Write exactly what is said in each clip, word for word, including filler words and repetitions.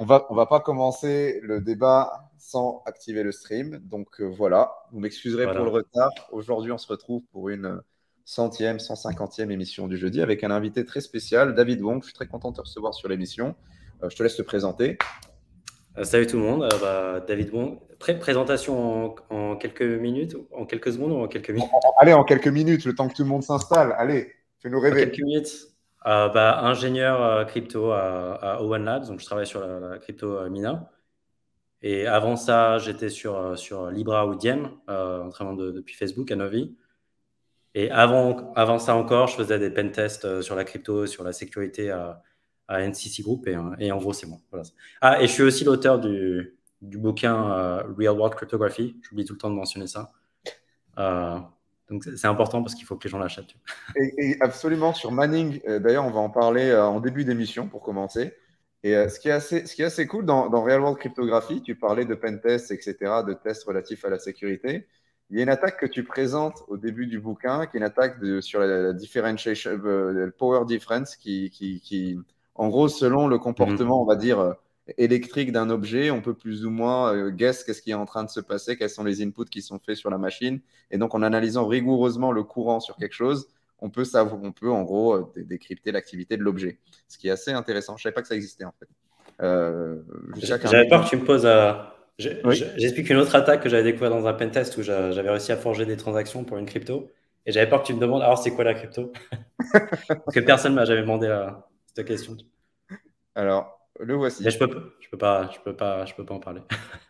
va, on va pas commencer le débat sans activer le stream. Donc euh, voilà, vous m'excuserez pour le Voilà. retard. Aujourd'hui, on se retrouve pour une centième, cent cinquantième émission du jeudi avec un invité très spécial, David Wong. Je suis très content de te recevoir sur l'émission. Euh, je te laisse te présenter. Euh, salut tout le monde. Euh, bah, David Wong. Pré- présentation en, en quelques minutes, en quelques secondes ou en quelques minutes? Allez, en quelques minutes, le temps que tout le monde s'installe. Allez, fais-nous En quelques rêver. minutes. Euh, bah, ingénieur euh, crypto à, à O un Labs, donc je travaille sur la, la crypto euh, Mina. Et avant ça, j'étais sur, euh, sur Libra ou Diem, euh, en travaillant de- depuis Facebook à Novi. Et avant, avant ça encore, je faisais des pentests euh, sur la crypto, sur la sécurité à, à N C C Group. Et, euh, et en gros, c'est moi. Voilà. Ah, et je suis aussi l'auteur du, du bouquin euh, Real World Cryptography. J'oublie tout le temps de mentionner ça. Euh, donc, c'est c'est important parce qu'il faut que les gens l'achètent. Et, et absolument sur Manning, euh, d'ailleurs, on va en parler euh, en début d'émission pour commencer. Et euh, ce, qui est assez, ce qui est assez cool dans, dans Real World Cryptography, tu parlais de pentest, et cetera, de tests relatifs à la sécurité. Il y a une attaque que tu présentes au début du bouquin, qui est une attaque de, sur la, la differentiation, euh, le power difference, qui, qui, qui, en gros, selon le comportement, on Mhm. va dire, euh, électrique d'un objet, on peut plus ou moins euh, guess qu'est-ce qui est en train de se passer, quels sont les inputs qui sont faits sur la machine. Et donc, en analysant rigoureusement le courant sur quelque chose, on peut, savoir, on peut en gros euh, décrypter l'activité de l'objet, ce qui est assez intéressant. Je ne savais pas que ça existait en fait. Euh, Jusqu'à qu'un J'avais mec. peur que tu me poses à. je- Oui. je- J'explique une autre attaque que j'avais découvert dans un pentest où j'a- j'avais réussi à forger des transactions pour une crypto. Et j'avais peur que tu me demandes, alors c'est quoi la crypto? Parce que personne ne m'a jamais demandé euh, cette question. Alors, le Mais voici. je peux, je peux pas, je peux pas, je peux pas en parler.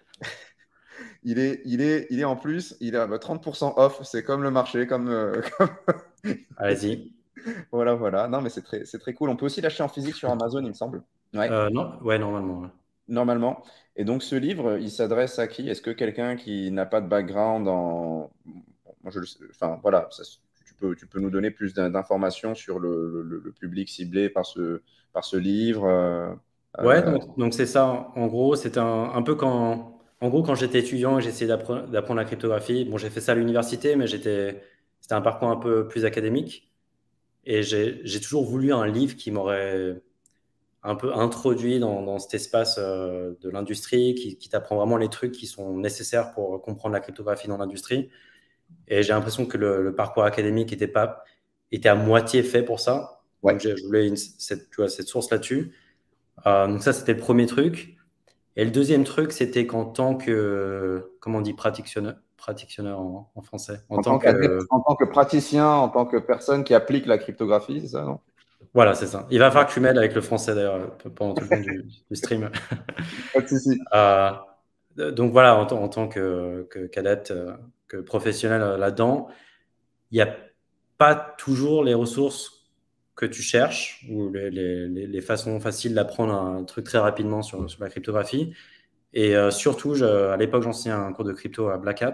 Il est, il est, il est en plus, il a bah, trente pour cent off. C'est comme le marché, comme. euh, comme- Allez-y. voilà, voilà. Non, mais c'est très, c'est très cool. On peut aussi l'acheter en physique sur Amazon, il me semble. Ouais. Euh, non, ouais, normalement. Ouais. Normalement. Et donc, ce livre, il s'adresse à qui? Est-ce que quelqu'un qui n'a pas de background en. Moi, je le sais- Enfin, voilà, ça, tu peux, tu peux nous donner plus d'in- d'informations sur le, le- le public ciblé par ce, par ce livre. euh, Ouais, euh, donc donc c'est ça. En gros, c'était un, un peu quand, en gros, quand j'étais étudiant et j'essayais d'appre- d'apprendre la cryptographie. Bon, j'ai fait ça à l'université, mais j'étais, c'était un parcours un peu plus académique. Et j'ai j'ai toujours voulu un livre qui m'aurait un peu introduit dans, dans cet espace euh, de l'industrie, qui, qui t'apprend vraiment les trucs qui sont nécessaires pour comprendre la cryptographie dans l'industrie. Et j'ai l'impression que le, le parcours académique était pas, était à moitié fait pour ça. ouais. Donc, j'ai- je voulais une- cette, tu vois, cette source là-dessus. Euh, donc, ça, c'était le premier truc. Et le deuxième truc, c'était qu'en tant que, comment on dit, pratiqueur, pratiqueur en, en français, en En tant tant qu'adepte, que, en tant que praticien, en tant que personne qui applique la cryptographie, c'est ça, non? voilà, c'est ça. Il va falloir Ouais. que tu m'aides avec le français d'ailleurs pendant tout le long du, du stream. Pas de souci. Euh, donc voilà, en, tant en tant que, que cadette, euh, que professionnel euh, là-dedans, il n'y a pas toujours les ressources que tu cherches ou les, les- les- les façons faciles d'apprendre un truc très rapidement sur, sur la cryptographie. Et euh, surtout, je- à l'époque, j'enseignais un cours de crypto à Black Hat.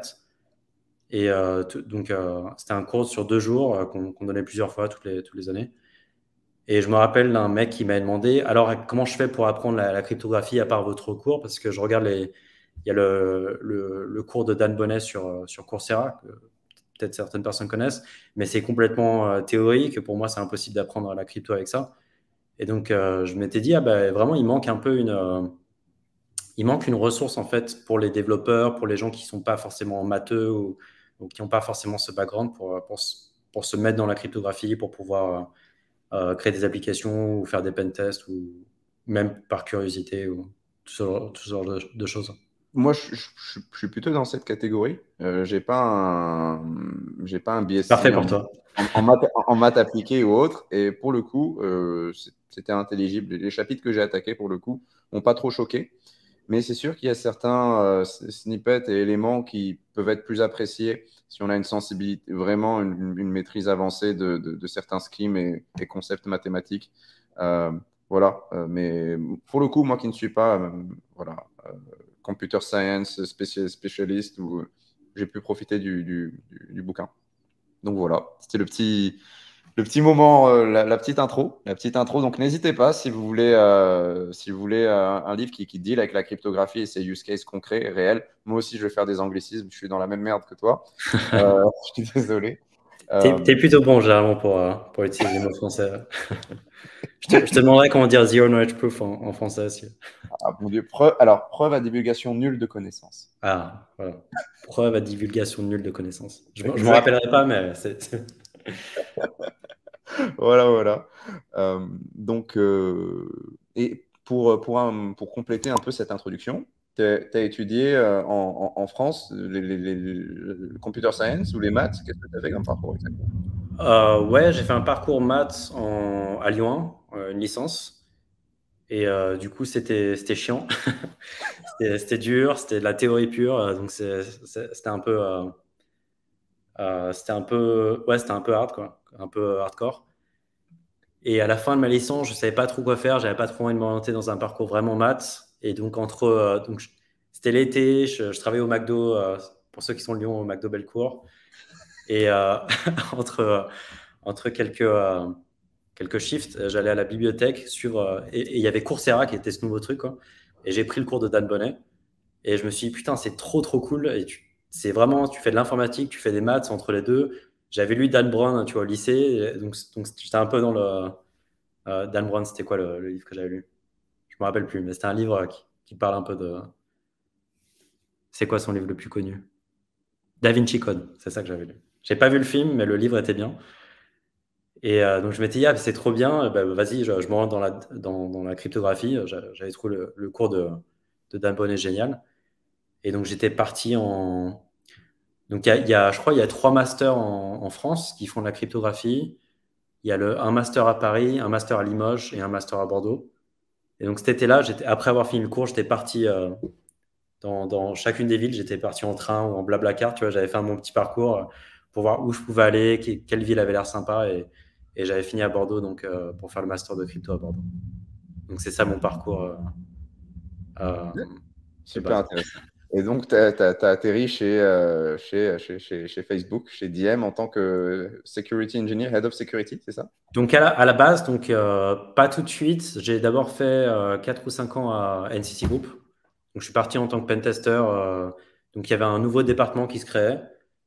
Et euh, t- donc, euh, c'était un cours sur deux jours euh, qu'on qu'on donnait plusieurs fois toutes les, toutes les années. Et je me rappelle d'un mec qui m'avait demandé, alors comment je fais pour apprendre la, la cryptographie à part votre cours? Parce que je regarde les, il y a le, le, le cours de Dan Bonnet sur, euh, sur Coursera, que peut-être certaines personnes connaissent, mais c'est complètement euh, théorique. Pour moi, c'est impossible d'apprendre la crypto avec ça. Et donc, euh, je m'étais dit, ah ben, vraiment, il manque un peu une, euh, il manque une ressource en fait pour les développeurs, pour les gens qui sont pas forcément matheux ou, ou qui n'ont pas forcément ce background pour, pour, pour, se mettre dans la cryptographie, pour pouvoir euh, créer des applications ou faire des pentests ou même par curiosité ou tout ce genre, tout ce genre de, de choses. Moi, je, je- je- je suis plutôt dans cette catégorie. Euh, j'ai pas un, j'ai pas un C'est parfait B S C pour en, toi. en, en maths, en maths appliquées ou autre. Et pour le coup, euh, c'est- c'était intelligible. Les chapitres que j'ai attaqués, pour le coup, m'ont pas trop choqué. Mais c'est sûr qu'il y a certains euh, s- snippets et éléments qui peuvent être plus appréciés si on a une sensibilité, vraiment une, une maîtrise avancée de, de- de certains schemes et, et concepts mathématiques. Euh, voilà. Euh, mais pour le coup, moi qui ne suis pas, euh, voilà, euh, computer science spécial- spécialiste, ou j'ai pu profiter du, du, du- du bouquin. Donc voilà, c'était le petit, le petit moment, euh, la, la petite intro, la petite intro. Donc n'hésitez pas si vous voulez, euh, si vous voulez euh, un livre qui, qui deal avec la cryptographie et ses use cases concrets, réels. Moi aussi, je vais faire des anglicismes. Je suis dans la même merde que toi. Euh, je suis désolé. T'es, Euh, t'es plutôt bon, généralement, pour, euh, pour utiliser les mots français. je, te, je te demanderai comment dire zero knowledge proof en, en français aussi. ah, mon Dieu, preuve, alors, preuve à divulgation nulle de connaissances. Ah, voilà. Preuve à divulgation nulle de connaissances. Je ne m'en Exact. rappellerai pas, mais c'est. c'est- Voilà, voilà. Euh, donc, euh, et pour, pour, un- pour compléter un peu cette introduction, tu as étudié euh, en, en- en France les, les- les- le computer science ou les maths. Qu'est-ce que tu as fait comme parcours exactement? Euh, ouais, j'ai fait un parcours maths en, à Lyon, euh, une licence. Et euh, du coup, c'était c'était chiant. C'était c'était dur, c'était de la théorie pure. euh, Donc, c'est- c'est- c'était un peu. euh, euh, c'était un peu. Ouais, c'était un peu hard, quoi. Un peu hardcore. Et à la fin de ma licence, je savais pas trop quoi faire. J'avais pas trop envie de m'orienter dans un parcours vraiment maths. Et donc, entre. euh, donc, je- c'était l'été, je, je travaillais au McDo, euh, pour ceux qui sont de Lyon, au McDo Bellecour. Et euh, entre, euh, entre quelques, euh, quelques shifts, euh, j'allais à la bibliothèque suivre. euh, et et il y avait Coursera qui était ce nouveau truc, quoi. Et j'ai pris le cours de Dan Bonnet. Et je me suis dit, putain, c'est trop, trop cool. Et tu, c'est vraiment, tu fais de l'informatique, tu fais des maths entre les deux. J'avais lu Dan Brown, tu vois, au lycée. Et donc, donc j'étais un peu dans le. euh, Dan Brown, c'était quoi le, le livre que j'avais lu? Je me rappelle plus, mais c'était un livre qui, qui parle un peu de. C'est quoi son livre le plus connu? Da Vinci Code, c'est ça que j'avais lu. J'ai pas vu le film, mais le livre était bien. Et euh, donc je m'étais dit, ah, c'est trop bien, bah, vas-y, je, je me rends dans la, dans, dans la cryptographie. J'a- J'avais trouvé le, le cours de, de Dan Bonnet génial. Et donc j'étais parti en. Donc il y a, il y a- je crois il y a trois masters en, en France qui font de la cryptographie. Il y a le, un master à Paris, un master à Limoges et un master à Bordeaux. Et donc cet été-là, j'étais, après avoir fini le cours, j'étais parti euh, dans, dans chacune des villes. J'étais parti en train ou en blablacar. Tu vois, j'avais fait mon petit parcours euh, pour voir où je pouvais aller, que- quelle ville avait l'air sympa. Et, et j'avais fini à Bordeaux donc, euh, pour faire le master de crypto à Bordeaux. Donc c'est ça mon parcours euh, euh, de Super base. intéressant. Et donc, tu as, atterri chez, euh, chez, chez, chez, chez Facebook, chez D M, en tant que Security Engineer, Head of Security, c'est ça? Donc à la, à la base, donc euh, pas tout de suite. J'ai d'abord fait euh, quatre ou cinq ans à N C C Group. Donc je suis parti en tant que pentester. Euh, donc il y avait un nouveau département qui se créait.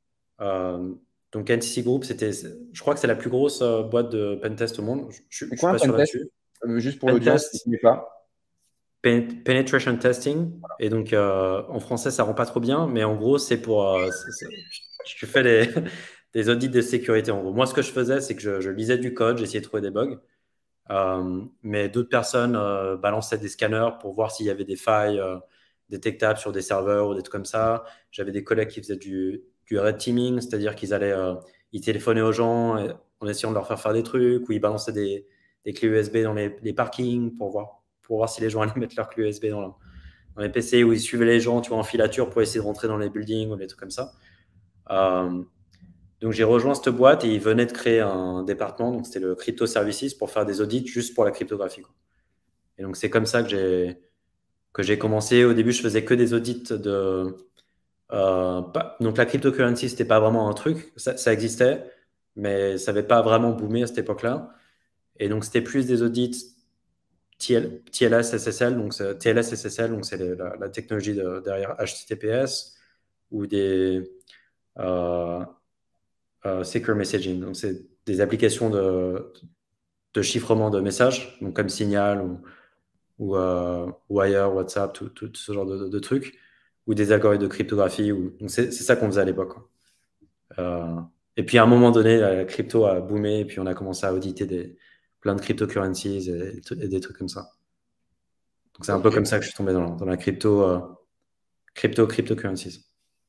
Euh, donc N C C Group, c'était, je crois que c'est la plus grosse euh, boîte de pentest au monde. Je, ne C'est suis quoi un pas sûr pentest? là-dessus. Euh, juste pour l'audience qui ne Pentest, connaît pas. pen- penetration testing. Et donc euh, en français, ça rend pas trop bien, mais en gros, c'est pour, euh, c'est- c'est- tu fais les, des audits de sécurité. En gros, moi, ce que je faisais, c'est que je, je lisais du code, j'essayais de trouver des bugs. Euh, mais d'autres personnes euh, balançaient des scanners pour voir s'il y avait des failles euh, détectables sur des serveurs ou des trucs comme ça. J'avais des collègues qui faisaient du, du red teaming, c'est-à-dire qu'ils allaient, euh, ils téléphonaient aux gens et- en essayant de leur faire faire des trucs, ou ils balançaient des, des clés U S B dans les, les parkings pour voir, pour voir si les gens allaient mettre leurs clés U S B dans, la- dans les P C, ou ils suivaient les gens, tu vois, en filature pour essayer de rentrer dans les buildings ou des trucs comme ça. Euh, donc j'ai rejoint cette boîte et ils venaient de créer un département, donc c'était le Crypto Services pour faire des audits juste pour la cryptographie, quoi. Et donc c'est comme ça que j'ai que j'ai commencé. Au début, je faisais que des audits de euh, pas- donc la cryptocurrency, c'était pas vraiment un truc, ça, ça existait, mais ça n'avait pas vraiment boomé à cette époque-là. Et donc c'était plus des audits T L, T L S S S L, donc c'est- T L S S S L, donc c'est les- la, la technologie de- derrière H T T P S ou des euh, euh, secure messaging, donc c'est des applications de, de chiffrement de messages, donc comme Signal ou, ou euh, Wire, WhatsApp, tout, tout ce genre de, de trucs, ou des algorithmes de cryptographie. Ou... Donc c'est c'est ça qu'on faisait à l'époque, quoi. Euh, et puis à un moment donné, la, la crypto a boomé, et puis on a commencé à auditer des, plein de cryptocurrencies et, et des trucs comme ça. Donc c'est un peu Ok, comme ça que je suis tombé dans, dans la crypto, euh, crypto, cryptocurrencies.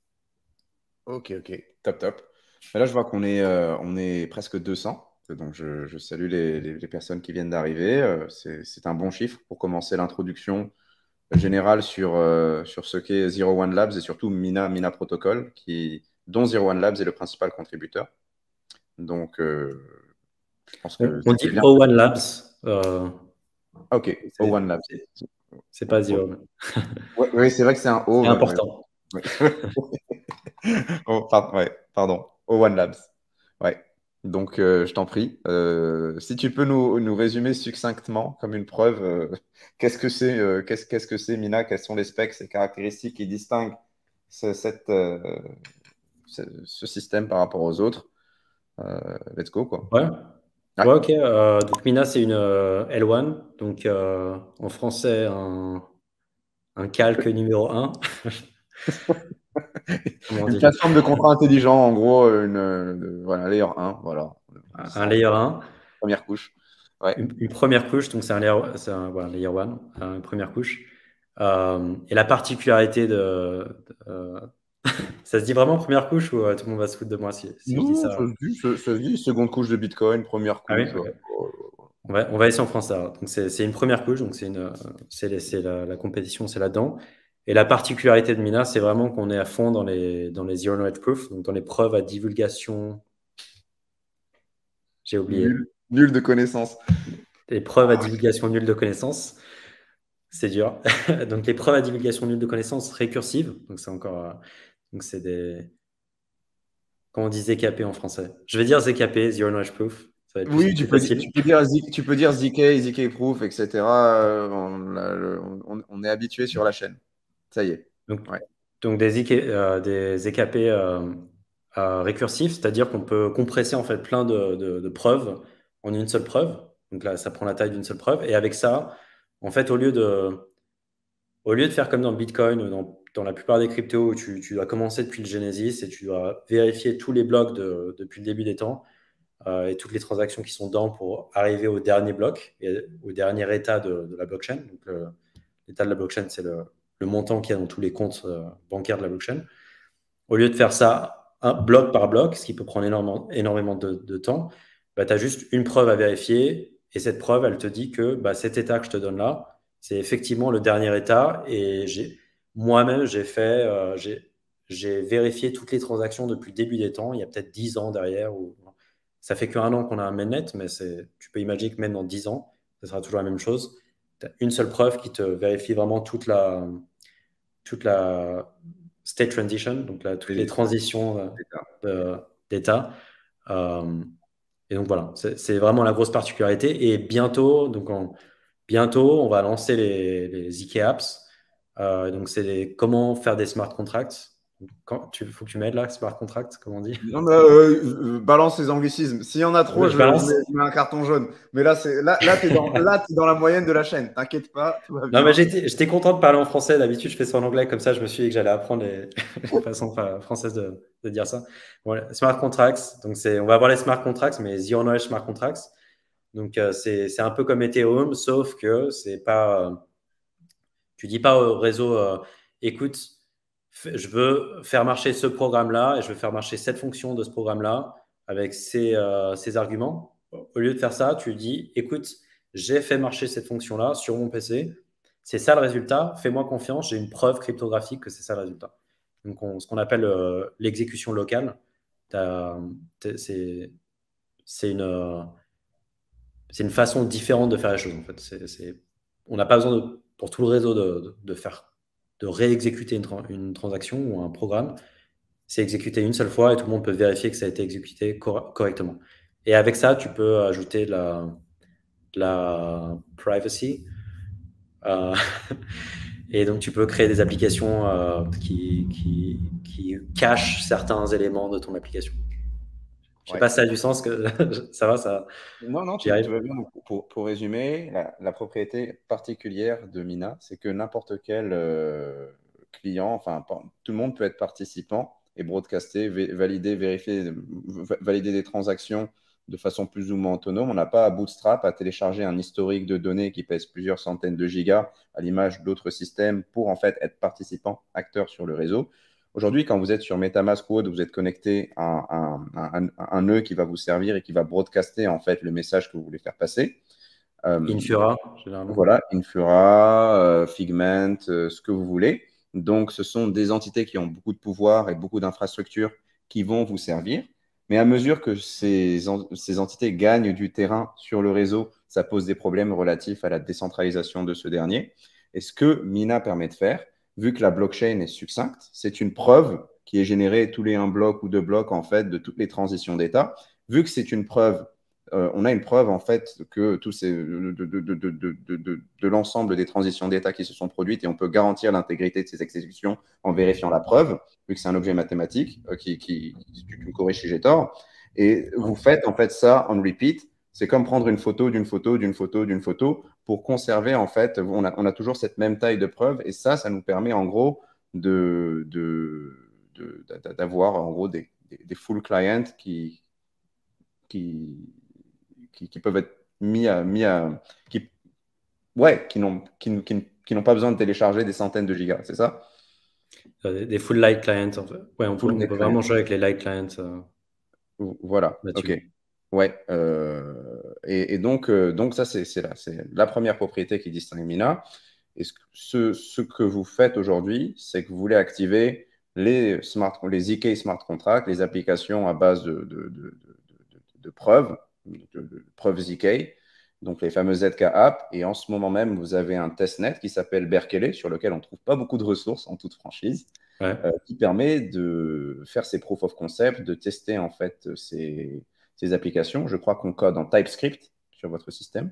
ok, ok. Top, top. Mais là, je vois qu'on est, euh, on est presque deux cents. Donc, je, je salue les, les- les personnes qui viennent d'arriver. Euh, c'est, c'est un bon chiffre pour commencer l'introduction générale sur, euh, sur ce qu'est Zero One Labs et surtout Mina, Mina Protocol, qui, dont Zero One Labs est le principal contributeur. Donc, euh, je pense On, que on c'est dit bien. O un Labs, euh, Ah, ok, O c'est One Labs. c'est- c'est pas zéro. Ouais, oui, c'est vrai que c'est un O. C'est Ouais, ouais. important. Ouais. Oh, pardon, ouais, pardon. O One Labs. Ouais. Donc, euh, je t'en prie. Euh, si tu peux nous, nous résumer succinctement, comme une preuve, euh, qu'est-ce que c'est, euh, qu'est-ce, qu'est-ce que c'est, Mina? Quels sont les specs, ces caractéristiques qui distinguent ce, cette, euh, ce, ce système par rapport aux autres? euh, let's go, quoi. Ouais. Ouais. Ouais, ok. Euh, donc Mina, c'est une euh, L un, donc euh, en français, un, un calque numéro un. Comment on Une dit? plateforme de contrat intelligent, en gros, une, euh, voilà, layer un, voilà. Un, un Sans layer un. première couche. Ouais. Une, une première couche, donc c'est un layer, c'est un, voilà, layer one, euh, une première couche. Euh, et la particularité de, de, euh, ça se dit vraiment première couche ou euh, tout le monde va se foutre de moi si, si je dis Non, ça ça? se dit, ça, ça se dit, seconde couche de Bitcoin, première Ah oui, couche. ok. euh, On va, on va essayer en français. Alors. Donc c'est c'est une première couche, donc c'est une, c'est c'est la, la compétition, c'est là-dedans. Et la particularité de Mina, c'est vraiment qu'on est à fond dans les dans les zero knowledge proof, donc dans les preuves à divulgation. J'ai oublié. nul, nul de connaissances. Les preuves à divulgation nulle de connaissances. C'est dur. Donc, les preuves à divulgation nulle de connaissances récursives. Donc, c'est encore. euh, Donc, c'est des. Comment on dit Z K P en français? Je vais dire Z K P, Zero Knowledge Proof. Ça va être plus, Oui, tu plus peux, di- tu facile. peux dire, Z- tu peux dire Z K, Z K Proof, et cetera. euh, on, l'a- le- on- on est habitué sur la chaîne. Ça y est. Donc, Ouais. donc des, Z K, euh, des Z K P euh, euh, récursifs, c'est-à-dire qu'on peut compresser en fait plein de, de- de preuves en une seule preuve. Donc là, ça prend la taille d'une seule preuve. Et avec ça, en fait, au lieu de, au lieu de faire comme dans le Bitcoin ou dans, dans la plupart des cryptos où tu, tu dois commencer depuis le Genesis et tu dois vérifier tous les blocs de- depuis le début des temps euh, et toutes les transactions qui sont dedans pour arriver au dernier bloc et au dernier état de, de la blockchain. Donc, le- l'état de la blockchain, c'est le, le montant qu'il y a dans tous les comptes euh, bancaires de la blockchain. Au lieu de faire ça un bloc par bloc, ce qui peut prendre énormément, énormément de, de temps, bah, tu as juste une preuve à vérifier et cette preuve, elle te dit que bah, cet état que je te donne là, c'est effectivement le dernier état et j'ai, moi-même, j'ai fait, euh, j'ai, j'ai vérifié toutes les transactions depuis le début des temps. Il y a peut-être dix ans derrière. Ou... Ça fait qu'un an qu'on a un mainnet, mais c'est, tu peux imaginer que même dans dix ans, ce sera toujours la même chose. Tu as une seule preuve qui te vérifie vraiment toute la, toute la state transition, donc là, toutes les Et- transitions euh, c'est ça. de- d'état. Euh, et donc voilà, c'est c'est vraiment la grosse particularité. Et bientôt, donc en- bientôt, on va lancer les, les Z K Apps. Euh, donc c'est les- comment faire des smart contracts. Quand, tu, faut que tu m'aides là, smart contracts, comment on dit? Non, mais, euh, euh, balance les anglicismes. S'il y en a trop, Je je, je balance. mets, je mets un carton jaune. Mais là, c'est, là, là, tu es dans, là, t'es dans la moyenne de la chaîne. T'inquiète pas, tout va Non, mais bien. j'étais j'étais content de parler en français. D'habitude, je fais ça en anglais. Comme ça, je me suis dit que j'allais apprendre les, les façons enfin, françaises de, de dire ça. Voilà. Smart contracts. Donc, c'est, on va avoir les smart contracts, mais zero knowledge smart contracts. Donc, euh, c'est, c'est un peu comme Ethereum, sauf que c'est pas, euh, tu dis pas au réseau, euh, écoute, f- je veux faire marcher ce programme-là et je veux faire marcher cette fonction de ce programme-là avec ces, euh, ces arguments. Au lieu de faire ça, tu dis, écoute, j'ai fait marcher cette fonction-là sur mon P C. C'est ça le résultat. Fais-moi confiance. J'ai une preuve cryptographique que c'est ça le résultat. Donc, on- ce qu'on appelle euh, l'exécution locale, t'as- t'es- c'est c'est une, euh, c'est une façon différente de faire les choses. En fait. C'est, c'est- on n'a pas besoin de, pour tout le réseau de, de, de faire, de réexécuter une, tra- une transaction ou un programme. C'est exécuté une seule fois et tout le monde peut vérifier que ça a été exécuté cor- correctement. Et avec ça, tu peux ajouter de la, de la privacy. Euh, et donc, tu peux créer des applications euh, qui, qui, qui cachent certains éléments de ton application. Je sais Ouais. pas si ça a du sens, que ça va, ça, Non, non, j'y tout, tout arrive. va bien. Donc, Pour, pour résumer, la, la propriété particulière de Mina, c'est que n'importe quel euh, client, enfin, pas- tout le monde peut être participant et broadcaster, vé- valider, vérifier, v- valider des transactions de façon plus ou moins autonome. On n'a pas à Bootstrap à télécharger un historique de données qui pèse plusieurs centaines de gigas à l'image d'autres systèmes pour en fait être participant, acteur sur le réseau. Aujourd'hui, quand vous êtes sur MetaMask ou autre, vous êtes connecté à un, un, un, un nœud qui va vous servir et qui va broadcaster en fait le message que vous voulez faire passer. Euh, Infura, généralement. voilà, Infura, euh, Figment, euh, ce que vous voulez. Donc, ce sont des entités qui ont beaucoup de pouvoir et beaucoup d'infrastructures qui vont vous servir. Mais à mesure que ces, en- ces entités gagnent du terrain sur le réseau, ça pose des problèmes relatifs à la décentralisation de ce dernier. Et ce que Mina permet de faire, vu que la blockchain est succincte, c'est une preuve qui est générée tous les un bloc ou deux blocs en fait de toutes les transitions d'état. Vu que c'est une preuve euh, on a une preuve en fait que tous ces, de, de, de, de, de, de, de l'ensemble des transitions d'état qui se sont produites et on peut garantir l'intégrité de ces exécutions en vérifiant la preuve, vu que c'est un objet mathématique, euh, qui, qui, tu me corriges si j'ai tort. Et vous faites en fait ça on repeat. C'est comme prendre une photo d'une photo, d'une photo, d'une photo pour conserver en fait, on a, on a toujours cette même taille de preuve et ça, ça nous permet en gros de, de, de- de- d'avoir en gros des, des, des full clients qui, qui, qui, qui peuvent être mis à, mis à qui, ouais, qui n'ont, qui, qui, qui n'ont pas besoin de télécharger des centaines de gigas, c'est ça? Euh, Des, des full light clients, en fait. Ouais, on peut, Full on net peut client. vraiment jouer avec les light clients euh, Voilà, ok. là-dessus. Ouais. euh, et, et donc, euh, donc ça, c'est c'est la, c'est la première propriété qui distingue Mina. Et ce, ce, ce que vous faites aujourd'hui, c'est que vous voulez activer les, smart, les Z K smart contracts, les applications à base de, de, de, de, de- de preuves, de, de preuves Z K, donc les fameuses Z K apps. Et en ce moment même, vous avez un testnet qui s'appelle Berkeley, sur lequel on ne trouve pas beaucoup de ressources en toute franchise, Ouais. euh, qui permet de faire ces proof of concept, de tester en fait ces, ces applications. Je crois qu'on code en TypeScript sur votre système.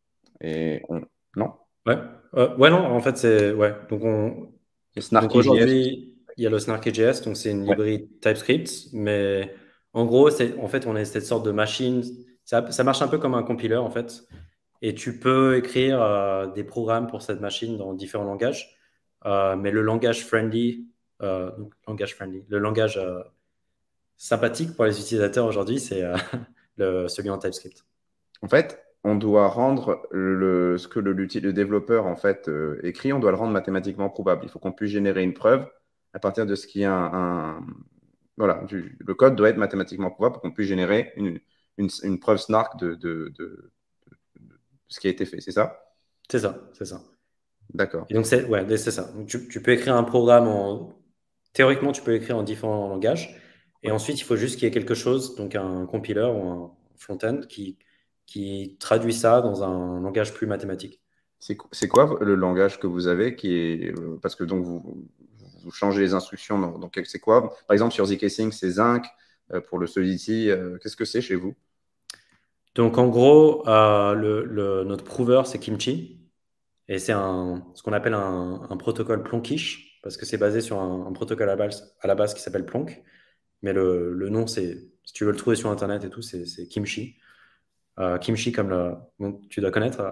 Et on... Non? Ouais. Euh, ouais, non, en fait, c'est. Ouais. Donc, on, Et donc SnarkyJS aussi. aujourd'hui, il y a le Snarky.js, donc c'est une Ouais. librairie TypeScript, mais en gros, c'est, en fait, on est cette sorte de machine. Ça, ça marche un peu comme un compiler, en fait. Et tu peux écrire euh, des programmes pour cette machine dans différents langages. Euh, mais le langage friendly, euh, donc, langage friendly, le langage euh, sympathique pour les utilisateurs aujourd'hui, c'est euh, le, celui en TypeScript. En fait, on doit rendre le, ce que le, l'outil- le développeur en fait euh, écrit, on doit le rendre mathématiquement probable. Il faut qu'on puisse générer une preuve à partir de ce qui est un, un- voilà, du- le code doit être mathématiquement probable pour qu'on puisse générer une, une, une preuve snark de, de, de- de ce qui a été fait. C'est ça? C'est ça, c'est ça. D'accord. Et donc, c'est ouais, c'est ça. Donc, tu, tu peux écrire un programme en. Théoriquement, tu peux écrire en différents langages. Et Ouais. ensuite, il faut juste qu'il y ait quelque chose, donc un compiler ou un front-end, qui, qui traduit ça dans un langage plus mathématique. C'est qu- c'est quoi le langage que vous avez qui est euh, parce que donc vous, vous changez les instructions dans, dans quel c'est quoi? Par exemple sur zkSync c'est Zinc euh, pour le Solidity. euh, qu'est-ce que c'est chez vous? Donc, en gros, euh, le, le- notre prover, c'est Kimchi. Et c'est un, ce qu'on appelle un, un protocole Plonkish, parce que c'est basé sur un, un protocole à, base, à la base qui s'appelle Plonk. Mais le, le nom, c'est, si tu veux le trouver sur Internet et tout, c'est c'est Kimchi. Euh, Kimchi, comme le, bon, tu dois connaître,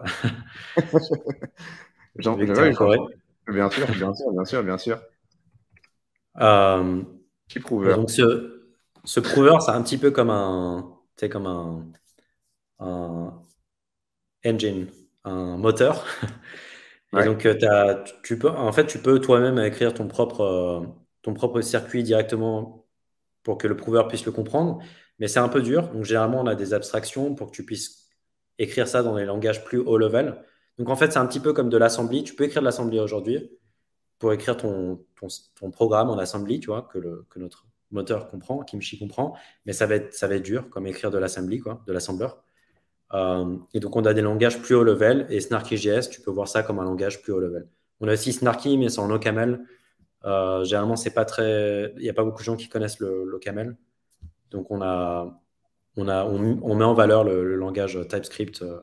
Jean, vu que tu es oui, en Jean- Corée. bien sûr, bien sûr, bien sûr, bien sûr. Euh, Chip et Prover. donc, ce, ce prover, c'est un petit peu comme un, tu sais, comme un, un engine, un moteur. Et Ouais. donc, euh, t'as- tu peux, en fait, tu peux toi-même écrire ton propre, euh, ton propre circuit directement pour que le prover puisse le comprendre. Mais c'est un peu dur. Donc, généralement, on a des abstractions pour que tu puisses écrire ça dans des langages plus haut level. Donc, en fait, c'est un petit peu comme de l'assembly. Tu peux écrire de l'assembly aujourd'hui pour écrire ton, ton, ton programme en assembly, tu vois, que, le, que notre moteur comprend, Kimchi comprend. Mais ça va être, ça va être dur, comme écrire de l'assembly, quoi, de l'assembleur. Euh, et donc, on a des langages plus haut level. Et Snarky.js, tu peux voir ça comme un langage plus haut level. On a aussi Snarky, mais c'est en OCaml. Euh, généralement, c'est pas très. Il n'y a pas beaucoup de gens qui connaissent le, l'OCaml. Donc, on, a, on, a, on, on met en valeur le, le langage TypeScript euh,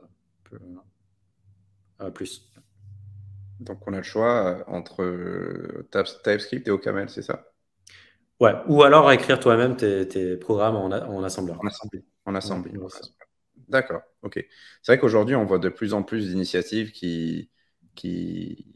euh, plus. Donc on a le choix euh, entre euh, Type- TypeScript et OCaml, c'est ça? Ouais. Ou alors écrire toi-même tes, tes programmes en, a- en assembleur. En assembly. En Ouais, assembly. ouais, En ça. assembly. D'accord, ok. C'est vrai qu'aujourd'hui, on voit de plus en plus d'initiatives qui, qui,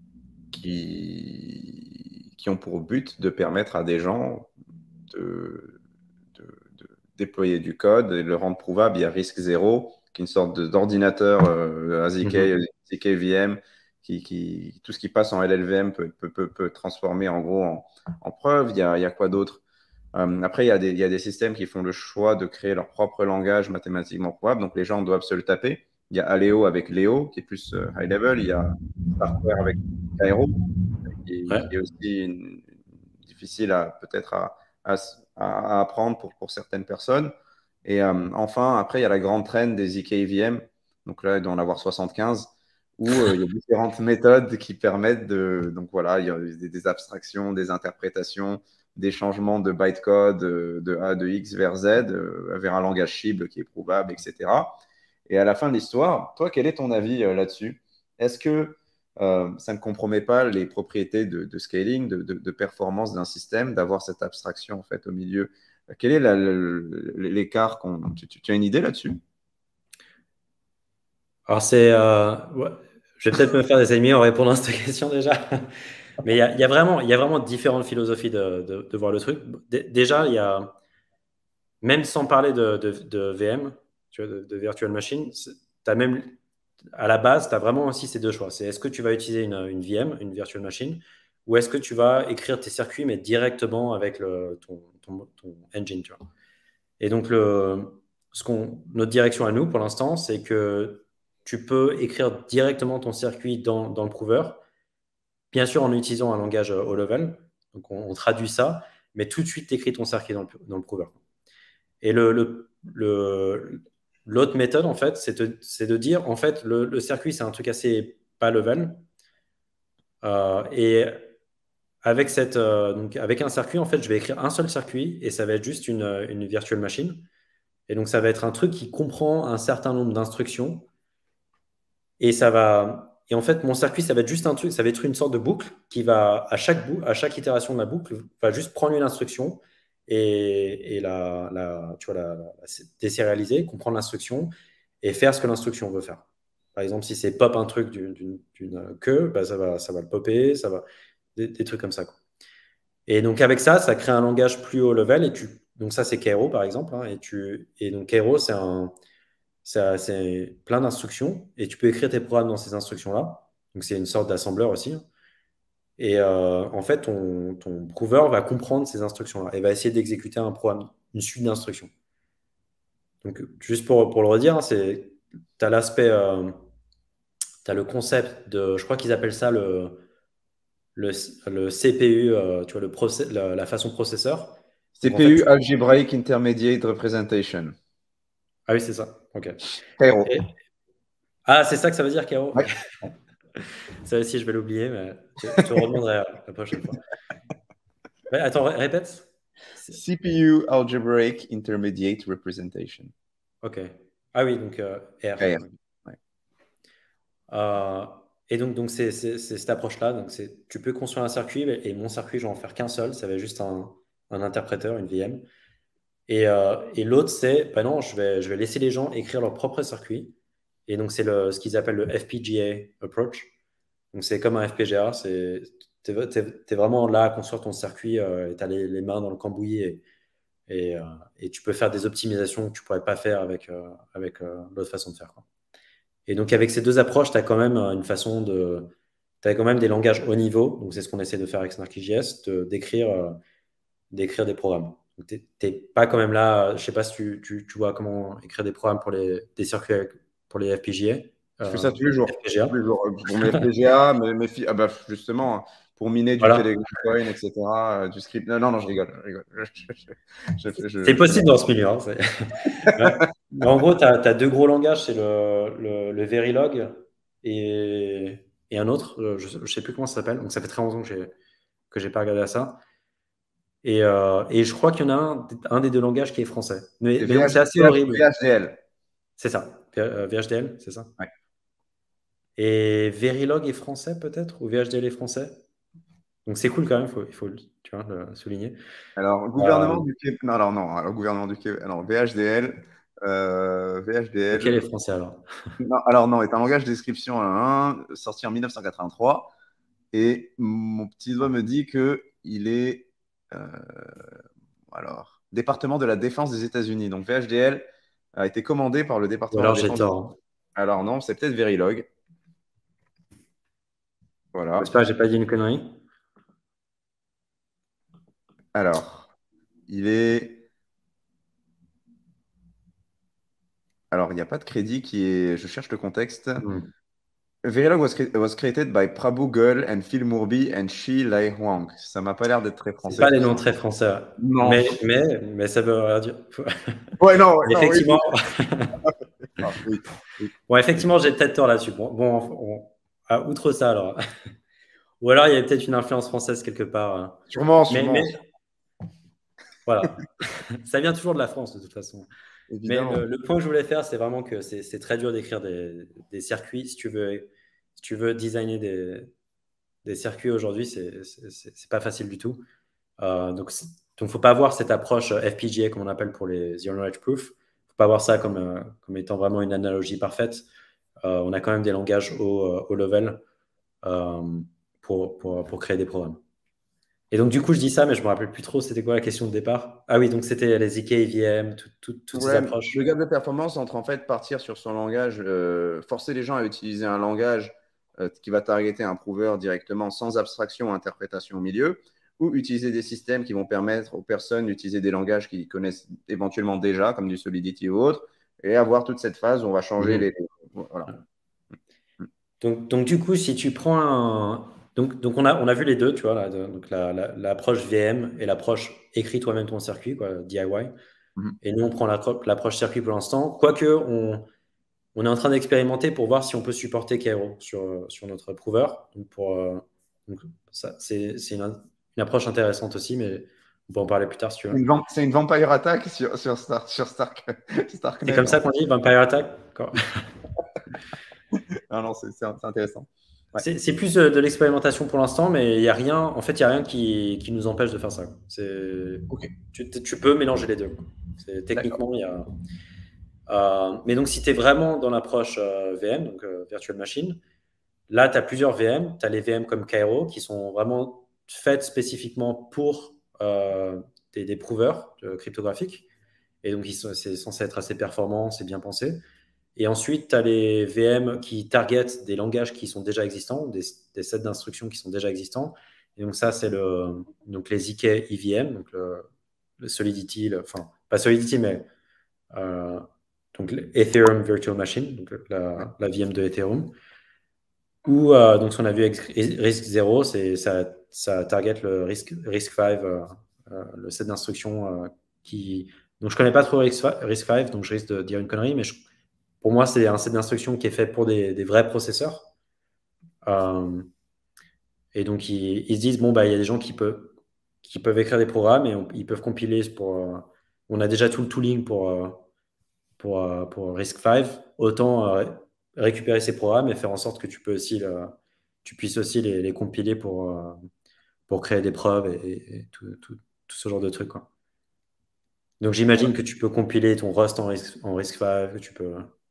qui, qui ont pour but de permettre à des gens de, de, de déployer du code et de le rendre prouvable. Il y a risque zéro, qui est une sorte de- d'ordinateur euh, A Z K, Mhm. Z K V M, qui, qui, tout ce qui passe en L L V M peut, peut, peut, peut transformer en gros en, en preuve. Il y a, il y a quoi d'autre? Euh, après, il y, a des, il y a des systèmes qui font le choix de créer leur propre langage mathématiquement probable. Donc, les gens doivent se le taper. Il y a Aleo avec Léo, qui est plus euh, high level. Il y a Starkware avec Cairo, qui, qui est Ouais. aussi une- difficile à peut-être à, à, à apprendre pour, pour certaines personnes. Et euh, enfin, après, il y a la grande traîne des Z K V M. Donc là, il doit en avoir soixante-quinze, où euh, il y a différentes méthodes qui permettent de. Donc voilà, il y a des, des abstractions, des interprétations, des changements de bytecode euh, de A, de X vers Z, euh, vers un langage cible qui est prouvable, et cetera. Et à la fin de l'histoire, toi, quel est ton avis euh, là-dessus? Est-ce que euh, ça ne compromet pas les propriétés de, de scaling, de, de, de performance d'un système, d'avoir cette abstraction en fait au milieu Quel est l'écart qu'on... tu, tu, tu as une idée là-dessus? Alors, c'est. Euh, ouais, je vais peut-être me faire des ennemis en répondant à cette question déjà. Mais il y a, il y a vraiment, il y a vraiment différentes philosophies de, de, de voir le truc. D déjà, il y a. Même sans parler de, de, de V M, tu vois, de, de Virtual Machine, tu as même. À la base, tu as vraiment aussi ces deux choix. C'est est-ce que tu vas utiliser une, une V M, une Virtual Machine, ou est-ce que tu vas écrire tes circuits, mais directement avec le, ton, ton, ton engine, tu vois. Et donc, le, ce qu'on, notre direction à nous, pour l'instant, c'est que tu peux écrire directement ton circuit dans, dans le prover, bien sûr en utilisant un langage haut level. Donc, on, on traduit ça, mais tout de suite, tu écris ton circuit dans le, dans le prover. Et le, le, le, l'autre méthode, en fait, c'est de, c'est de dire, en fait, le, le circuit, c'est un truc assez bas level. Euh, et avec, cette, euh, donc avec un circuit, en fait, je vais écrire un seul circuit et ça va être juste une, une virtual machine. Et donc, ça va être un truc qui comprend un certain nombre d'instructions. Et ça va. Et en fait, mon circuit, ça va être juste un truc, ça va être une sorte de boucle qui va, à chaque, bou à chaque itération de la boucle, va juste prendre une instruction et, et la, la, tu vois, la, la désérialiser, comprendre l'instruction et faire ce que l'instruction veut faire. Par exemple, si c'est pop un truc d'une queue, bah ça, va, ça va le popper, ça va, des, des trucs comme ça, quoi. Et donc, avec ça, ça crée un langage plus haut level. Et tu, donc, ça, c'est Cairo, par exemple. Hein, et, tu, et donc, Cairo, c'est un c'est plein d'instructions et tu peux écrire tes programmes dans ces instructions-là. Donc, c'est une sorte d'assembleur aussi. Et euh, en fait, ton, ton prover va comprendre ces instructions-là et va essayer d'exécuter un programme, une suite d'instructions. Donc, juste pour, pour le redire, c'est, tu as l'aspect, euh, tu as le concept de, je crois qu'ils appellent ça le, le, le C P U, euh, tu vois, le process, la, la façon processeur. Donc, en fait, C P U, tu... Algebraic Intermediate Representation. Ah oui, c'est ça. OK. Cairo. Et... Ah, c'est ça que ça veut dire, Caro? Ouais. Ça aussi, je vais l'oublier, mais je te redemanderai la prochaine fois. Ouais, attends, répète. C P U, Algebraic Intermediate Representation. OK. Ah oui, donc euh, R. R. Ouais. Euh, et donc, donc c'est cette approche-là. Donc, tu peux construire un circuit, et mon circuit, je vais en faire qu'un seul. Ça va être juste un, un interpréteur, une V M. Et, euh, et l'autre, c'est, ben non, je vais, je vais laisser les gens écrire leur propre circuit. Et donc, c'est ce qu'ils appellent le F P G A approach. Donc, c'est comme un F P G A. Tu es, es, vraiment là à construire ton circuit euh, et tu as les, les, mains dans le cambouis et, et, euh, et tu peux faire des optimisations que tu ne pourrais pas faire avec, euh, avec euh, l'autre façon de faire, quoi. Et donc, avec ces deux approches, tu as quand même une façon de. Tu as quand même des langages haut niveau. Donc, c'est ce qu'on essaie de faire avec SnarkyJS, d'écrire euh, d'écrire des programmes. Tu n'es pas quand même là. Je ne sais pas si tu, tu, tu vois comment écrire des programmes pour les, des circuits pour les F P G A. Je fais Euh, ça tous les jours. F P G A. Tous les jours. Pour mes F P G A, mes, mes ah bah, justement, pour miner du Voilà. Telegram Coin, et cetera, euh, du script. Non, non, non, je rigole. Je rigole. C'est possible dans ce milieu. Hein, ouais. Mais en gros, tu as, as deux gros langages, c'est le, le, le Verilog et, et un autre, je ne sais plus comment ça s'appelle. Donc, ça fait très longtemps que j'ai que j'ai pas regardé à ça. Et, euh, et je crois qu'il y en a un, un des deux langages qui est français. Mais, mais donc, c'est assez horrible. V H D L. C'est ça. V H D L, c'est ça. Ouais. Et Verilog est français peut-être, ou V H D L est français. Donc c'est cool quand même, faut, il faut tu vois, le souligner. Alors, gouvernement euh, du Québec. Non, alors non, alors gouvernement du Québec. Alors, V H D L. Euh, V H D L. Lequel est français alors? Non, alors non, est un langage de description un, sorti en mille neuf cent quatre-vingt-trois. Et mon petit doigt me dit que il est euh, alors département de la défense des États-Unis. Donc V H D L a été commandé par le département alors de la défense. tort. Alors non, c'est peut-être Verilog. Voilà. J'espère que j'ai pas dit une connerie. Alors, il est. Alors, il n'y a pas de crédit qui est. Je cherche le contexte. Hmm. Verilog was, was created by Prabhu Goel and Phil Moorby and Shi Lai Huang. Ça m'a pas l'air d'être très français. C'est pas les noms très français. Non. Mais, mais, mais ça veut rien dire. Ouais, non, ouais, effectivement. Non, oui. ah, oui, oui. Bon, effectivement, j'ai peut-être tort là-dessus. Bon, bon on, on, outre ça, alors. Ou alors, il y a peut-être une influence française quelque part. Sûrement, sûrement. Mais, mais... voilà. Ça vient toujours de la France, de toute façon. Évidemment. Mais le, le point que je voulais faire, c'est vraiment que c'est très dur d'écrire des, des circuits. Si tu veux, si tu veux designer des, des circuits aujourd'hui, c'est pas facile du tout. Euh, donc, donc, il ne faut pas voir cette approche F P G A, comme on appelle pour les Zero Knowledge Proof. Il ne faut pas voir ça comme, euh, comme étant vraiment une analogie parfaite. Euh, on a quand même des langages au, au level euh, pour, pour, pour créer des programmes. Et donc, du coup, je dis ça, mais je ne me rappelle plus trop. C'était quoi la question de départ? Ah oui, donc c'était les Z K, V M, tout, tout, toutes ces Ouais, approches. le gap de performance entre en fait partir sur son langage, euh, forcer les gens à utiliser un langage euh, qui va targeter un prouveur directement sans abstraction, interprétation au milieu, ou utiliser des systèmes qui vont permettre aux personnes d'utiliser des langages qu'ils connaissent éventuellement déjà, comme du Solidity ou autre, et avoir toute cette phase où on va changer Mmh. les. Voilà. Donc, donc, du coup, si tu prends un. Donc, donc on, a, on a vu les deux, tu vois, là, de- donc la- la- l'approche V M et l'approche écris toi-même ton circuit, quoi, D I Y. Mhm. Et nous, on prend l'appro- l'approche circuit pour l'instant. Quoique, on, on est en train d'expérimenter pour voir si on peut supporter Cairo sur, sur notre prouveur. Donc, pour, euh, donc ça, c'est c'est une, une approche intéressante aussi, mais on peut en parler plus tard si tu veux. Une vamp- C'est une vampire attack sur, sur, Star, sur Stark, C'est Starknet. comme En ça fait. qu'on dit Vampire Attack. D'accord. Non, non, c'est c'est- c'est intéressant. Ouais. C'est c'est plus de, de l'expérimentation pour l'instant, mais il y a rien. En fait, il y a rien qui, qui nous empêche de faire ça. C'est Ok, tu, tu peux mélanger les deux. C'est d'accord. techniquement il y a. Euh, mais donc, si tu es vraiment dans l'approche euh, V M, donc euh, Virtual Machine, là, tu as plusieurs V M. Tu as les V M comme Cairo qui sont vraiment faites spécifiquement pour euh, des, des prouveurs euh, cryptographiques. Et donc, ils sont- c'est censé être assez performant, c'est bien pensé. Et ensuite, tu as les V M qui targetent des langages qui sont déjà existants, des, des sets d'instructions qui sont déjà existants. Et donc, ça, c'est le, donc les Z K E V M, donc le, le Solidity, le- enfin, pas Solidity, mais euh, donc Ethereum Virtual Machine, donc Ouais. la, la V M de Ethereum. Ou euh, donc ce qu'on a vu avec RISC zéro, c'est ça, ça target le RISC, RISC cinq, euh, euh, le set d'instructions euh, qui. Donc je connais pas trop RISC cinq, donc je risque de dire une connerie, mais je- pour moi c'est un set d'instructions qui est fait pour des, des vrais processeurs. Euh, et donc ils, ils se disent bon bah il y a des gens qui peuvent qui peuvent écrire des programmes et on- ils peuvent compiler pour. euh, on a déjà tout le tooling pour euh, pour euh, pour RISC cinq. Autant euh, récupérer ces programmes et faire en sorte que tu peux aussi le- tu puisses aussi les, les compiler pour, euh, pour créer des preuves et, et- et tout, tout- tout ce genre de trucs, quoi. Donc Ouais. j'imagine que tu peux compiler ton Rust en RISC, en RISC cinq, que tu peux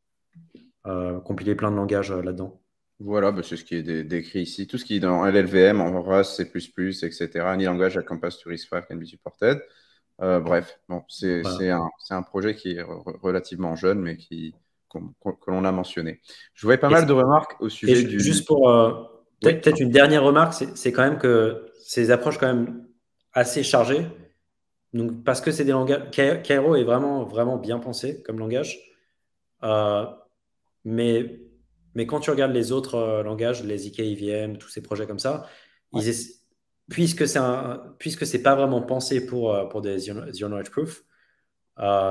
euh, compiler plein de langages euh, là-dedans. Voilà, bah, c'est ce qui est dé- décrit ici. Tout ce qui est dans L L V M, en Rust, C plus plus, et cetera. Any language that compass to RISC five can be supported. Euh, bref, bon, c'est Voilà. c'est un, c'est un projet qui est re- relativement jeune, mais qui, qu'on- qu'on- que l'on a mentionné. Je voyais pas Et, mal de remarques au et sujet ju- du. juste pour euh, Oui, peut-être peut-être une dernière remarque, c'est c'est quand même que ces approches quand même assez chargées. Donc, parce que c'est des langages. Ca- Cairo est vraiment, vraiment bien pensé comme langage. Euh, Mais, mais quand tu regardes les autres euh, langages, les I K I V M, tous ces projets comme ça, ouais, ils essa- puisque c'est un, puisque c'est pas vraiment pensé pour, euh, pour des zero zero knowledge proof, euh,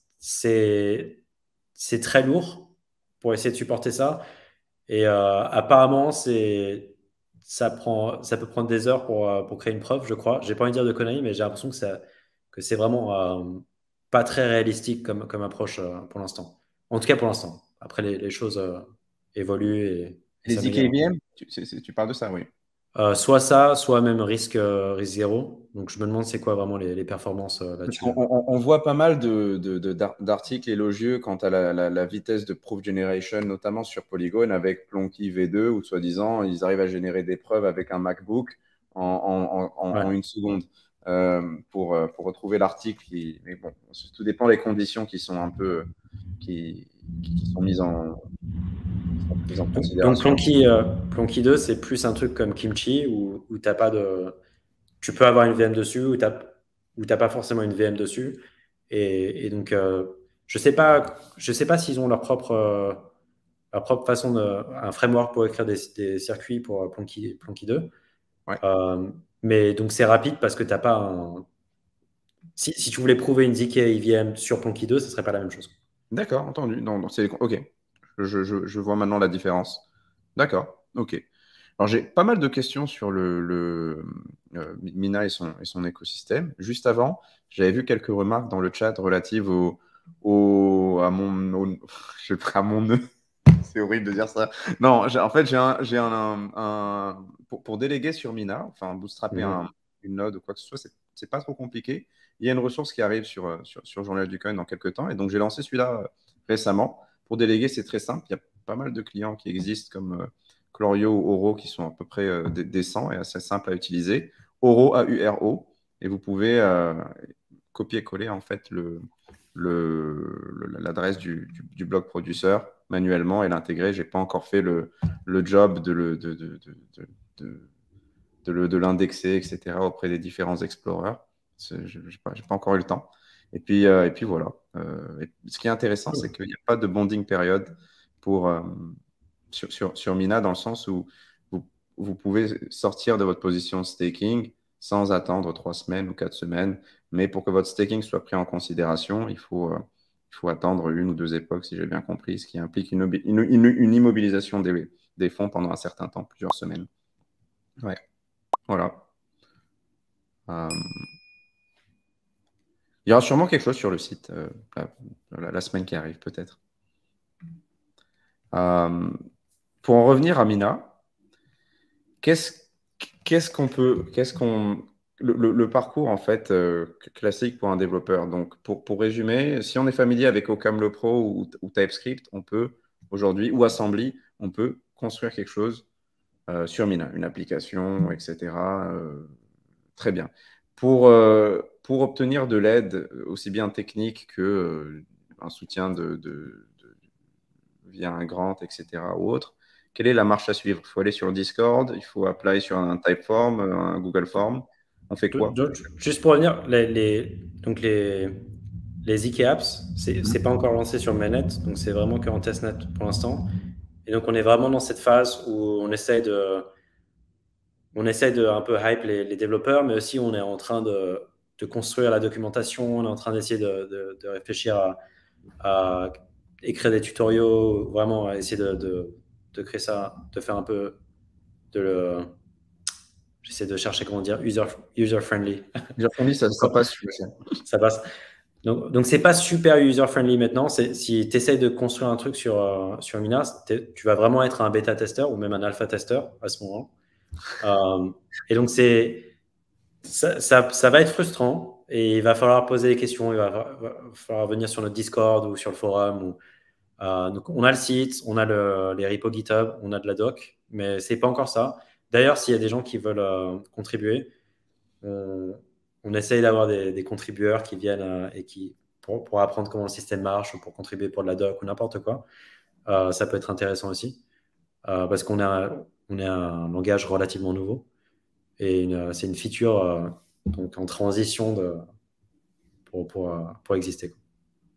c'est, c'est très lourd pour essayer de supporter ça. Et euh, apparemment, c'est, ça prend, ça peut prendre des heures pour, euh, pour créer une preuve, je crois. J'ai pas envie de dire de conneries, mais j'ai l'impression que ça, que c'est vraiment euh, pas très réalistique comme, comme approche euh, pour l'instant. En tout cas, pour l'instant. Après, les, les choses euh, évoluent et, et les s'améliorent. I K V M, tu, c'est- c'est- tu parles de ça, oui. Euh, soit ça, soit même risque, euh, risque zéro. Donc, je me demande c'est quoi vraiment les, les performances euh, Parce là-dessus. qu'on on- on voit pas mal de, de- de- d'ar- d'articles élogieux quant à la, la- la vitesse de proof generation, notamment sur Polygon avec Plonky V deux, où soi-disant ils arrivent à générer des preuves avec un MacBook en, en- en- Ouais. en une seconde. Euh, pour, euh, pour retrouver l'article. qui- Mais bon, tout dépend des conditions qui sont un peu qui, qui- qui sont mises en, mises en Donc, donc considération. Plonky, euh, Plonky deux, c'est plus un truc comme Kimchi où, où t'as pas de. Tu peux avoir une V M dessus ou tu n'as pas forcément une V M dessus. Et, et donc, euh, je sais pas, je sais pas s'ils ont leur propre, euh, leur propre façon de, un framework pour écrire des, des circuits pour Plonky, Plonky deux. Ouais. Euh, mais donc, c'est rapide parce que t'as pas un. Si, si tu voulais prouver une Z K I V M sur Plonky deux, ce serait pas la même chose. D'accord, entendu. Non, non, c'est, ok. Je, je- je vois maintenant la différence. D'accord, ok. Alors, j'ai pas mal de questions sur le, le, euh, Mina et son, et son écosystème. Juste avant, j'avais vu quelques remarques dans le chat relatives au, au, à mon, au- je à mon nœud. C'est horrible de dire ça. Non, j'ai- en fait, j'ai un, j'ai un, un- pour, pour déléguer sur Mina, enfin, bootstrapper Mhm. un- une node ou quoi que ce soit. C'est, c'est pas trop compliqué. Il y a une ressource qui arrive sur, euh, sur, sur Journal du Coin dans quelques temps. Et donc, j'ai lancé celui-là euh, récemment. Pour déléguer, c'est très simple. Il y a pas mal de clients qui existent comme euh, Chlorio ou Oro qui sont à peu près euh, dé- décents et assez simples à utiliser. Oro, A U R O. Et vous pouvez euh, copier-coller en fait le, le, le- l'adresse du, du, du blog producer manuellement et l'intégrer. Je n'ai pas encore fait le, le job de, le, de, de, de, de, de, de le- de l'indexer, et cetera, auprès des différents explorers. Je n'ai pas, j'ai pas encore eu le temps. Et puis, euh, et puis voilà. Euh, et ce qui est intéressant, c'est qu'il n'y a pas de bonding période pour, euh, sur, sur, sur Mina, dans le sens où vous, vous pouvez sortir de votre position de staking sans attendre trois semaines ou quatre semaines. Mais pour que votre staking soit pris en considération, il faut, euh, il faut attendre une ou deux époques, si j'ai bien compris, ce qui implique une, obi- une, une- une immobilisation des, des fonds pendant un certain temps, plusieurs semaines. Ouais, voilà. Euh, il y aura sûrement quelque chose sur le site euh, la, la semaine qui arrive, peut-être. Euh, pour en revenir à Mina, qu'est-ce qu'est-ce qu'on peut, qu'est-ce qu'on, le, le- le parcours en fait euh, classique pour un développeur. Donc, pour, pour résumer, si on est familier avec Ocaml Pro ou, ou TypeScript, on peut aujourd'hui, ou Assembly, on peut construire quelque chose euh, sur Mina, une application, et cetera. Euh, très bien. Pour, euh, pour obtenir de l'aide aussi bien technique que euh, un soutien de, de- de- via un grant, et cetera ou autre, quelle est la marche à suivre? Il faut aller sur Discord, il faut apply sur un Typeform, euh, un Google Form. On fait Do- quoi? do- Juste pour revenir, les, les- donc les, les Z K Apps, c'est c'est pas encore lancé sur mainnet, donc c'est vraiment qu'en testnet pour l'instant. Et donc on est vraiment dans cette phase où on essaye de, on essaye de un peu hype les, les développeurs, mais aussi on est en train de, de construire la documentation, on est en train d'essayer de, de- de réfléchir à, à écrire des tutoriaux, vraiment à essayer de, de, de créer ça, de faire un peu de le, j'essaie de chercher comment dire, user, user friendly. J'ai répondu, ça, ça passe. Ça passe. Donc, donc c'est pas super user-friendly maintenant. C'est, si tu essaies de construire un truc sur, euh, sur Mina, t'es- tu vas vraiment être un bêta-testeur ou même un alpha-testeur à ce moment-là. Euh, et donc, c'est, ça, ça, ça va être frustrant et il va falloir poser des questions. Il va, va falloir venir sur notre Discord ou sur le forum. Ou, euh, donc, on a le site, on a le, les repos GitHub, on a de la doc, mais c'est pas encore ça. D'ailleurs, s'il y a des gens qui veulent euh, contribuer, on, on essaye d'avoir des, des contributeurs qui viennent euh, et qui, pour, pour apprendre comment le système marche ou pour contribuer pour de la doc ou n'importe quoi. Euh, ça peut être intéressant aussi euh, parce qu'on a, on est un langage relativement nouveau et une- c'est une feature euh, donc en transition de, pour, pour, euh, pour exister, quoi.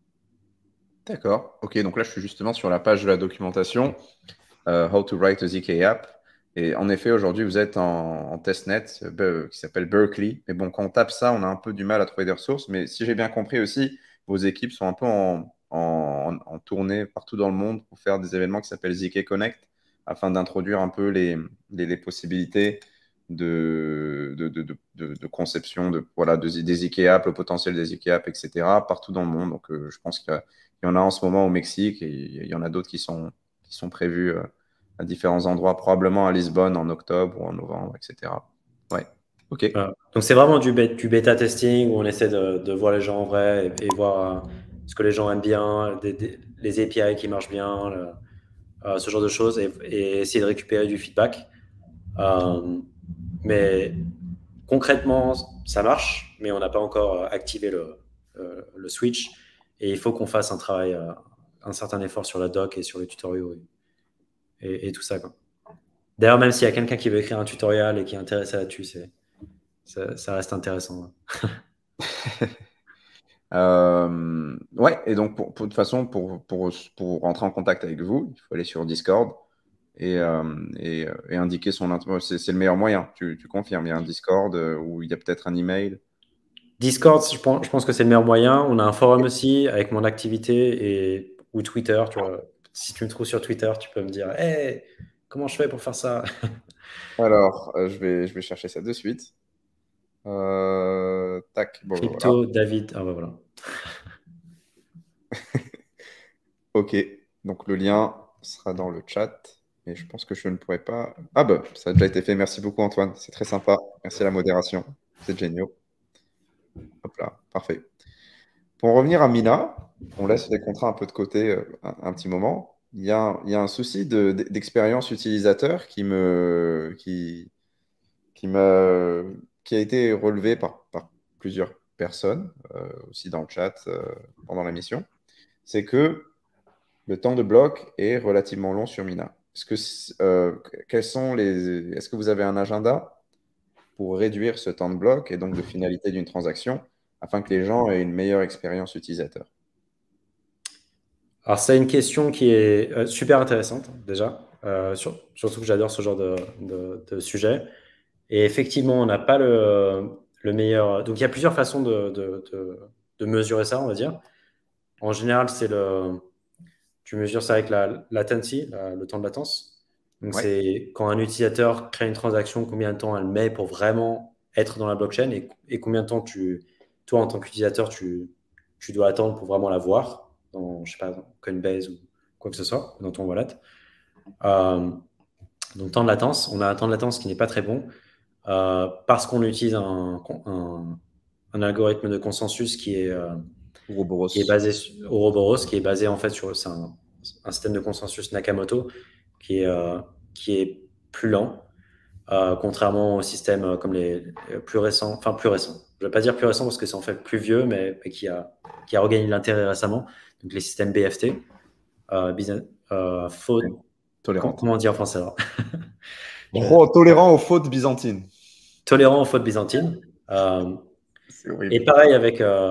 D'accord. Ok, donc là, je suis justement sur la page de la documentation, euh, How to write a Z K app. Et en effet, aujourd'hui, vous êtes en, en testnet euh, qui s'appelle Berkeley. Mais bon, quand on tape ça, on a un peu du mal à trouver des ressources. Mais si j'ai bien compris aussi, vos équipes sont un peu en, en, en tournée partout dans le monde pour faire des événements qui s'appellent Z K Connect afin d'introduire un peu les, les, les possibilités de, de, de, de, de conception de, voilà, de, des Z K apps, le potentiel des Z K apps, et cetera, partout dans le monde. Donc, euh, je pense qu'il y a il y en a en ce moment au Mexique et il y en a d'autres qui sont, qui sont prévus euh, à différents endroits, probablement à Lisbonne en octobre ou en novembre, et cetera. Ouais, ok. Voilà. Donc c'est vraiment du, bê- du bêta testing où on essaie de, de voir les gens en vrai et, et voir euh, ce que les gens aiment bien, des- des- les A P I qui marchent bien, le- euh, ce genre de choses et, et essayer de récupérer du feedback. Euh, mais concrètement, ça marche, mais on n'a pas encore activé le, le, le switch. Et il faut qu'on fasse un travail, euh, un certain effort sur la doc et sur les tutoriaux et, et- et tout ça, quoi. D'ailleurs, même s'il y a quelqu'un qui veut écrire un tutoriel et qui est intéressé là-dessus, c'est, ça, ça reste intéressant, hein. Euh, ouais, et donc, pour, pour- de toute façon, pour, pour, pour rentrer en contact avec vous, il faut aller sur Discord et, euh, et, euh, et indiquer son int- C'est c'est le meilleur moyen, tu, tu confirmes. Il y a un Discord euh, où il y a peut-être un email. Discord, je pense, je pense que c'est le meilleur moyen. On a un forum aussi avec mon activité et, ou Twitter. Tu vois. Si tu me trouves sur Twitter, tu peux me dire hey, comment je fais pour faire ça? Alors, euh, je vais, je vais chercher ça de suite. Euh, tac, bon, voilà. Crypto, David. Ah bah voilà. Ok, donc le lien sera dans le chat, mais je pense que je ne pourrai pas. Ah bah, ça a déjà été fait. Merci beaucoup, Antoine. C'est très sympa. Merci à la modération. C'est génial. Hop là, parfait. Pour en revenir à Mina, on laisse les contrats un peu de côté euh, un, un petit moment. Il y a, il y a un souci de- d'expérience utilisateur qui me, qui, qui m'a, qui a été relevé par, par plusieurs personnes, euh, aussi dans le chat euh, pendant la mission. C'est que le temps de bloc est relativement long sur Mina. Est-ce que, euh, quels sont les, est-ce que vous avez un agenda pour réduire ce temps de bloc et donc de finalité d'une transaction afin que les gens aient une meilleure expérience utilisateur? Alors, c'est une question qui est euh, super intéressante, déjà. Euh, sur- surtout que j'adore ce genre de, de- de sujet. Et effectivement, on n'a pas le, le meilleur. Donc, il y a plusieurs façons de, de- de- de mesurer ça, on va dire. En général, c'est le. Tu mesures ça avec la latency, la- le temps de latence. Donc, Ouais. c'est quand un utilisateur crée une transaction, combien de temps elle met pour vraiment être dans la blockchain et, et combien de temps tu, toi, en tant qu'utilisateur, tu, tu dois attendre pour vraiment la voir dans, je sais pas, dans Coinbase ou quoi que ce soit, dans ton wallet. Euh, donc, temps de latence, on a un temps de latence qui n'est pas très bon euh, parce qu'on utilise un, un, un algorithme de consensus qui est, euh, qui est Ouroboros. basé sur Ouroboros, qui est basé en fait sur c'est un, un système de consensus Nakamoto qui est, euh, qui est plus lent, euh, contrairement aux systèmes euh, comme les, les plus récents, enfin plus récents. Je ne vais pas dire plus récents parce que c'est en fait plus vieux, mais, mais qui, a, qui a regagné l'intérêt récemment. Donc les systèmes B F T, euh, business, euh, faute, com- Tolérante. comment on dit en français alors Je- Oh, tolérant aux fautes byzantines. Tolérant aux fautes byzantines. Euh, C'est horrible. et pareil avec, euh,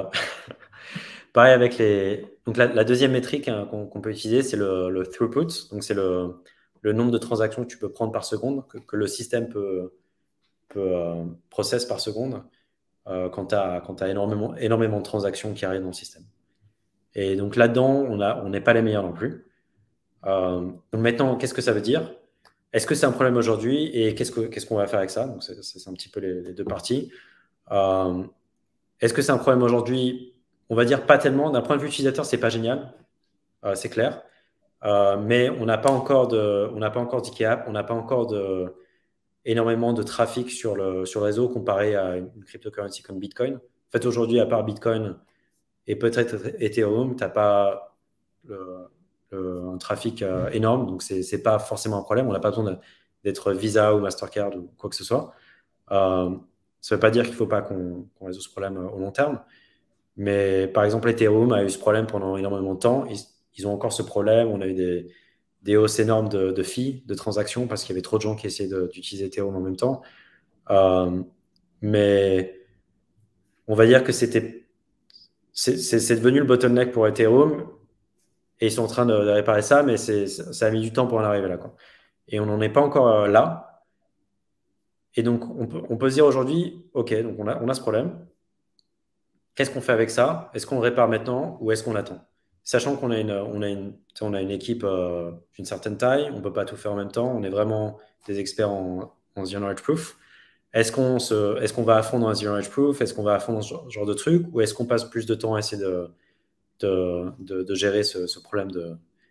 pareil avec les. Donc la, la deuxième métrique hein, qu'on qu'on peut utiliser, c'est le, le throughput. Donc c'est le, le nombre de transactions que tu peux prendre par seconde, que, que le système peut, peut euh, process par seconde euh, quand tu as, quand t'as énormément, énormément de transactions qui arrivent dans le système. Et donc là-dedans, on a, on n'est pas les meilleurs non plus. Euh, donc maintenant, qu'est-ce que ça veut dire? Est-ce que c'est un problème aujourd'hui et qu'est-ce que, qu'est-ce qu'on va faire avec ça? Donc c'est c'est un petit peu les, les deux parties. Euh, Est-ce que c'est un problème aujourd'hui? On va dire pas tellement. D'un point de vue utilisateur, c'est pas génial, euh, c'est clair. Euh, mais on n'a pas encore de, on n'a pas encore d'IKEA, on n'a pas encore de, énormément de trafic sur le, sur le réseau comparé à une cryptocurrency comme Bitcoin. En fait, aujourd'hui, à part Bitcoin et peut-être Ethereum, tu n'as pas le, le, un trafic euh, énorme, donc c'est n'est pas forcément un problème. On n'a pas besoin d'être Visa ou Mastercard ou quoi que ce soit. Euh, ça ne veut pas dire qu'il ne faut pas qu'on qu'on résout ce problème au long terme. Mais par exemple, Ethereum a eu ce problème pendant énormément de temps. Ils, ils ont encore ce problème. On a eu des, des hausses énormes de, de fees, de transactions, parce qu'il y avait trop de gens qui essayaient d'utiliser Ethereum en même temps. Euh, mais on va dire que c'était, c'est c'est devenu le bottleneck pour Ethereum. Et ils sont en train de, de réparer ça, mais c'est ça a mis du temps pour en arriver là, quoi. Et on n'en est pas encore euh, là. Et donc, on peut, on peut se dire aujourd'hui, OK, donc on a, on a ce problème. Qu'est-ce qu'on fait avec ça? Est-ce qu'on le répare maintenant ou est-ce qu'on attend? Sachant qu'on a une, on a une, on a une équipe euh, d'une certaine taille, on ne peut pas tout faire en même temps, on est vraiment des experts en, en Zero Knowledge Proof. Est-ce qu'on se, est-ce qu'on va à fond dans un Zero Knowledge Proof? Est-ce qu'on va à fond dans ce genre, genre de truc? Ou est-ce qu'on passe plus de temps à essayer de, de, de, de gérer ce, ce, problème de,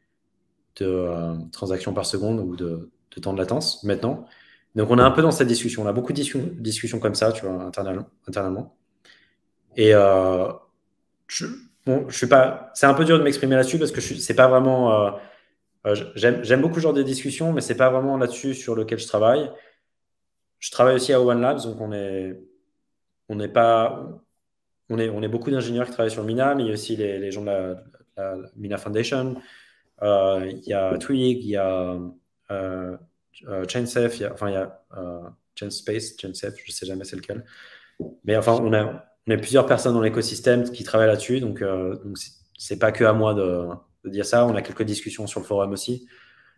de euh, transactions par seconde ou de, de, temps de latence maintenant? Donc on est un peu dans cette discussion. On a beaucoup de discussions, discussions comme ça, tu vois, internalement. internalement. Et euh, je, bon, je suis pas. C'est un peu dur de m'exprimer là-dessus parce que je c'est pas vraiment. Euh, euh, j'aime, j'aime beaucoup ce genre de discussion, mais c'est pas vraiment là-dessus sur lequel je travaille. Je travaille aussi à One Labs, donc on est, on n'est pas, on est, on est beaucoup d'ingénieurs qui travaillent sur Mina, mais il y a aussi les, les gens de la, la, la Mina Foundation. Euh, il y a Twig, il y a euh, euh, Chainsafe, il y a, enfin il y a euh, Chainspace, Chainsafe, je sais jamais c'est lequel. Mais enfin, on a, on a plusieurs personnes dans l'écosystème qui travaillent là-dessus, donc euh, donc c'est pas que à moi de, de, dire ça. On a quelques discussions sur le forum aussi.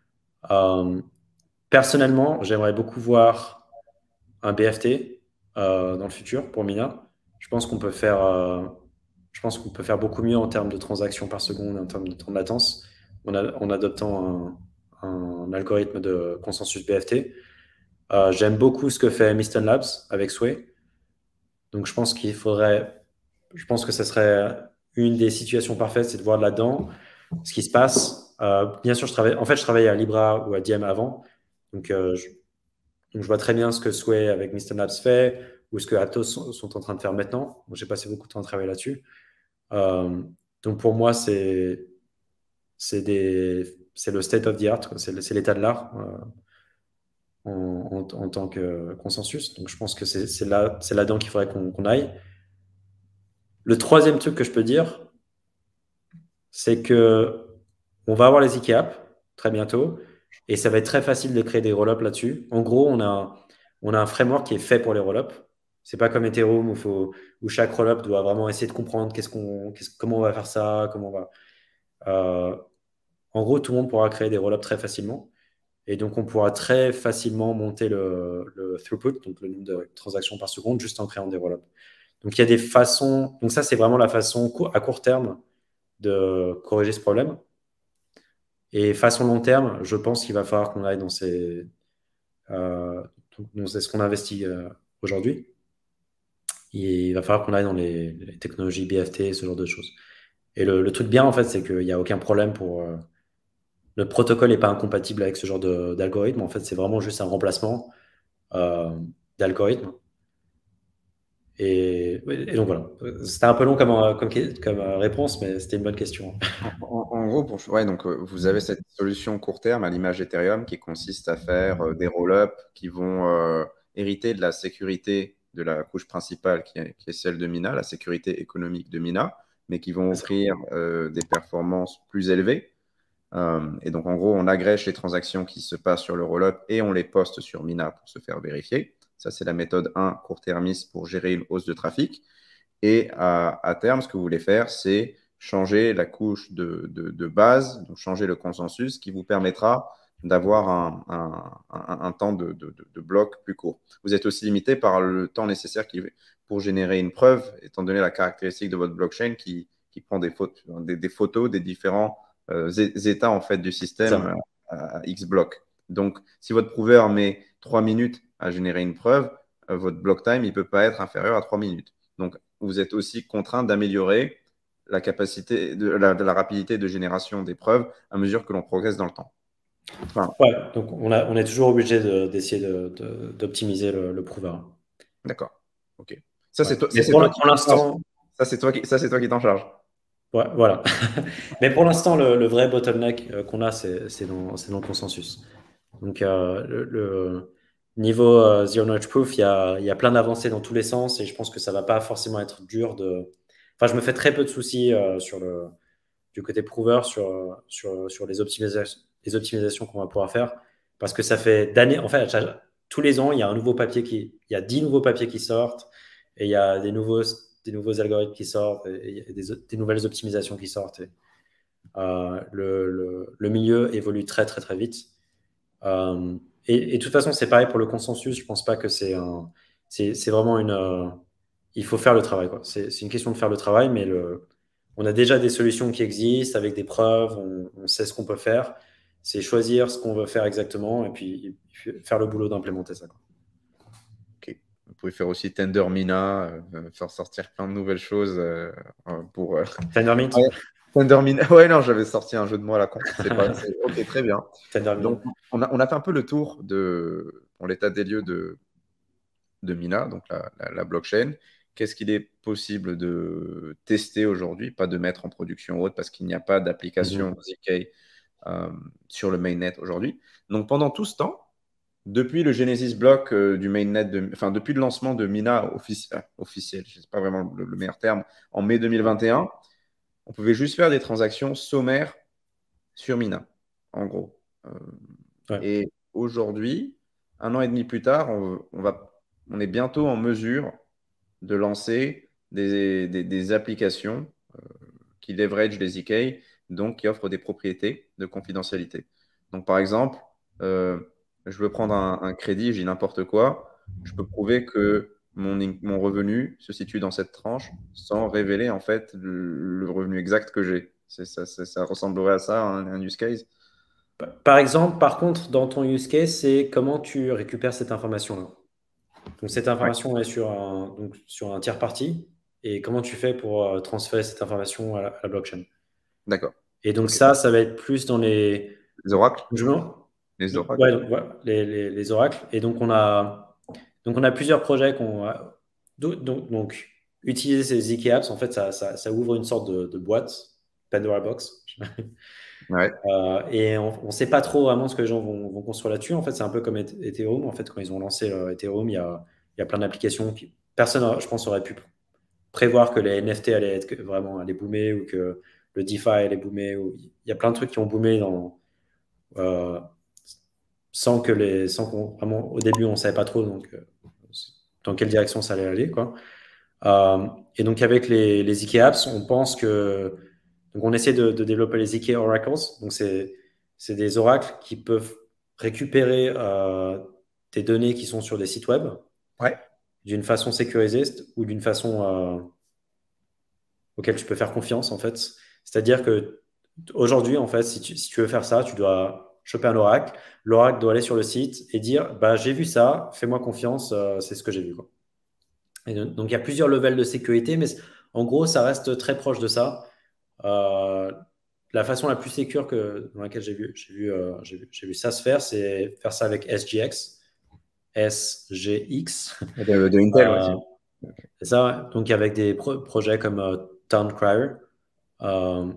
Euh, personnellement, j'aimerais beaucoup voir un B F T euh, dans le futur pour Mina. Je pense qu'on peut faire, euh, je pense qu'on peut faire beaucoup mieux en termes de transactions par seconde, en termes de temps de latence, en, a, en adoptant un, un, algorithme de consensus B F T. Euh, J'aime beaucoup ce que fait Miston Labs avec Sway. Donc je pense qu'il faudrait, je pense que ce serait une des situations parfaites, c'est de voir là-dedans ce qui se passe. Euh, bien sûr, je travaille, en fait, je travaillais à Libra ou à Diem avant, donc, euh, je, donc je vois très bien ce que Sway avec Miston Labs fait. ou ce que Atos sont, sont en train de faire maintenant. J'ai passé beaucoup de temps à travailler là-dessus. Euh, donc pour moi, c'est c'est le state of the art, c'est l'état de l'art euh, en, en, en, tant que consensus. Donc je pense que c'est là, là-dedans qu'il faudrait qu'on qu'on aille. Le troisième truc que je peux dire, c'est que on va avoir les Iki Apps très bientôt et ça va être très facile de créer des roll-ups là-dessus. En gros, on a, on a un framework qui est fait pour les roll-ups. C'est pas comme Ethereum où, faut, où chaque roll-up doit vraiment essayer de comprendre qu'est-ce qu'on, qu'est-ce, comment on va faire ça, comment on va. Euh, en gros, tout le monde pourra créer des roll-ups très facilement. Et donc, on pourra très facilement monter le, le throughput, donc le nombre de transactions par seconde, juste en créant des roll-ups. Donc, il y a des façons. Donc, ça, c'est vraiment la façon à court terme de corriger ce problème. Et façon long terme, je pense qu'il va falloir qu'on aille dans ces. Euh, c'est ce qu'on investit euh, aujourd'hui. Il va falloir qu'on aille dans les, les, technologies B F T, ce genre de choses. Et le, le truc bien, en fait, c'est qu'il n'y a aucun problème pour. Euh, le protocole n'est pas incompatible avec ce genre d'algorithme. En fait, c'est vraiment juste un remplacement euh, d'algorithme. Et, et, donc voilà. C'était un peu long comme, comme, comme réponse, mais c'était une bonne question. En, en gros, pour, ouais, donc, vous avez cette solution court terme à l'image Ethereum qui consiste à faire euh, des roll-ups qui vont euh, hériter de la sécurité de la couche principale qui est, qui est celle de Mina, la sécurité économique de Mina, mais qui vont offrir euh, des performances plus élevées. Euh, et donc, en gros, on agrège les transactions qui se passent sur le roll-up et on les poste sur Mina pour se faire vérifier. Ça, c'est la méthode un court-termiste pour gérer une hausse de trafic. Et à, à terme, ce que vous voulez faire, c'est changer la couche de, de, de base, donc changer le consensus qui vous permettra d'avoir un, un, un, un temps de, de, de bloc plus court. Vous êtes aussi limité par le temps nécessaire qui, pour générer une preuve, étant donné la caractéristique de votre blockchain qui, qui prend des, photos, des, des photos des différents euh, états en fait, du système à, à X blocs. Donc, si votre prouveur met trois minutes à générer une preuve, euh, votre block time, il ne peut pas être inférieur à trois minutes. Donc, vous êtes aussi contraint d'améliorer la capacité, de la, de la rapidité de génération des preuves à mesure que l'on progresse dans le temps. Enfin, ouais, donc on, a, on est toujours obligé d'essayer de, d'optimiser de, le, le prouveur. D'accord. Ok. Ça, ouais. c'est toi, pour, pour l'instant. Ça, c'est toi qui, ça, c'est toi qui t'en charge. Ouais, voilà. Mais pour l'instant, le, le vrai bottleneck euh, qu'on a, c'est dans, dans le consensus. Donc, euh, le, le niveau euh, Zero Knowledge Proof, il y a, y a plein d'avancées dans tous les sens et je pense que ça ne va pas forcément être dur de. Enfin, je me fais très peu de soucis euh, sur le, du côté prouveur, sur, sur, sur les optimisations, les optimisations qu'on va pouvoir faire parce que ça fait d'années. En fait, tous les ans, il y a un nouveau papier qui. Il y a dix nouveaux papiers qui sortent et il y a des nouveaux. des nouveaux algorithmes qui sortent, et, et des, des nouvelles optimisations qui sortent. Et, euh, le, le, le milieu évolue très, très, très vite. Euh, et, et de toute façon, c'est pareil pour le consensus. Je ne pense pas que c'est un... C'est vraiment une... Euh, il faut faire le travail. C'est une question de faire le travail, mais le, on a déjà des solutions qui existent avec des preuves, on, on sait ce qu'on peut faire. C'est choisir ce qu'on veut faire exactement et puis faire le boulot d'implémenter ça. Quoi. Vous pouvez faire aussi Tendermina, euh, faire sortir plein de nouvelles choses euh, pour. Euh... Tendermint ouais, Tendermina. Ouais, non, j'avais sorti un jeu de mots à la con. C'est pas. Ok, très bien. Donc, on a, on a fait un peu le tour de pour l'état des lieux de, de Mina, donc la, la, la blockchain. Qu'est-ce qu'il est possible de tester aujourd'hui, pas de mettre en production haute parce qu'il n'y a pas d'application mm-hmm. Z K euh, sur le mainnet aujourd'hui. Donc, pendant tout ce temps, depuis le Genesis block euh, du mainnet, de, enfin depuis le lancement de Mina offici euh, officiel, je ne sais pas vraiment le, le meilleur terme, en mai deux mille vingt et un, on pouvait juste faire des transactions sommaires sur Mina, en gros. Euh, ouais. Et aujourd'hui, un an et demi plus tard, on, on, va, on est bientôt en mesure de lancer des, des, des applications euh, qui leverage des Z K, donc qui offrent des propriétés de confidentialité. Donc par exemple, euh, je veux prendre un, un crédit, j'ai n'importe quoi, je peux prouver que mon, mon revenu se situe dans cette tranche sans révéler en fait le, le revenu exact que j'ai. Ça, ça, ça ressemblerait à ça, un, un use case? Par exemple, par contre, dans ton use case, c'est comment tu récupères cette information-là. Donc cette information ouais. est sur un, donc, sur un tiers parti et comment tu fais pour euh, transférer cette information à la, à la blockchain. D'accord. Et donc okay. ça, ça va être plus dans les... Les oracles je... Les oracles. Ouais, donc, ouais les, les, les oracles. Et donc on a, donc on a plusieurs projets qu'on Donc, donc, donc, utiliser ces Z K Apps, en fait, ça, ça, ça ouvre une sorte de, de boîte, Pandora Box. Ouais. Euh, et on ne sait pas trop vraiment ce que les gens vont, vont construire là-dessus. En fait, c'est un peu comme Eth- Ethereum. En fait, quand ils ont lancé euh, Ethereum, il y a, il y a plein d'applications qui personne, euh, je pense, aurait pu prévoir que les N F T allaient être que- vraiment allaient boomer ou que le DeFi allait boomer. Ou... Il y a plein de trucs qui ont boomé dans, euh, sans que les, sans qu'on vraiment au début on savait pas trop donc euh, dans quelle direction ça allait aller quoi. Euh, et donc avec les, les Z K Apps, on pense que donc on essaie de, de développer les Z K Oracles. Donc c'est c'est des oracles qui peuvent récupérer euh, des données qui sont sur des sites web Ouais. d'une façon sécurisée ou d'une façon euh, auquel tu peux faire confiance en fait. C'est-à-dire que aujourd'hui en fait, si tu, si tu veux faire ça, tu dois choper un oracle. L'oracle doit aller sur le site et dire bah j'ai vu ça, fais-moi confiance, euh, c'est ce que j'ai vu quoi. Et donc, donc, il y a plusieurs levels de sécurité, mais en gros, ça reste très proche de ça. Euh, la façon la plus sécure que, dans laquelle j'ai vu, j'ai vu, euh, j'ai vu, j'ai vu ça se faire, c'est faire ça avec S G X. S G X. De, de Intel, ouais. Euh, c'est ça, donc avec des pro- projets comme euh, Towncrier. Euh,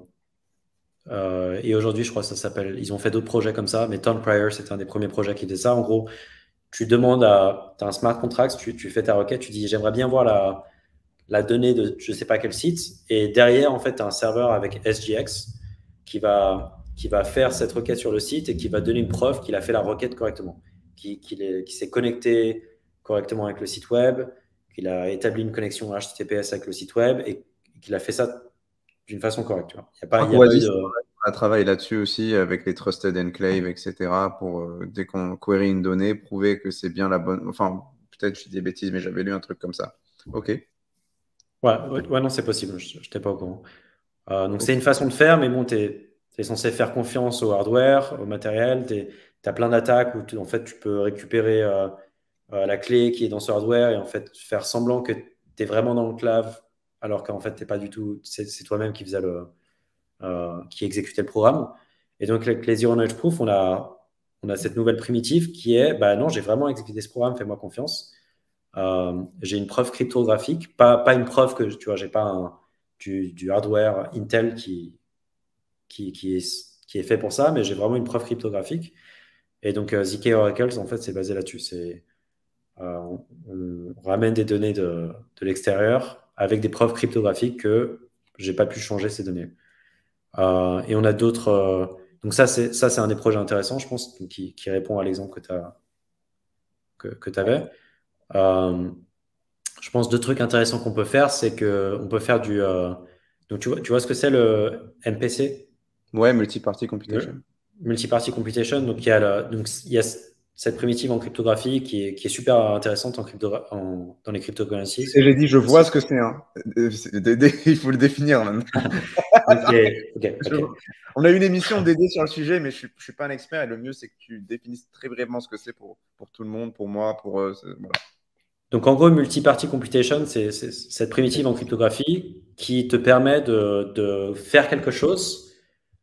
euh, et aujourd'hui, je crois que ça s'appelle. Ils ont fait d'autres projets comme ça, mais Towncrier, c'était un des premiers projets qui faisait ça. En gros, tu demandes à. Tu as un smart contract, tu, tu fais ta requête, tu dis j'aimerais bien voir la, la donnée de je ne sais pas quel site. Et derrière, en fait, tu as un serveur avec S G X qui va, qui va faire cette requête sur le site et qui va donner une preuve qu'il a fait la requête correctement, qu'il qui s'est connecté correctement avec le site web, qu'il a établi une connexion H T T P S avec le site web et qu'il a fait ça d'une façon correcte. Il n'y a, Je pas- crois il y a pas eu qu'Oasis de. a travaillé là-dessus aussi avec les trusted enclaves, et cetera. Pour euh, dès qu'on query une donnée, prouver que c'est bien la bonne. Enfin, peut-être je dis des bêtises, mais j'avais lu un truc comme ça. Ok. Ouais, ouais, ouais, non, c'est possible. Je n'étais pas au courant. Euh, donc, c'est Ok. une façon de faire, mais bon, tu es censé faire confiance au hardware, au matériel. Tu as plein d'attaques où tu- en fait, tu peux récupérer euh, euh, la clé qui est dans ce hardware et en fait faire semblant que tu es vraiment dans le clave, alors qu'en fait, t'es pas du tout. C'est c'est toi-même qui faisait le, euh, qui exécutait le programme. Et donc, avec les Zero Knowledge Proof, on a, on a cette nouvelle primitive qui est bah non, j'ai vraiment exécuté ce programme, fais-moi confiance. Euh, j'ai une preuve cryptographique, pas, pas une preuve que tu vois, j'ai pas un, du, du hardware Intel qui, qui, qui, est, qui est fait pour ça, mais j'ai vraiment une preuve cryptographique. Et donc, euh, Z K Oracles, en fait, c'est basé là-dessus. C'est, euh, on, on ramène des données de, de l'extérieur avec des preuves cryptographiques que j'ai pas pu changer ces données. Euh, et on a d'autres. Euh, donc, ça, c'est ça, c'est un des projets intéressants, je pense, qui, qui répond à l'exemple que tu as, que, que tu avais. Euh, je pense deux trucs intéressants qu'on peut faire, c'est qu'on peut faire du. Euh, donc, tu vois, tu vois ce que c'est le M P C? Ouais, multi-party Le computation. multi-party computation. Donc, il y a, la- donc, il y a cette primitive en cryptographie qui est, qui est super intéressante en crypto, en- dans les Et cryptocurrencies. j'ai dit, je vois ce que c'est. Hein. Euh, c'est- D D, il faut le définir maintenant. Ok, ok, Je- ok. On a une émission dédiée sur le sujet, mais je ne suis, je suis pas un expert. Et le mieux, c'est que tu définisses très brièvement ce que c'est pour, pour tout le monde, pour moi, pour eux. c'est- Voilà. Donc, en gros, multi-party computation, c'est c'est cette primitive en cryptographie qui te permet de, de faire quelque chose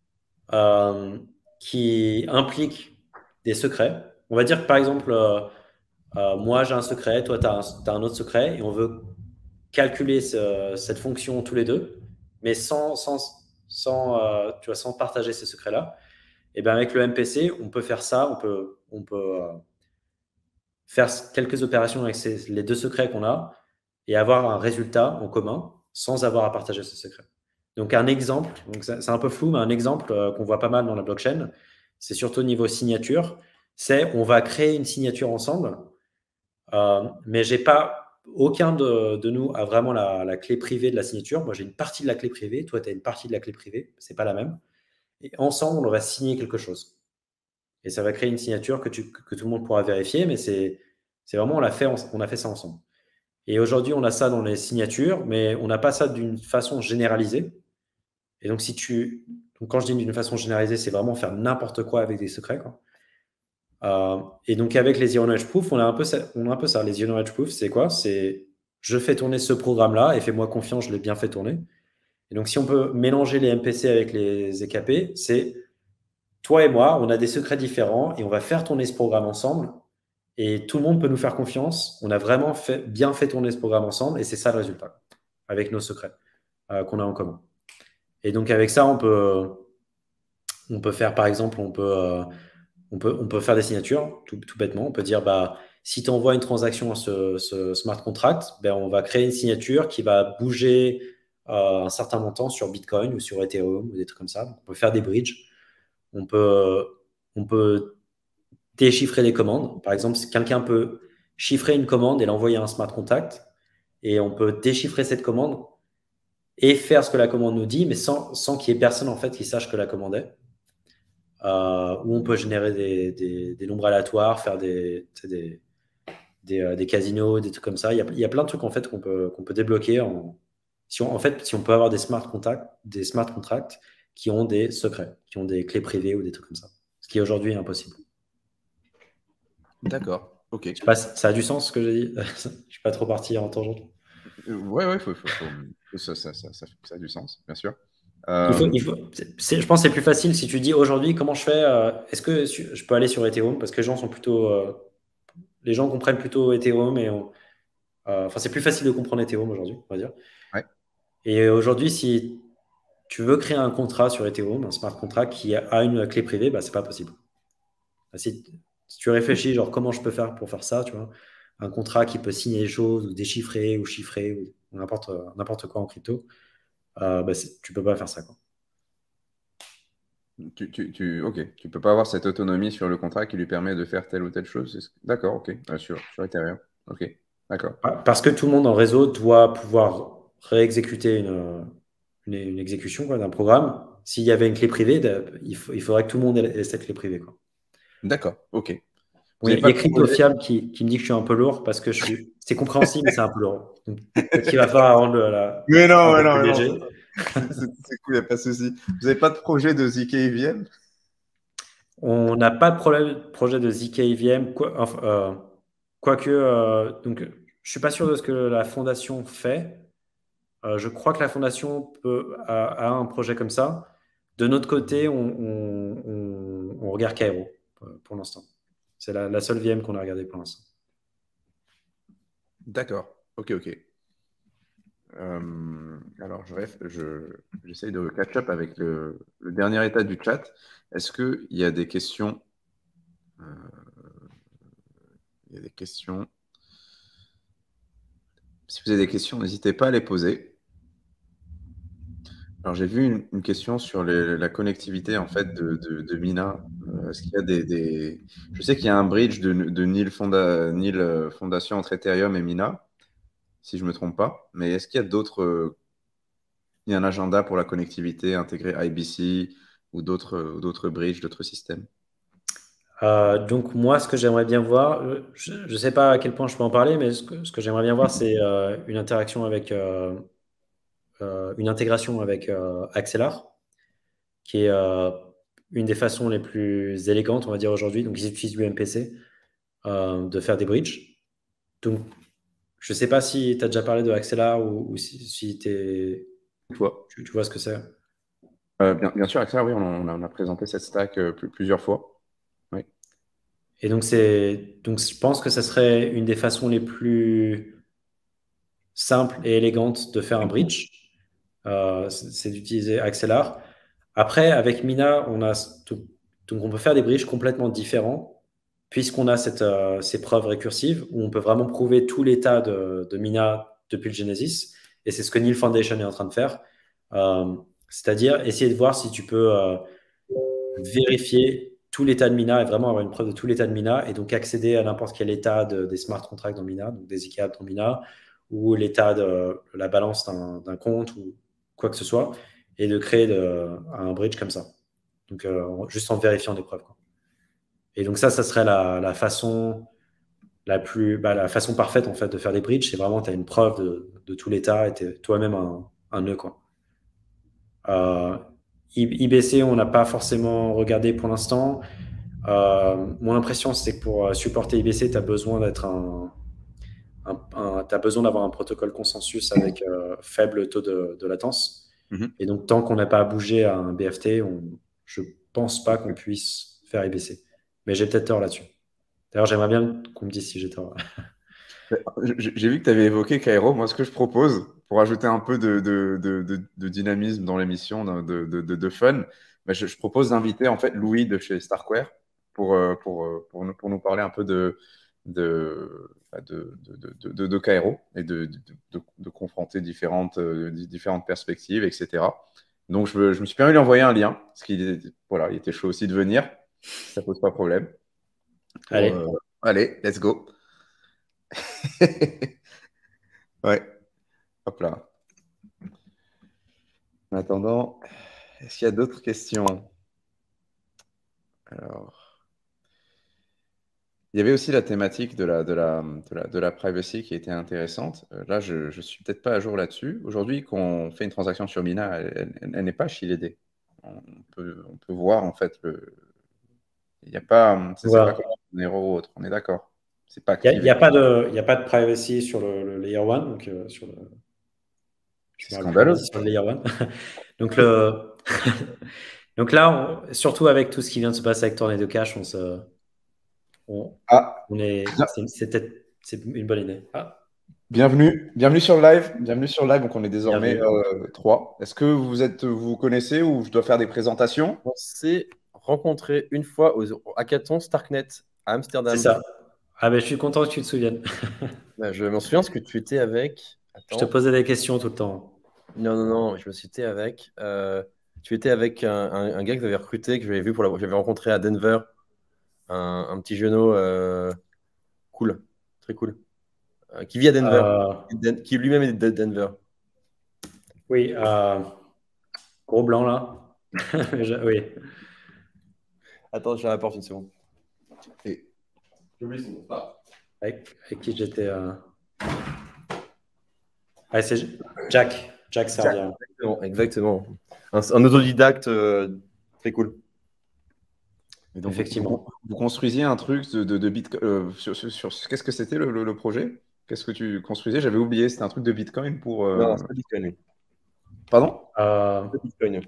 euh, qui implique des secrets. On va dire que, par exemple, euh, euh, moi, j'ai un secret, toi, tu as, as un autre secret, et on veut calculer ce- cette fonction tous les deux, mais sans, sans, sans, euh, tu vois, sans partager ces secrets-là. Et bien avec le M P C, on peut faire ça, on peut, on peut euh, faire quelques opérations avec ces- les deux secrets qu'on a et avoir un résultat en commun sans avoir à partager ce secret. Donc un exemple, donc c'est c'est un peu flou, mais un exemple euh, qu'on voit pas mal dans la blockchain, c'est surtout au niveau signature, c'est on va créer une signature ensemble, euh, mais j'ai pas aucun de, de nous a vraiment la, la clé privée de la signature. Moi, j'ai une partie de la clé privée, toi, tu as une partie de la clé privée, c'est pas la même. Et ensemble, on va signer quelque chose. Et ça va créer une signature que, tu, que tout le monde pourra vérifier, mais c'est c'est vraiment, on a, fait, on a fait ça ensemble. Et aujourd'hui, on a ça dans les signatures, mais on n'a pas ça d'une façon généralisée. Et donc, si tu. Donc, quand je dis d'une façon généralisée, c'est vraiment faire n'importe quoi avec des secrets, quoi. Euh, et donc, avec les Zero Knowledge Proof, on a un peu ça. On a un peu ça. Les Zero Knowledge Proof, c'est quoi? C'est je fais tourner ce programme-là et fais-moi confiance, je l'ai bien fait tourner. Et donc, si on peut mélanger les M P C avec les Z K P, c'est toi et moi, on a des secrets différents et on va faire tourner ce programme ensemble. et tout le monde peut nous faire confiance. On a vraiment fait, bien fait tourner ce programme ensemble et c'est ça le résultat, avec nos secrets euh, qu'on a en commun. Et donc avec ça, on peut, on peut faire par exemple, on peut, euh, on peut, on peut faire des signatures, tout, tout bêtement. On peut dire, bah, si tu envoies une transaction à ce, ce smart contract, ben, on va créer une signature qui va bouger euh, un certain montant sur Bitcoin ou sur Ethereum ou des trucs comme ça. On peut faire des bridges. On peut, on peut déchiffrer des commandes. Par exemple, si quelqu'un peut chiffrer une commande et l'envoyer à un smart contract, et on peut déchiffrer cette commande et faire ce que la commande nous dit, mais sans, sans qu'il y ait personne en fait qui sache que la commande est. Euh, où on peut générer des, des, des nombres aléatoires, faire des, des, des, euh, des casinos, des trucs comme ça. Il y a, il y a plein de trucs en fait qu'on peut, qu'on peut débloquer. En, si on, en fait, si on peut avoir des smart contracts, des smart contracts qui ont des secrets, qui ont des clés privées ou des trucs comme ça. Ce qui aujourd'hui est impossible. D'accord, ok. Je sais pas, ça a du sens ce que j'ai dit. Je suis pas trop parti en tangente. Euh, ouais, ouais, faut, faut, faut- ça, ça, ça, ça, ça a du sens, bien sûr. Il faut, Euh, il faut, c'est- je pense que c'est plus facile si tu dis aujourd'hui comment je fais. euh, Est-ce que su- je peux aller sur Ethereum parce que les gens sont plutôt, euh, les gens comprennent plutôt Ethereum et on- euh, enfin c'est plus facile de comprendre Ethereum aujourd'hui, on va dire. ouais, Et aujourd'hui, si tu veux créer un contrat sur Ethereum, un smart contract qui a une clé privée, bah c'est pas possible. Si, si tu réfléchis genre comment je peux faire pour faire ça, tu vois, un contrat qui peut signer des choses ou déchiffrer ou chiffrer ou n'importe n'importe quoi en crypto, euh, bah, c'est- tu peux pas faire ça, quoi. tu, tu, tu, ok, tu peux pas avoir cette autonomie sur le contrat qui lui permet de faire telle ou telle chose. c'est ce- D'accord, ok, ouais, sur, sur Ethereum. Ok, d'accord. Parce que tout le monde dans le réseau doit pouvoir réexécuter une, une, une exécution quoi, d'un programme. S'il y avait une clé privée, de- il, faut- il faudrait que tout le monde ait, ait cette clé privée, quoi. D'accord, ok. Vous Bon, il y n'avez a, il y pas a de Crypto projet. Fiable qui, qui me dit que je suis un peu lourd parce que je suis. C'est compréhensible, mais c'est un peu lourd. Donc, peut-être qu'il va falloir rendre le- la, Mais non, un mais peu non, plus mais non, léger. c'est c'est- c'est cool, il n'y a pas de souci. Vous n'avez pas de projet de Z K V M? On n'a pas de problème, projet de Z K V M, quoi, enfin, euh, quoique. Euh, donc, je suis pas sûr de ce que la fondation fait. Euh, je crois que la fondation peut, a, a un projet comme ça. De notre côté, on, on- on- on regarde Cairo euh, pour l'instant. C'est la, la seule V M qu'on a regardée pour l'instant. D'accord, ok, ok. Euh, alors, je ref- je, j'essaye de catch up avec le, le dernier état du chat. Est-ce qu'il y a des questions? euh, Il y a des questions. Si vous avez des questions, n'hésitez pas à les poser. Alors, j'ai vu une, une question sur les- la connectivité en fait de, de, de Mina. Euh, est-ce qu'il y a des, des- Je sais qu'il y a un bridge de, de Nil Fonda, Nil euh, Fondation entre Ethereum et Mina, si je ne me trompe pas. Mais est-ce qu'il y a d'autres, euh, il y a un agenda pour la connectivité intégré I B C ou d'autres, euh, d'autres bridges, d'autres systèmes? Euh, donc moi, ce que j'aimerais bien voir, euh, je ne sais pas à quel point je peux en parler, mais ce que, ce que j'aimerais bien voir, c'est euh, une interaction avec, euh, euh, une intégration avec euh, Axelar, qui est euh, une des façons les plus élégantes, on va dire aujourd'hui. Donc ils utilisent l'U M P C euh, de faire des bridges. Donc je ne sais pas si tu as déjà parlé de Axelar ou, ou si, si t'es- Toi. tu, tu vois ce que c'est. Euh, bien, bien sûr, Axel, oui, on, a, on a présenté cette stack euh, plus- plusieurs fois. Oui. Et donc, c'est, donc je pense que ça serait une des façons les plus simples et élégantes de faire un bridge. Euh, c'est c'est d'utiliser Axelar. Après, avec Mina, on a, donc donc on peut faire des bridges complètement différents puisqu'on a cette, euh, ces preuves récursives où on peut vraiment prouver tout l'état de, de Mina depuis le Genesis. Et c'est ce que Neil Foundation est en train de faire. Euh, c'est-à-dire essayer de voir si tu peux euh, vérifier tout l'état de Mina et vraiment avoir une preuve de tout l'état de Mina et donc accéder à n'importe quel état de, des smart contracts dans Mina, donc des I K dans Mina, ou l'état de la balance d'un d'un compte ou quoi que ce soit, et de créer de, un bridge comme ça. Donc, euh, juste en vérifiant des preuves, quoi. Et donc, ça, ça serait la, la façon la plus, bah, la façon parfaite en fait de faire des bridges, c'est vraiment tu as une preuve de, de tout l'état et tu es toi-même un, un nœud, quoi. Euh, I B C, on n'a pas forcément regardé pour l'instant. Euh, mon impression, c'est que pour euh, supporter I B C, tu as besoin d'être un, un, un t'as besoin d'avoir un protocole consensus avec euh, faible taux de, de latence. Mhm. Et donc, tant qu'on n'a pas bougé à un B F T, on, je pense pas qu'on puisse faire I B C. Mais j'ai peut-être tort là-dessus. D'ailleurs, j'aimerais bien qu'on me dise si j'étais. J'ai vu que tu avais évoqué Cairo. Moi, ce que je propose, pour ajouter un peu de, de, de, de, de dynamisme dans l'émission, de, de, de, de fun, bah, je, je, propose d'inviter en fait Louis de chez Starkware pour, pour, pour, nous, pour nous parler un peu de, de, de, de, de, de Cairo et de, de, de, de confronter différentes, différentes perspectives, et cetera. Donc, je, je me suis permis de lui envoyer un lien, parce qu'il voilà, il était chaud aussi de venir, si ça pose pas problème. Pour, allez. Euh, allez, let's go. Ouais, hop là. En attendant, est-ce qu'il y a d'autres questions? Alors, il y avait aussi la thématique de la, de la, de la, de la privacy qui était intéressante. Euh, là, je ne suis peut-être pas à jour là-dessus. Aujourd'hui, quand on fait une transaction sur Mina, elle, elle, elle n'est pas shieldée. On peut, on peut voir, en fait, le... il n'y a pas, c'est Voilà. pas comme un héros ou autre. On est d'accord. C'est pas Il n'y a, activé. a, pas de, y a pas de privacy sur le, le layer one, donc euh, sur le. Je C'est me rappelle plus, scandaleux. vas-y, sur le layer one. donc, le... donc là, on, surtout avec tout ce qui vient de se passer avec Tornado Cash, on se. On, Ah, on est. C'est peut-être c'est une bonne idée. Ah. Bienvenue, bienvenue sur le live. Bienvenue sur le live. Donc, on est désormais euh, trois. Est-ce que vous êtes, vous connaissez ou je dois faire des présentations? On s'est rencontrés une fois au hackathon Starknet à Amsterdam. C'est ça. Ah ben, je suis content que tu te souviennes. Ben, je m'en souviens parce que tu étais avec. Attends. Je te posais des questions tout le temps. Non, non, non, je me suis été avec. Euh, tu étais avec un, un, un gars que vous avez recruté, que j'avais vu pour la, j'avais rencontré à Denver, un, un petit genou euh, cool, très cool, euh, qui vit à Denver, euh... qui lui-même est de Denver. Oui, euh... gros blanc là. Oui. Attends, je la rapporte une seconde. Et... J'oublie son pas. Avec, avec qui j'étais. Euh... Ah, c'est Jack. Jack Sardia. Exactement. Exactement. Un, un autodidacte euh, très cool. Et donc, effectivement. Vous, vous construisiez un truc de, de, de Bitcoin. Euh, sur, sur, sur qu'est-ce que c'était le, le, le projet? Qu'est-ce que tu construisais? J'avais oublié. C'était un truc de Bitcoin pour. Euh... Non, c'est pas Bitcoin. Pardon? euh... C'est pas Bitcoin.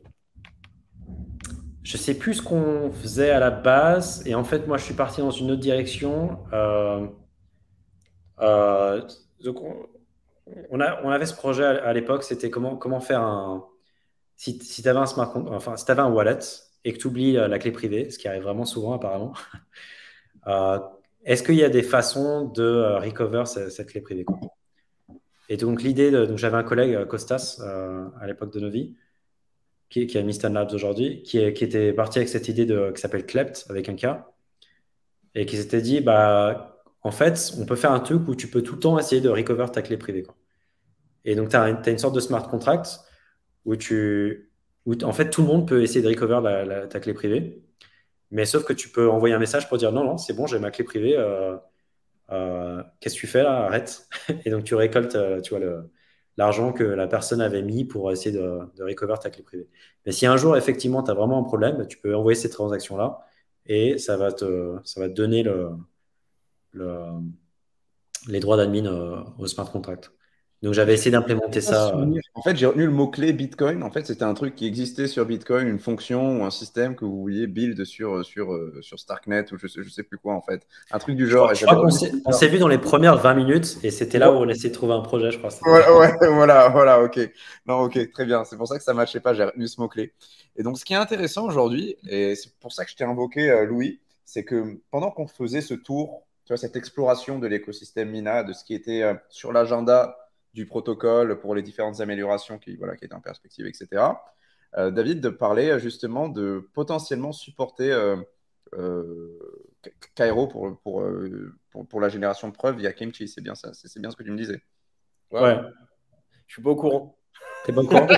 Je sais plus ce qu'on faisait à la base. Et en fait, moi, je suis parti dans une autre direction. Euh... Euh... Donc, on... On, a, on avait ce projet à, à l'époque, c'était comment, comment faire un. Si, si tu avais un smart enfin, si tu avais un wallet et que tu oublies la clé privée, ce qui arrive vraiment souvent apparemment, euh, est-ce qu'il y a des façons de euh, recover cette, cette clé privée, quoi. Et donc, l'idée, de, donc j'avais un collègue, Costas, euh, à l'époque de Novi, qui, qui a mis Stan Labs aujourd'hui, qui, est, qui était parti avec cette idée de, qui s'appelle Klept, avec un K, et qui s'était dit, bah, en fait, on peut faire un truc où tu peux tout le temps essayer de recover ta clé privée, quoi. Et donc, tu as, as une sorte de smart contract où, tu, où en fait, tout le monde peut essayer de recover la, la, ta clé privée. Mais sauf que tu peux envoyer un message pour dire non, non, c'est bon, j'ai ma clé privée. Euh, euh, Qu'est-ce que tu fais là? Arrête. Et donc, tu récoltes euh, tu vois, le, l'argent que la personne avait mis pour essayer de, de recover ta clé privée. Mais si un jour, effectivement, tu as vraiment un problème, tu peux envoyer ces transactions-là et ça va te, ça va te donner le, le, les droits d'admin euh, au smart contract. Donc, j'avais essayé d'implémenter ça. En fait, j'ai retenu le mot-clé Bitcoin. En fait, c'était un truc qui existait sur Bitcoin, une fonction ou un système que vous vouliez build sur, sur, sur Starknet ou je sais, je sais plus quoi, en fait. Un truc du genre. Je crois, crois qu'on s'est vu dans les premières vingt minutes et c'était là où on essayait de trouver un projet, je crois. Ouais, ouais, voilà, voilà, ok. Non, ok, très bien. C'est pour ça que ça ne matchait pas. J'ai retenu ce mot-clé. Et donc, ce qui est intéressant aujourd'hui, et c'est pour ça que je t'ai invoqué, euh, Louis, c'est que pendant qu'on faisait ce tour, tu vois, cette exploration de l'écosystème Mina, de ce qui était euh, sur l'agenda du protocole pour les différentes améliorations qui, voilà, qui étaient en perspective, et cetera. Euh, David de parler justement de potentiellement supporter euh, euh, Cairo pour, pour, euh, pour, pour la génération de preuves via Kimchi. C'est bien ça, c'est bien ce que tu me disais. Ouais. ouais. Je suis pas au courant. T'es pas au courant?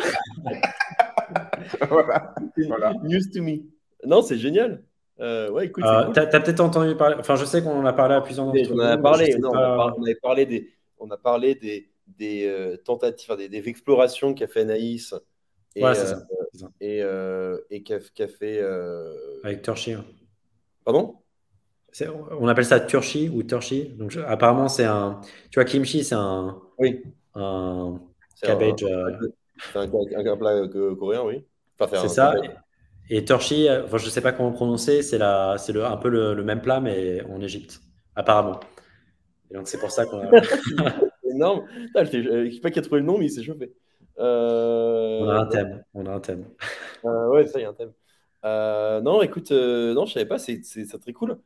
Voilà. Voilà. News to me. Non, c'est génial. Euh, ouais, écoute, euh, cool. T'as as, peut-être entendu parler. Enfin, je sais qu'on en a parlé à plusieurs d'entre vous. On en a parlé. Non, pas... on, a par... on avait parlé des. On a parlé des, des euh, tentatives, des, des explorations qu'a fait Anaïs. Et, ouais, c'est ça. Euh, ça. Et, euh, et qu'a qu fait. Euh... Avec Turchi. Hein. Pardon? On appelle ça Turchi ou Turchi. Donc, je, apparemment, c'est un. Tu vois, kimchi, c'est un. Oui. Un cabbage. C'est un, un, un, plat coréen, oui. Enfin, c'est ça. Cabbage. Et Turchi, enfin, je ne sais pas comment prononcer, c'est le, un peu le, le même plat, mais en Égypte. apparemment. Et donc, c'est pour ça qu'on a... C'est énorme. Putain, je ne sais pas qui a trouvé le nom, mais il s'est chauffé. Euh... on a un thème. On a un thème. Euh, ouais, ça, il y a un thème. Euh, non, écoute, euh, non, je savais pas, c'est c'est- c'est très cool.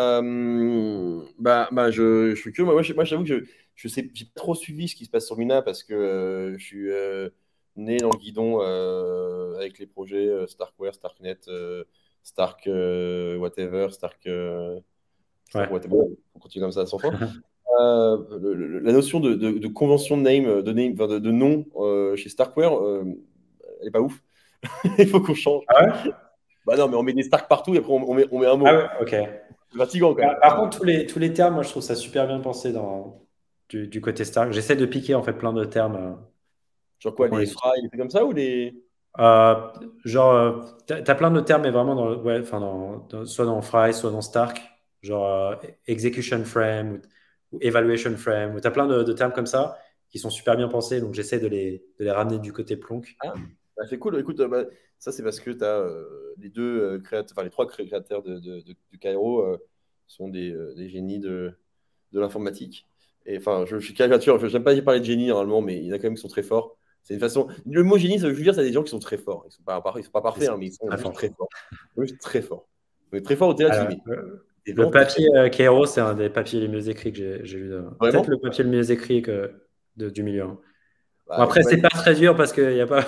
Euh, bah, bah, je, je suis curieux. Moi, moi, je- moi, j'avoue que je, je sais, j'ai pas trop suivi ce qui se passe sur Mina parce que euh, je suis euh, né dans le guidon euh, avec les projets euh, Starkware, Starknet, euh, Stark, euh, whatever, Stark, euh, Stark Ouais. whatever. On continue comme ça sans fin. Euh, le- le- la notion de, de- de convention de name, de, name, enfin, de, de nom euh, chez Starkware, euh, elle est pas ouf. Il faut qu'on change. Ah ouais? Bah non, mais on met des Stark partout et après on, on met, on met un mot. Ah ouais, ok. C'est fatigant quand Par, même. par contre, tous les, tous les termes, moi, je trouve ça super bien pensé dans, du, du côté Stark. J'essaie de piquer, en fait, plein de termes euh, Genre pour quoi, qu'on les les utilise. fry, des trucs comme ça ou les. Euh, genre, euh, t'as, t'as plein de termes, mais vraiment, dans, le- ouais, enfin, dans, dans- soit dans Fry, soit dans Stark, genre euh, execution frame ou, ou evaluation frame, ou t'as plein de, de termes comme ça qui sont super bien pensés, donc j'essaie de les, de les ramener du côté Plonk. Ah, bah, c'est cool. Écoute, euh, bah, ça c'est parce que tu as les deux euh, créateurs, enfin les trois cré- créateurs de, de, de- du Cairo euh, sont des, euh, des génies de, de l'informatique. Et enfin, je, je suis caricature, je n'aime pas parler de génie normalement, mais il y en a quand même qui sont très forts. C'est une façon. Le mot génie, ça veut dire, c'est des gens qui sont très forts. Ils sont pas, par- ils sont pas parfaits, hein, mais ils sont Très juste fort. très forts. Ils sont juste très forts. Mais très forts au théâtre, Alors, mais le, c'est le vraiment très papier fort. euh, Cairo, c'est un des papiers les mieux écrits que j'ai j'ai lu. de- Peut-être Vraiment? le papier le mieux écrit que, de- du milieu. hein. Bon, Bah, après, bah, c'est pas très dur parce qu'il n'y a pas.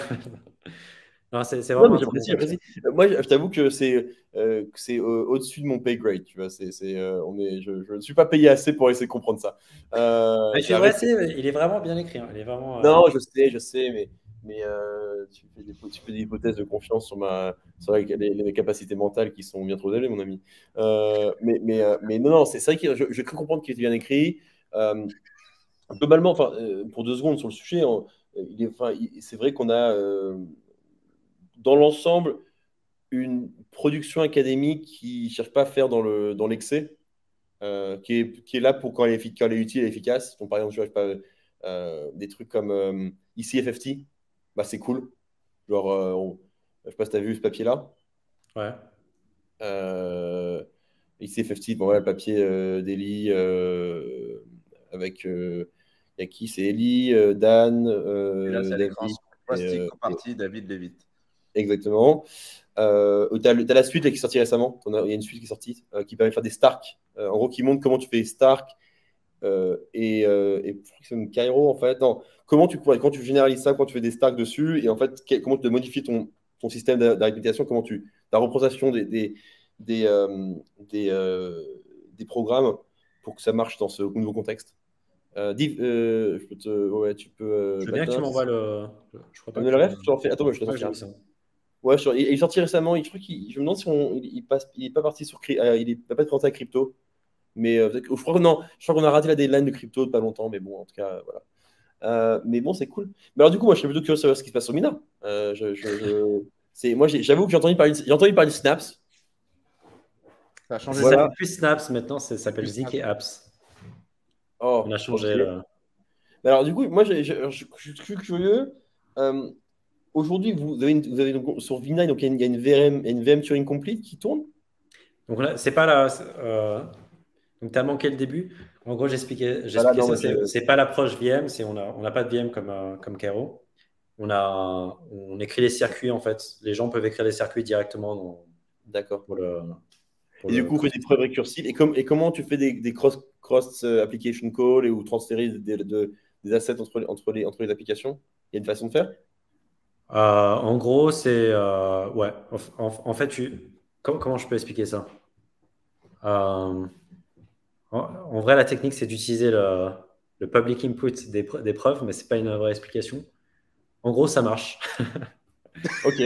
Non, c'est c'est non, vraiment mais un très bon j'apprécie, papier. j'apprécie. Euh, Moi, je je t'avoue que c'est euh, que c'est euh, au-dessus de mon pay grade, tu vois. C'est, c'est, euh, on est, je, je ne suis pas payé assez pour essayer de comprendre ça. Euh, Mais j'ai tu devrais arrêté. essayer, il est vraiment bien écrit. hein. Il est vraiment. euh, Non, je sais, je sais, mais, mais euh, tu fais des, tu fais des hypothèses de confiance sur ma, sur les, les- les capacités mentales qui sont bien trop élevées, mon ami. Euh, mais, mais, euh, mais non, non, c'est c'est vrai que je, je cru comprendre qu'il était bien écrit. Euh, Globalement, enfin, euh, pour deux secondes sur le sujet, on- il est, enfin, il- c'est vrai qu'on a, euh, dans l'ensemble, une production académique qui ne cherche pas à faire dans le dans l'excès, euh, qui, est, qui est là pour quand elle est, effi- quand elle est utile et efficace. Donc, par exemple, je sais pas, euh, des trucs comme euh, I C F F T, bah, c'est cool. Genre, euh, on- je sais pas si tu as vu ce papier-là. Ouais. Euh, I C F F T, bon, voilà, le papier euh, d'Eli euh, avec. Euh, il y a qui? C'est Eli, euh, Dan, Et là, euh, c'est à l'écran David. Et, plastique euh, en et- partie, David Levitt. exactement. Euh, tu as, la suite là, qui est sortie récemment. Il y a une suite qui est sortie euh, qui permet de faire des Stark. Euh, en gros, qui montre comment tu fais Stark euh, et, euh, et c'est une Cairo en fait. Non, comment tu quand tu généralises ça, quand tu fais des Stark dessus et en fait que- comment tu modifies ton, ton système de, de répétition, comment tu la représentation des des des, euh, des, euh, des programmes pour que ça marche dans ce nouveau contexte. Euh, Div- euh, je peux te, ouais, tu peux. Euh, Je veux bah, bien que tu t'as- m'envoies le. Je crois pas le que. ref, je te refais. Attends, mais je te Ouais, j'ai sortirai. vu ça. Ouais, sur- il il est sorti récemment. il- Je crois qu'il, je me demande si on, il, il passe, il est pas parti sur, cry- euh, il est, va pas présenté à crypto. Mais euh, peut-être que- je crois que non, je crois qu'on a raté la deadline de crypto de pas longtemps. Mais bon, en tout cas, euh, voilà. Euh, mais bon, c'est cool. Mais alors du coup, moi, je suis plutôt curieux de savoir ce qui se passe sur Mina. Euh, je, je- je- c'est, moi, j'ai- j'avoue que j'ai entendu parler, de- j'ai entendu parler de Snaps. Ça a Ça changé de Voilà. s'appelle plus Snaps maintenant, ça s'appelle plus Zik et Apps. On Oh, a ok. changé là. Mais alors du coup, moi, j'ai- j'ai- je, je suis curieux. Euh, Aujourd'hui, vous avez, une- vous avez donc, sur V neuf, donc il y a une, il y a une V M, il y a une V M Turing Complete qui tourne. Donc là, c'est pas la. euh, Donc tu as manqué le début. En gros, j'expliquais Voilà, j'expliquais non, ça. mais je- C'est c'est pas l'approche V M, c'est on a on n'a pas de V M comme euh, comme Cairo. On a on écrit les circuits en fait. Les gens peuvent écrire les circuits directement dans, D'accord. pour le pour Et du le coup, vous faites des preuves récursives. Et, com- et comment tu fais des, des cross, cross euh, application calls et ou transférer des, de- des assets entre, les- entre, les, entre les applications? Il y a une façon de faire? Euh, en gros, c'est euh, ouais. En, en- en fait, tu comment, comment je peux expliquer ça? Euh, en, en vrai, la technique, c'est d'utiliser le, le public input des, pre- des preuves, mais c'est pas une vraie explication. En gros, ça marche. Ok.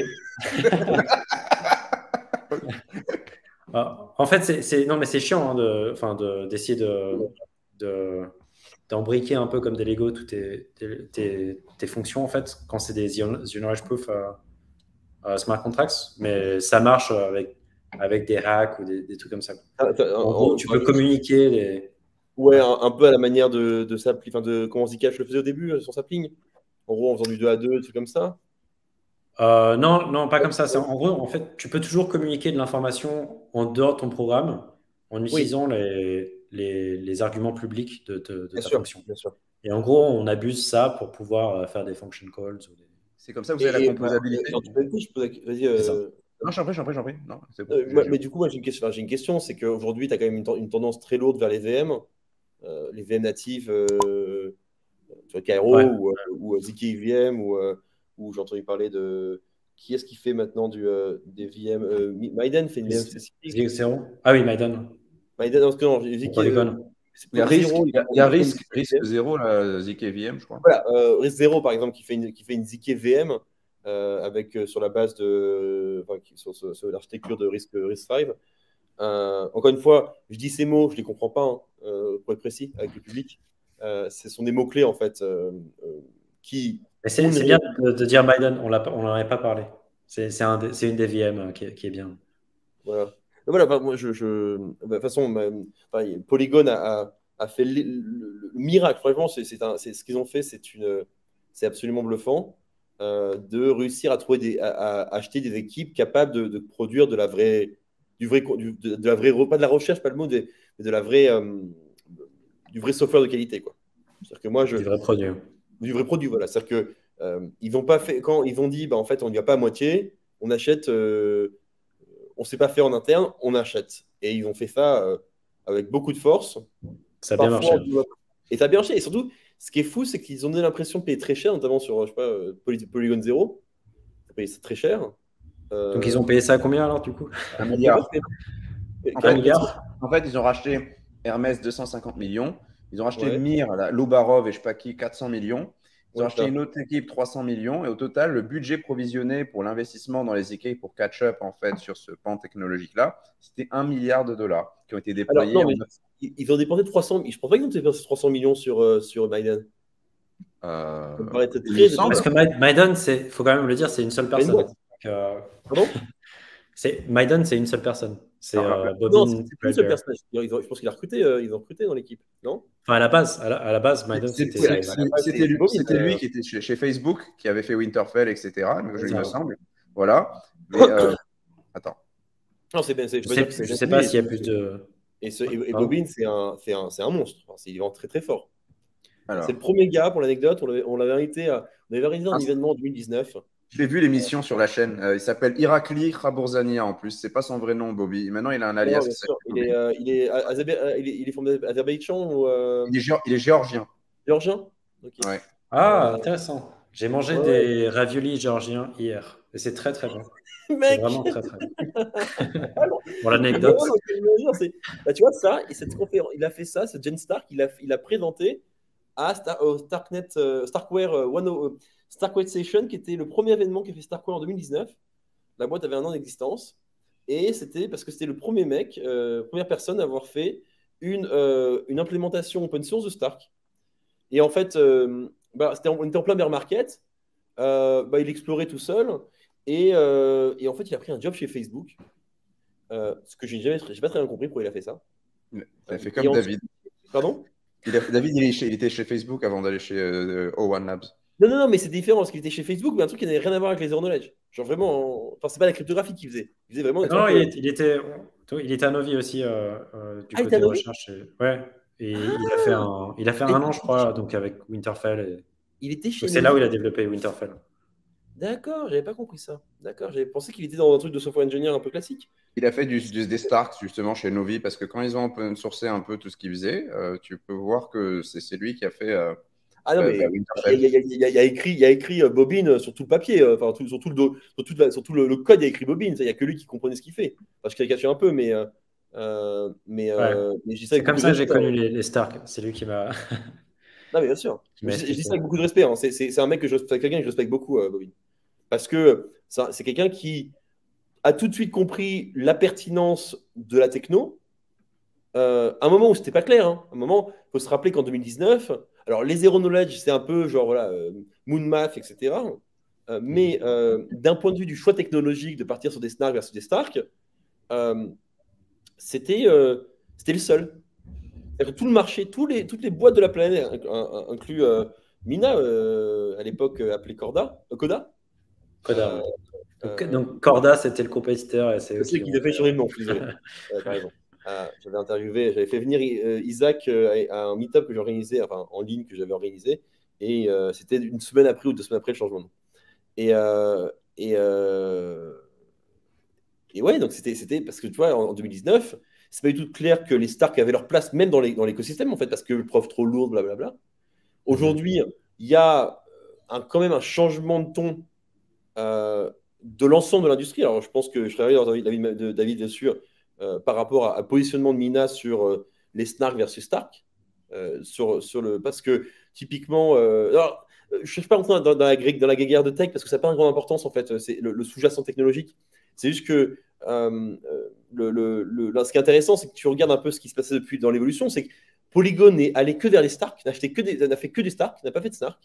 Euh, en fait, c'est c'est- non, mais c'est chiant hein, de, enfin, de, d'essayer de, de d'embriquer un peu comme des Lego toutes tes, tes, tes- tes fonctions en fait quand c'est des zero-knowledge proof euh, euh, smart contracts, mais ça marche avec avec des hacks ou des, des trucs comme ça. Ah, t'as- En en- gros, en- tu enfin, peux je- je- communiquer les. ouais, Ouais. un, un peu à la manière de, de Sapling, enfin de comment Zcash le faisait au début euh, sur Sapling. En gros, en faisant du deux à deux, des trucs comme ça. Euh, non, non, pas comme ça. C'est- En gros, en fait, tu peux toujours communiquer de l'information en dehors de ton programme en Oui. utilisant les, les, les arguments publics de, de, de Bien ta sûr, fonction. bien sûr. Et en gros, on abuse ça pour pouvoir euh, faire des function calls. Ou des... C'est comme ça que vous avez la Et, composabilité. et, en tout cas, je pose la- vas-y, C'est ça. euh, Non, j'en prie, j'en prie, j'en prie. Non, c'est bon. euh, j'ai- moi- j'ai- mais du coup, moi, j'ai une question. enfin, j'ai une question, c'est qu'aujourd'hui, tu as quand même une, ten- une tendance très lourde vers les V M, euh, les V M natifs, euh, tu vois, Cairo Ouais. ou, euh, ou euh, Z K V M, ou, euh, ou j'ai entendu parler de. Qui est-ce qui fait maintenant du, euh, des V M euh, Mi- Maiden fait une V M spécifique. Zero. Ah oui, Maiden. Maiden, non, parce que non, Z K, Polygon. euh, c'est Il y a pas risque, Zero, il y a, il y a risque, risque zéro, la Z K V M, je crois. Voilà, euh, Risk Zero, par exemple, qui fait une, qui fait une Z K V M euh, avec, euh, sur la base de. Enfin, qui- sur, sur- sur l'architecture de Risk, Risk cinq. Euh, encore une fois, je dis ces mots, je ne les comprends pas, hein, euh, pour être précis, avec le public. Euh, ce sont des mots-clés, en fait, euh, euh, qui. Mais c'est c'est bien de, de dire Maiden, on n'en avait pas parlé. C'est c'est un des- c'est une des V M euh, qui est, qui est bien. Voilà. Mais voilà, bah, moi, je. je bah, de toute façon, ma- enfin, Polygon a, a, a fait le, le- le miracle. Franchement, c'est c'est un- c'est- ce qu'ils ont fait, c'est une, c'est absolument bluffant. euh, de réussir à trouver des, à, à acheter des équipes capables de, de produire de la vraie, du vrai, co- du- de, de la vraie, re- pas de la recherche, pas le mot, de, mais de la vraie, euh, du vrai software de qualité, quoi. C'est-à-dire que moi, je, Du vrai produit. du vrai produit, voilà. C'est-à-dire que euh, ils n'ont pas fait quand ils ont dit, bah en fait, on n'y va pas à moitié, on achète, euh, on sait pas faire en interne, on achète. Et ils ont fait ça euh, avec beaucoup de force. Ça a bien Parfois, marché. on doit- Et ça a bien marché. Et surtout, ce qui est fou, c'est qu'ils ont donné l'impression de payer très cher, notamment sur, je sais pas, euh, Poly- Polygon Zero. Ils payaient ça très cher. Euh, Donc ils ont payé ça à combien alors du coup? Un milliard. Et- En Un fait, milliard? en fait, ils ont racheté Hermès deux cent cinquante millions. Ils ont racheté Ouais. Mir, là, Lobarov et je sais pas qui, quatre cents millions. Ils ont Ouais, acheté ça. une autre équipe, trois cents millions. Et au total, le budget provisionné pour l'investissement dans les équipes pour catch-up en fait sur ce pan technologique-là, c'était un milliard de dollars qui ont été Alors, déployés. non, en mais neuf- ils ils ont dépensé trois cents. Je pense pas qu'ils ont dépensé trois cents millions sur, euh, sur Biden. Euh, Ça me paraît il très me semble. Parce que Ma- Maiden, il faut quand même le dire, c'est une seule C'est une personne. boîte. Donc, euh, Pardon? c'est- Maiden, c'est une seule personne. C'est Alors, euh, là- Non, Bobin c'est c'est plus ce Redbear. personnage. Ils ont- je pense qu'il a recruté, euh, ils ont recruté dans l'équipe, non? Enfin, à la base, à la, à la base, Maiden, C'est- c'était. c'est- Ouais, c'est- bah, là-bas, C'était c'est lui, Bobby, c'était euh, lui qui était chez, chez Facebook, qui avait fait Winterfell, et cetera. mais- C'est Il ça. me semble. Voilà. Mais euh, attends. Non, c'est bien. c'est- Je veux sais, dire que c'est je sais bien pas fait. s'il y a plus de. Et, ce, et, et Pardon Bobin, c'est un, c'est un, c'est un monstre. Enfin, c'est- il vend très très fort. Alors, C'est le premier gars, pour l'anecdote. On l'avait on l'avait invité à, on avait organisé un Ah, c'est- événement en deux mille dix-neuf. j'ai vu l'émission sur la chaîne. Euh, il s'appelle Irakli Khabourzania en plus. C'est pas son vrai nom, Bobby. Maintenant, il a un alias. Non, qui bien sûr. s'appelle Il Bobby. est, euh, il est, Azerba- euh, il est, il est from Azerbaïdjan ou euh, Il est, géor- il est géorgien. géorgien? Ok. Ouais. Ah, Euh, intéressant. J'ai mangé ouais. des raviolis géorgiens hier. Et c'est très très bon. C'est Mec! vraiment très très bon. Ah non. Pour l'anecdote. Non, non, ce que je veux dire, c'est- bah, tu vois ça, et cette conférence, il a fait ça, ce Jen Stark, il a, il a présenté à Star, au Starknet, euh, Starkware euh, One oh- euh, Starkware Session, qui était le premier événement qu'a fait Starkware en deux mille dix-neuf. La boîte avait un an d'existence, et c'était parce que c'était le premier mec, euh, première personne à avoir fait une, euh, une implémentation open source de Stark. Et en fait, euh, bah, c'était en- on était en plein bear market, euh, bah, il explorait tout seul, et, euh, et en fait, il a pris un job chez Facebook. Euh, ce que j'ai jamais, j'ai pas très bien compris pourquoi il a fait ça. Il a fait Et comme ensuite- David. Pardon? Il a fait- David, il, est chez- il était chez Facebook avant d'aller chez euh, O one Labs. Non, non, non, mais c'est différent parce qu'il était chez Facebook, mais un truc qui n'avait rien à voir avec les zero knowledge. Genre vraiment, en- enfin, c'est pas la cryptographie qu'il faisait. Il faisait vraiment des Non, trucs, il, euh, est- il était, il était à Novi aussi, euh, euh, du Ah, il était côté à Novi recherche. et- ouais. Et il a fait un, il a fait Et- un an, je crois, donc avec Winterfell. et- Il était chez donc c'est là où Novi. il a développé Winterfell. D'accord, j'avais pas compris ça. D'accord, j'avais pensé qu'il était dans un truc de software engineer un peu classique. Il a fait du, du- des Starks justement chez Novi parce que quand ils ont open sourcé un peu tout ce qu'il faisait, euh, tu peux voir que c'est c'est lui qui a fait euh, Ah non, euh, mais bah, il Winterfell. y, a- il y a- il y a- il y a écrit, il y a écrit euh, Bobin euh, sur tout le papier, euh, enfin tout- sur tout le do- sur toute la- sur tout le, le code, il y a écrit Bobin. Il n'y a que lui qui comprenait ce qu'il fait. Enfin, je caricature un peu, mais euh, euh, mais, euh, mais je dis ça C'est avec comme beaucoup ça de que j'ai respect, connu hein. les, les Stark. C'est lui qui m'a. Non, mais bien sûr. qui m'a Je, je dis expliqué. ça avec beaucoup de respect, hein. C'est c'est- c'est un mec que je, c'est quelqu'un que je respecte beaucoup, euh, Bobin. Parce que ça- c'est quelqu'un qui a tout de suite compris la pertinence de la techno. Euh, à un moment où c'était pas clair, hein. À un moment, il faut se rappeler qu'en deux mille dix-neuf, alors les zero knowledge, c'est un peu genre voilà, euh, Moonmath, et cetera. Euh, mais euh, d'un point de vue du choix technologique de partir sur des Snark versus des Stark, euh, c'était euh, c'était le seul. C'est-à-dire que tout le marché, tous les, toutes les boîtes de la planète, inc- in- inclus euh, Mina, euh, à l'époque euh, appelée Corda, euh, Coda. Coda. Euh, Donc, euh, donc Corda, c'était le compétiteur. Et c'est eux je sais qui qu'il ont a fait fait- changer de nom, je suis désolé. Ouais, t'as raison. Euh, j'avais interviewé, j'avais fait venir euh, Isaac euh, à un meet-up que j'ai organisé, enfin en ligne que j'avais organisé, et euh, c'était une semaine après ou deux semaines après le changement de nom. Et, euh, et, euh, et ouais, donc c'était, c'était parce que tu vois, en, en deux mille dix-neuf, c'est pas du tout clair que les Stark avaient leur place même dans, les, dans l'écosystème en fait, parce que le prof trop lourd, blablabla. Aujourd'hui, il y a un, quand même un changement de ton euh, de l'ensemble de l'industrie. Alors, je pense que je travaille dans David, de David bien sûr, euh, par rapport à, à positionnement de Mina sur euh, les Snark versus Stark. Euh, sur, sur le, parce que typiquement, euh, alors, je ne cherche pas rentrer dans, dans, la, dans la guerre de tech parce que ça n'a pas une grande importance en fait. C'est le, le sous-jacent technologique. C'est juste que euh, le, le, le, ce qui est intéressant, c'est que tu regardes un peu ce qui se passait depuis dans l'évolution, c'est que Polygon n'est allé que vers les Stark, n'a acheté que des, n'a fait que des Stark, n'a pas fait de Snark.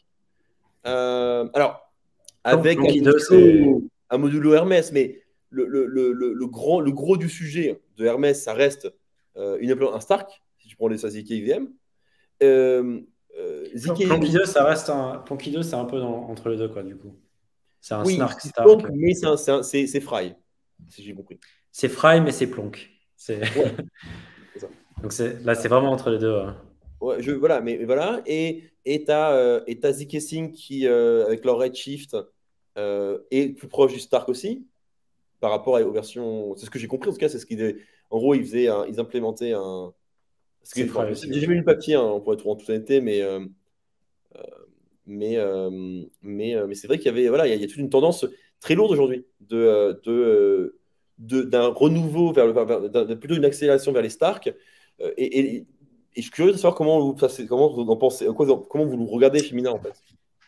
Euh, alors, avec un modulo, un modulo Hermès, mais le, le, le, le, grand, le gros du sujet de Hermès, ça reste euh, une, un Stark, si tu prends les Z K I V M. Euh, euh, Plonky deux, ça reste un. Plonky deux, c'est un peu dans, entre les deux, quoi, du coup. C'est un oui, Snark c'est Stark. Plonk, mais c'est, c'est, c'est, c'est Fry, si j'ai compris. C'est Fry, mais c'est Plonk. C'est... Ouais, c'est ça. Donc c'est, là, c'est vraiment entre les deux. Ouais. Ouais, je, voilà, mais voilà. Et et tu as euh, Z K Sync qui, euh, avec leur Redshift, euh, est plus proche du Stark aussi, par rapport aux versions. C'est ce que j'ai compris, en tout cas, c'est ce qu'ils. En gros, ils, faisaient un, ils implémentaient un. C'est que, enfin, j'ai jamais lu le papier, hein, pour être en toute honnêteté, mais. Euh, euh, mais, euh, mais, euh, mais c'est vrai qu'il y avait, voilà, il y, a, il y a toute une tendance très lourde aujourd'hui de, de, de, d'un renouveau vers, le, vers d'un, plutôt une accélération vers les Stark. Euh, et, et, et je suis curieux de savoir comment vous, comment vous en pensez, quoi, comment vous le regardez chez Mina en fait.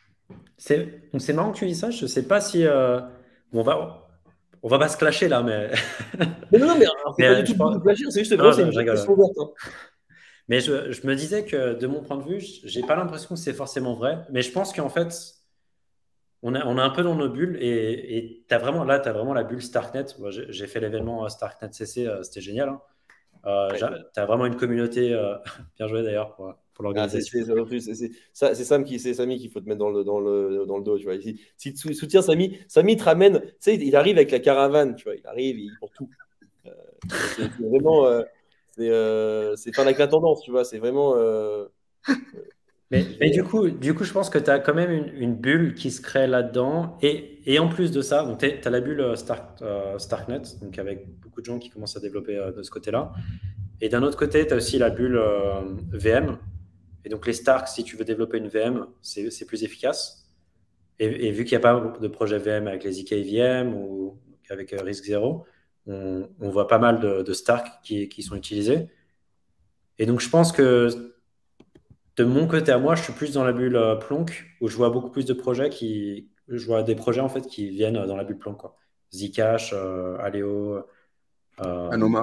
C'est, c'est marrant que tu dis ça. Je sais pas si euh, on va. On va pas se clasher là, mais. mais non, non, mais c'est pas du tout pense... clasher, c'est juste vraiment, c'est une question ouverte. Hein. Mais je, je me disais que de mon point de vue, j'ai pas l'impression que c'est forcément vrai. Mais je pense qu'en fait, on est on a un peu dans nos bulles et, et t'as vraiment, là, tu as vraiment la bulle Starknet. Moi, j'ai, j'ai fait l'événement Starknet C C, c'était génial. Hein. Euh, ouais. Tu as vraiment une communauté, euh, bien joué d'ailleurs pour, pour l'organisation. Ah, c'est, c'est, c'est, c'est, c'est Sam qui, c'est Samy qu'il faut te mettre dans le, dans le, dans le dos. Tu vois. Si, si tu soutiens Samy, Samy te ramène, tu sais, il arrive avec la caravane, tu vois, il arrive il, pour tout. Euh, c'est, c'est vraiment, euh, c'est, euh, c'est pas avec la tendance, tu vois, c'est vraiment. Euh, mais, mais du coup, du coup, je pense que tu as quand même une, une bulle qui se crée là-dedans. Et, et en plus de ça, tu as la bulle Stark, euh, Starknet, donc avec beaucoup de gens qui commencent à développer euh, de ce côté-là. Et d'un autre côté, tu as aussi la bulle euh, V M. Et donc les Stark, si tu veux développer une V M, c'est, c'est plus efficace. Et, et vu qu'il n'y a pas de projet V M avec les Z K V M ou avec euh, Risk Zero, on, on voit pas mal de, de Stark qui, qui sont utilisés. Et donc je pense que de mon côté à moi, je suis plus dans la bulle euh, Plonk, où je vois beaucoup plus de projets qui, je vois des projets en fait qui viennent dans la bulle Plonk, quoi. Zcash, euh, Aleo, euh, Anoma,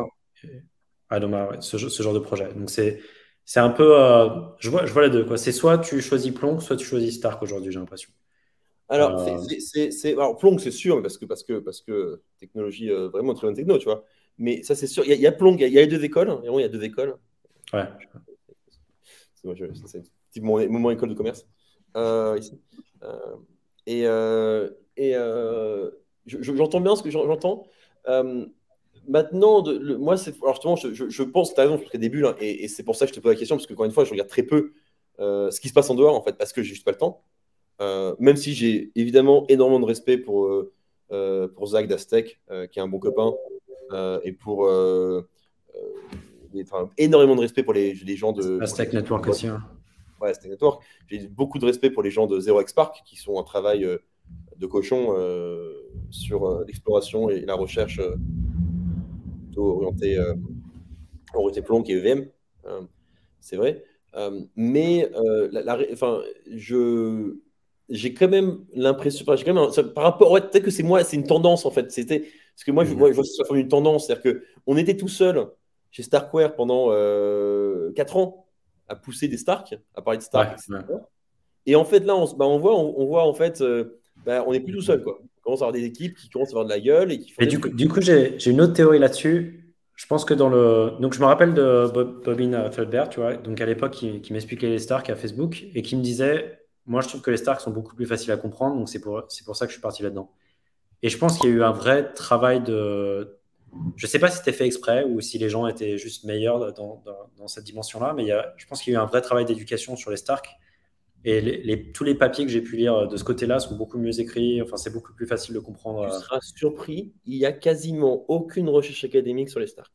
Anoma, ouais, ce, ce genre de projet. Donc c'est, c'est un peu, euh, je vois, je vois les deux, quoi. C'est soit tu choisis Plonk, soit tu choisis Stark aujourd'hui, j'ai l'impression. Alors, euh... c'est, c'est, c'est, alors Plonk, c'est sûr, parce que, parce que, parce que technologie, euh, vraiment très bonne techno, tu vois. Mais ça, c'est sûr. Il y, y a Plonk, il y, y a les deux écoles. Hein, il y a deux écoles. Ouais. C'est, moi, je, c'est un petit moment, moment école de commerce. Euh, ici. Euh, et euh, et euh, je, j'entends bien ce que j'entends. Euh, maintenant, de, le, moi, c'est, alors justement, je, je, je pense que tu as raison, je ferai des bulles, hein, et, et c'est pour ça que je te pose la question, parce que, encore une fois, je regarde très peu euh, ce qui se passe en dehors, en fait, parce que j'ai juste pas le temps. Euh, même si j'ai évidemment énormément de respect pour, euh, euh, pour Zach d'Aztec, euh, qui est un bon copain, euh, et pour euh, euh, les, énormément de respect pour les, les gens de Aztec Network aussi. Hein. Ouais, Aztec Network. J'ai beaucoup de respect pour les gens de Zero X Park, qui sont un travail euh, de cochon euh, sur euh, l'exploration et la recherche euh, plutôt orientée, euh, orientée Plonk et E V M. Euh, c'est vrai. Euh, mais euh, la, la, enfin, je j'ai quand même l'impression, enfin, j'ai quand même un, par rapport, ouais, peut-être que c'est moi, c'est une tendance en fait. C'était parce que moi, mmh. je, moi, je vois ça comme une tendance, c'est-à-dire que on était tout seul chez Starkware pendant euh, quatre ans à pousser des Stark, à parler de Stark, ouais, et cetera. Ouais. Et en fait, là, on, bah, on voit, on, on voit en fait, euh, bah, on n'est plus tout seul, quoi. On commence à avoir des équipes qui commencent à avoir de la gueule et qui font. Et du coup, du coup, j'ai, j'ai une autre théorie là-dessus. Je pense que dans le. Donc, je me rappelle de Bob, Bobin Feldberg, tu vois, donc à l'époque, qui, qui m'expliquait les Stark à Facebook et qui me disait moi, je trouve que les Stark sont beaucoup plus faciles à comprendre, donc c'est pour, c'est pour ça que je suis parti là-dedans. Et je pense qu'il y a eu un vrai travail de, Je ne sais pas si c'était fait exprès ou si les gens étaient juste meilleurs dans, dans, dans cette dimension-là, mais il y a, je pense qu'il y a eu un vrai travail d'éducation sur les Stark. Et les, les, tous les papiers que j'ai pu lire de ce côté-là sont beaucoup mieux écrits. Enfin, c'est beaucoup plus facile de comprendre. Tu seras surpris, il n'y a quasiment aucune recherche académique sur les Stark.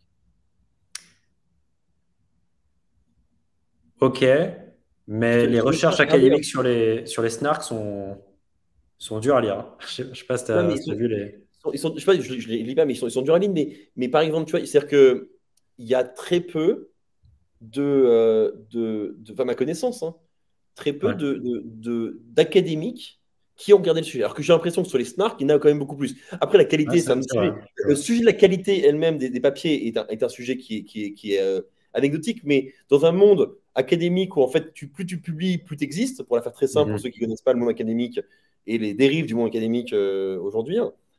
Ok, mais te, les recherches académiques sur les, sur les Snarks sont, sont dures à lire. Je ne sais pas si tu as, si as vu les... Ils sont, ils sont, je ne sais pas, je, je les lis pas, mais ils sont, ils sont durs à lire. Mais, mais par exemple, tu vois, c'est-à-dire qu'il y a très peu de, euh, de, de, de à ma connaissance, hein, très peu ouais. de, de, de, d'académiques qui ont regardé le sujet. Alors que j'ai l'impression que sur les Snarks, il y en a quand même beaucoup plus. Après, la qualité, ouais, c'est un sujet. Le sujet de la qualité elle-même des, des papiers est un, est un sujet qui est, qui est, qui est euh, anecdotique, mais dans un monde académique où en fait, tu, plus tu publies, plus tu existes, pour la faire très simple, mm-hmm. pour ceux qui ne connaissent pas le monde académique et les dérives du monde académique euh, aujourd'hui,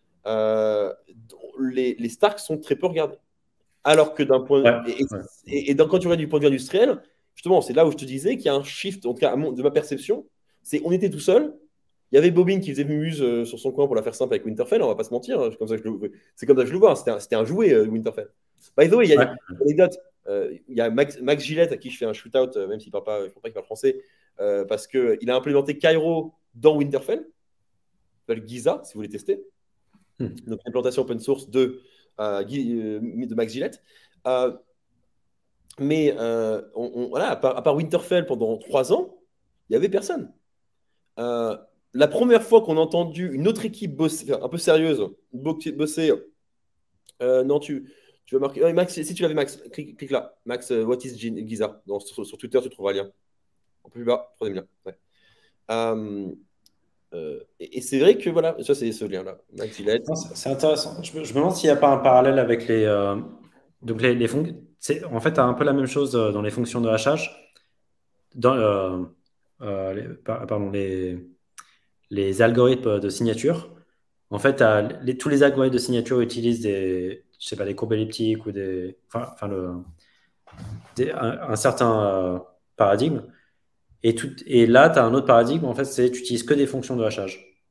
euh, les, les Starks sont très peu regardés. Alors que d'un point ouais, et, ouais. et, et dans, quand tu regardes du point de vue industriel, justement, c'est là où je te disais qu'il y a un shift, en tout cas de ma perception, c'est on était tout seul. Il y avait Bobbin qui faisait muse euh, sur son coin pour la faire simple avec Winterfell, on va pas se mentir. C'est comme ça que je le, c'est comme ça que je le vois. C'était un, c'était un jouet euh, Winterfell. By the way, il y a ouais. une anecdote. Euh, il y a Max, Max Gillette à qui je fais un shootout, euh, même s'il parle pas, je ne pense pas qu'il parle français, euh, parce que il a implémenté Cairo dans Winterfell. Ça s'appelle Giza, si vous voulez tester. Hmm. Donc implantation open source de Euh, de Max Gillette. Euh, mais euh, on, on, voilà, à part, à part Winterfell pendant trois ans, il n'y avait personne. Euh, la première fois qu'on a entendu une autre équipe bosser, un peu sérieuse, bosser, euh, non, tu, tu vas marquer. Euh, Max, si tu l'avais, Max, clique, clique là. Max, uh, what is Giza dans, sur, sur Twitter, tu trouveras le lien. En plus bas, troisième lien. Ouais. Euh, Euh, et, et c'est vrai que voilà, ça c'est ce lien-là. Max Gillette. C'est intéressant. Je me, je me demande s'il n'y a pas un parallèle avec les. Euh, donc les, les fonctions. En fait, tu as un peu la même chose dans les fonctions de hachage. Dans, euh, euh, les, pardon, les, les algorithmes de signature. En fait, les, tous les algorithmes de signature utilisent des, je sais pas, des courbes elliptiques ou des. Enfin, enfin le, des, un, un certain euh, paradigme. Et, tout, et là, tu as un autre paradigme, en fait, c'est tu n'utilises que des fonctions de hachage.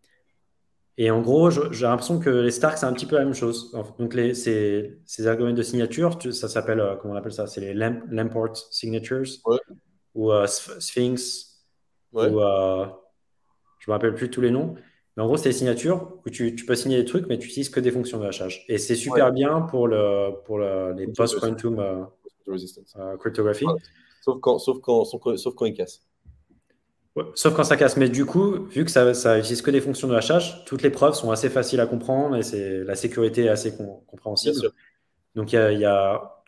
Et en gros, je, j'ai l'impression que les Starks, c'est un petit peu la même chose. Donc, les, ces, ces algorithmes de signature, tu, ça s'appelle, euh, comment on appelle ça? C'est les Lamp, Lamport Signatures ouais. ou euh, Sphinx, ouais. ou euh, je ne me rappelle plus tous les noms. Mais en gros, c'est des signatures où tu, tu peux signer des trucs, mais tu n'utilises que des fonctions de hachage. Et c'est super ouais. bien pour, le, pour le, les post-quantum euh, euh, cryptography. Ouais. Sauf quand, sauf, quand, sauf quand il casse. Ouais, sauf quand ça casse. Mais du coup, vu que ça, ça utilise que des fonctions de hachage, toutes les preuves sont assez faciles à comprendre et c'est, la sécurité est assez com- compréhensible. Donc, il y a, y a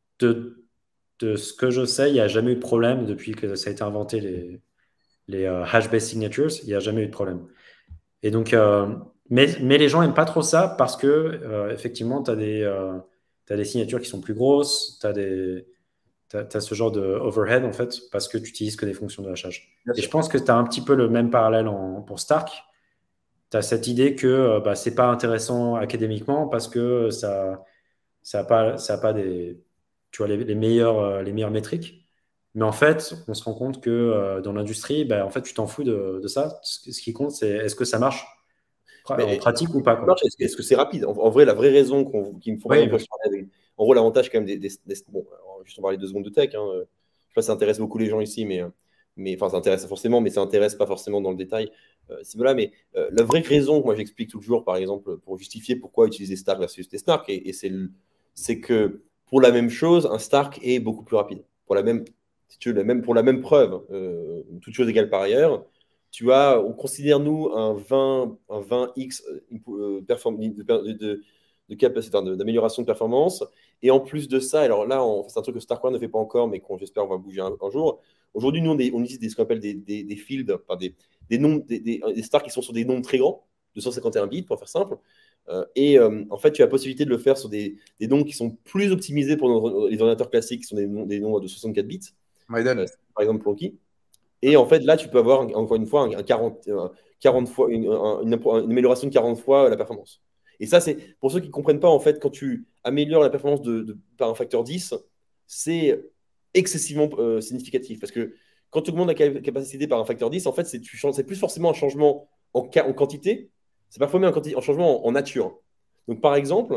de, de ce que je sais, il n'y a jamais eu de problème depuis que ça a été inventé, les, les uh, hash-based signatures. Il n'y a jamais eu de problème. Et donc, euh, mais, mais les gens n'aiment pas trop ça parce que, euh, effectivement, tu as des, euh, t'as des signatures qui sont plus grosses, tu as des. Tu as ce genre de overhead, en fait, parce que tu n'utilises que des fonctions de hachage. Bien Et sûr. Je pense que tu as un petit peu le même parallèle en, pour Stark. Tu as cette idée que bah, ce n'est pas intéressant académiquement parce que ça n'a pas, ça a pas des, tu vois, les, les, meilleurs, les meilleures métriques. Mais en fait, on se rend compte que euh, dans l'industrie, bah, en fait, tu t'en fous de, de ça. Ce qui compte, c'est est-ce que ça marche en Mais, pratique ou pas quoi. Est-ce, est-ce que c'est rapide en, en vrai, la vraie raison qu'on, qui me faut oui, quand je parlais avec... En gros, l'avantage quand même des... des, des bon, juste on parlait deux secondes de tech. Hein, je sais pas si ça intéresse beaucoup les gens ici, mais, mais enfin, ça intéresse forcément, mais ça intéresse pas forcément dans le détail. Euh, c'est voilà, mais euh, la vraie raison que moi j'explique toujours, par exemple, pour justifier pourquoi utiliser Stark versus des Snark, et, et c'est, le, c'est que pour la même chose, un Stark est beaucoup plus rapide. Pour la même, si tu veux, la même, pour la même preuve, euh, toute chose égale par ailleurs. Tu as, on considère nous un vingt, un vingt x euh, perform- de, de, de, de capacité, d'amélioration de performance. Et en plus de ça, alors là, on, c'est un truc que Starkware ne fait pas encore, mais qu'on j'espère on va bouger un, un jour. Aujourd'hui, nous, on, est, on utilise des, ce qu'on appelle des, des, des fields, enfin des, des noms, des, des, des stars qui sont sur des nombres très grands, deux cent cinquante et un bits pour faire simple. Euh, et euh, en fait, tu as la possibilité de le faire sur des, des nombres qui sont plus optimisés pour nos, les ordinateurs classiques, qui sont des, des nombres de soixante-quatre bits. Euh, par exemple, Plonky. Et en fait, là, tu peux avoir, encore une fois, un quarante, un quarante fois, une, une, une amélioration de quarante fois la performance. Et ça, c'est pour ceux qui ne comprennent pas, en fait, quand tu améliores la performance de, de, par un facteur dix, c'est excessivement euh, significatif. Parce que quand tu augmentes la capacité par un facteur dix, en fait, c'est, tu, c'est plus forcément un changement en, en quantité, c'est parfois même un, quanti- un changement en, en nature. Donc, par exemple,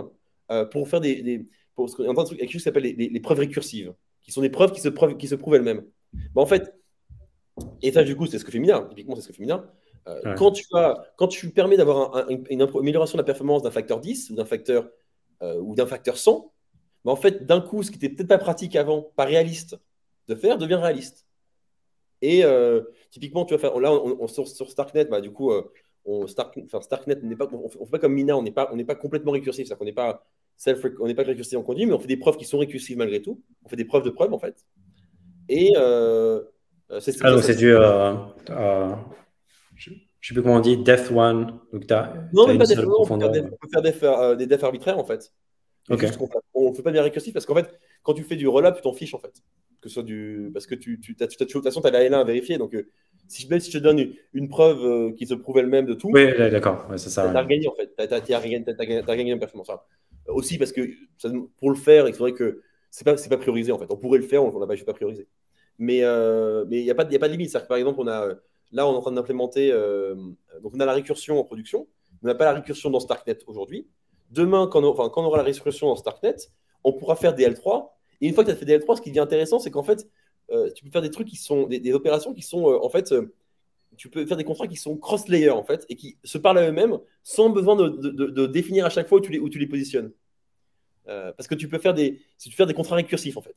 euh, pour faire des, des pour ce qu'on entend quelque chose qui s'appelle les, les, les preuves récursives, qui sont des preuves qui se prouvent, qui se prouvent elles-mêmes. Bah, en fait, et ça, du coup, c'est ce que fait Mina. Typiquement, c'est ce que fait Mina. Euh, Ouais. quand, tu as, quand tu permets d'avoir un, un, une amélioration de la performance d'un facteur dix ou d'un facteur, euh, ou d'un facteur cent, bah, en fait, d'un coup, ce qui n'était peut-être pas pratique avant, pas réaliste de faire, devient réaliste. Et euh, typiquement, tu vas faire, là, on, on, sur, sur Starknet, bah, du coup, euh, on, Stark, enfin, Starknet, on ne fait pas comme Mina, on n'est pas, on pas complètement récursif, c'est-à-dire qu'on n'est pas, self, on n'est pas récursif en continu, mais on fait des preuves qui sont récursives malgré tout. On fait des preuves de preuves, en fait. Et euh, c'est ah, donc c'est du. Euh, euh, je ne sais plus comment on dit, Depth One. Donc, tu as non, même une pas seule def, profondeur. on peut faire des, def, euh, des defs arbitraires, en fait. Mais Okay. juste on ne fait pas bien récursif parce qu'en fait, quand tu fais du relap, tu t'en fiches, en fait. Que ce soit du... Parce que tu, tu, tu, tu, de toute façon, tu as la L un à vérifier. Donc, euh, si, même si je te donne une, une preuve euh, qui se prouve elle-même de tout, oui, d'accord, ouais, c'est ça. tu as Ouais. gagné, en fait. Tu as gagné une performance. Enfin, aussi parce que ça, pour le faire, il faudrait que. C'est pas, pas priorisé, en fait. On pourrait le faire, on n'a pas, pas priorisé. Mais euh, il n'y a, a pas de limite. C'est-à-dire que, par exemple, on a, là, on est en train d'implémenter. Euh, donc, on a la récursion en production. On n'a pas la récursion dans Starknet aujourd'hui. Demain, quand on, enfin, quand on aura la récursion dans Starknet, on pourra faire des L trois. Et une fois que tu as fait des L trois, ce qui devient intéressant, c'est qu'en fait, euh, tu peux faire des trucs qui sont des, des opérations qui sont euh, en fait, euh, tu peux faire des contrats qui sont cross-layer en fait et qui se parlent à eux-mêmes sans besoin de, de, de, de définir à chaque fois où tu les, où tu les positionnes. Euh, parce que tu peux faire des, tu peux faire des contrats récursifs en fait.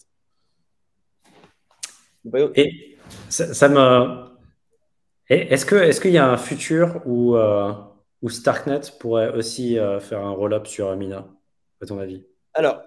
Et ça, ça me. Est-ce que, est-ce qu'il y a un futur où, euh, où Starknet pourrait aussi euh, faire un roll-up sur Mina, à ton avis? Alors,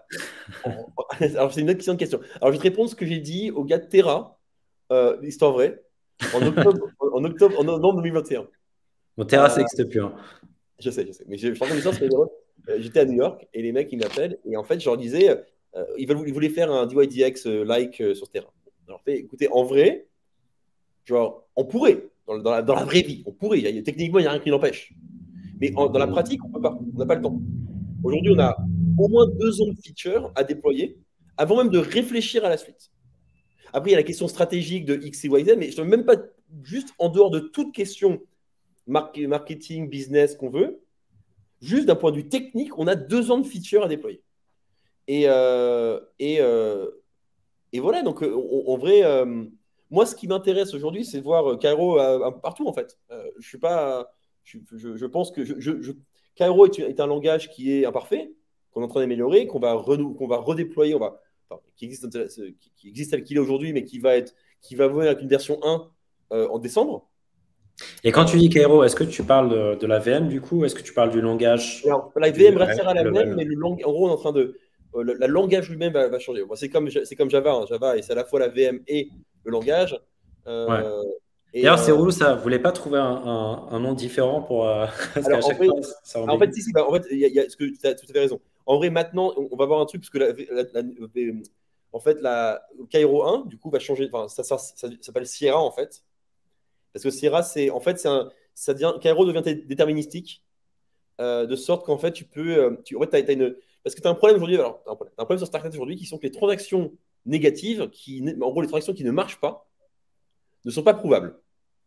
alors c'est une excellente question. Alors, je vais te répondre ce que j'ai dit au gars de Terra, euh, l'histoire vraie, en octobre, en octobre, en novembre deux mille vingt et un. Bon, Terra, ça n'existe plus. Hein. Je sais, je sais. Mais je, je raconte l'histoire, c'est drôle. Euh, J'étais à New York et les mecs, ils m'appellent. Et en fait, je leur disais, euh, ils, veulent, ils voulaient faire un D Y D X-like euh, sur Terra. Alors, fait, écoutez, en vrai, genre, on pourrait, dans, dans, la, dans la vraie vie, on pourrait. Y a, techniquement, il n'y a rien qui l'empêche. Mais en, dans la pratique, on ne peut pas. On n'a pas le temps. Aujourd'hui, on a au moins deux ans de features à déployer avant même de réfléchir à la suite. Après, il y a la question stratégique de X, Y, Z, mais je ne veux même pas juste en dehors de toute question marketing, business qu'on veut. Juste d'un point de vue technique, on a deux ans de features à déployer. Et, euh, et, euh, et voilà, donc on, en vrai, euh, moi, ce qui m'intéresse aujourd'hui, c'est de voir Cairo euh, partout, en fait. Euh, je suis pas, je, je, je pense que je, je, Cairo est, est un langage qui est imparfait, qu'on est en train d'améliorer, qu'on va, qu'on va redéployer, on va, enfin, qui existe, qui, qui existe tel qu'il est aujourd'hui, mais qui va être, qui va venir avec une version un euh, en décembre. Et quand tu dis Cairo, est-ce que tu parles de, de la V M du coup, ou est-ce que tu parles du langage? Alors, la V M restera la même, mais le lang... en gros, on est en train de. Euh, le, le langage lui-même va, va changer. Bon, c'est comme, comme Java. Hein. Java, et c'est à la fois la V M et le langage. Euh, ouais. D'ailleurs, c'est relou ça. Vous voulez pas trouver un, un, un nom différent pour. Euh, parce qu'à chaque fait, fois, ça en fait, si, si, bah, en fait, il y a, y a, ce que tu as tout à fait raison. En vrai, maintenant, on, on va voir un truc, parce que la, la, la, en fait, la Cairo un, du coup, va changer. Enfin, ça, ça, ça, ça s'appelle Sierra, en fait. Parce que Sierra, c'est. En fait, c'est un. Ça devient, Cairo devient déterministique. Euh, de sorte qu'en fait, tu peux. Euh, tu, en fait, t'as, t'as une, parce que tu as un problème aujourd'hui. Alors, t'as un problème, t'as un problème sur Starknet aujourd'hui qui sont que les transactions négatives, qui, en gros, les transactions qui ne marchent pas, ne sont pas prouvables.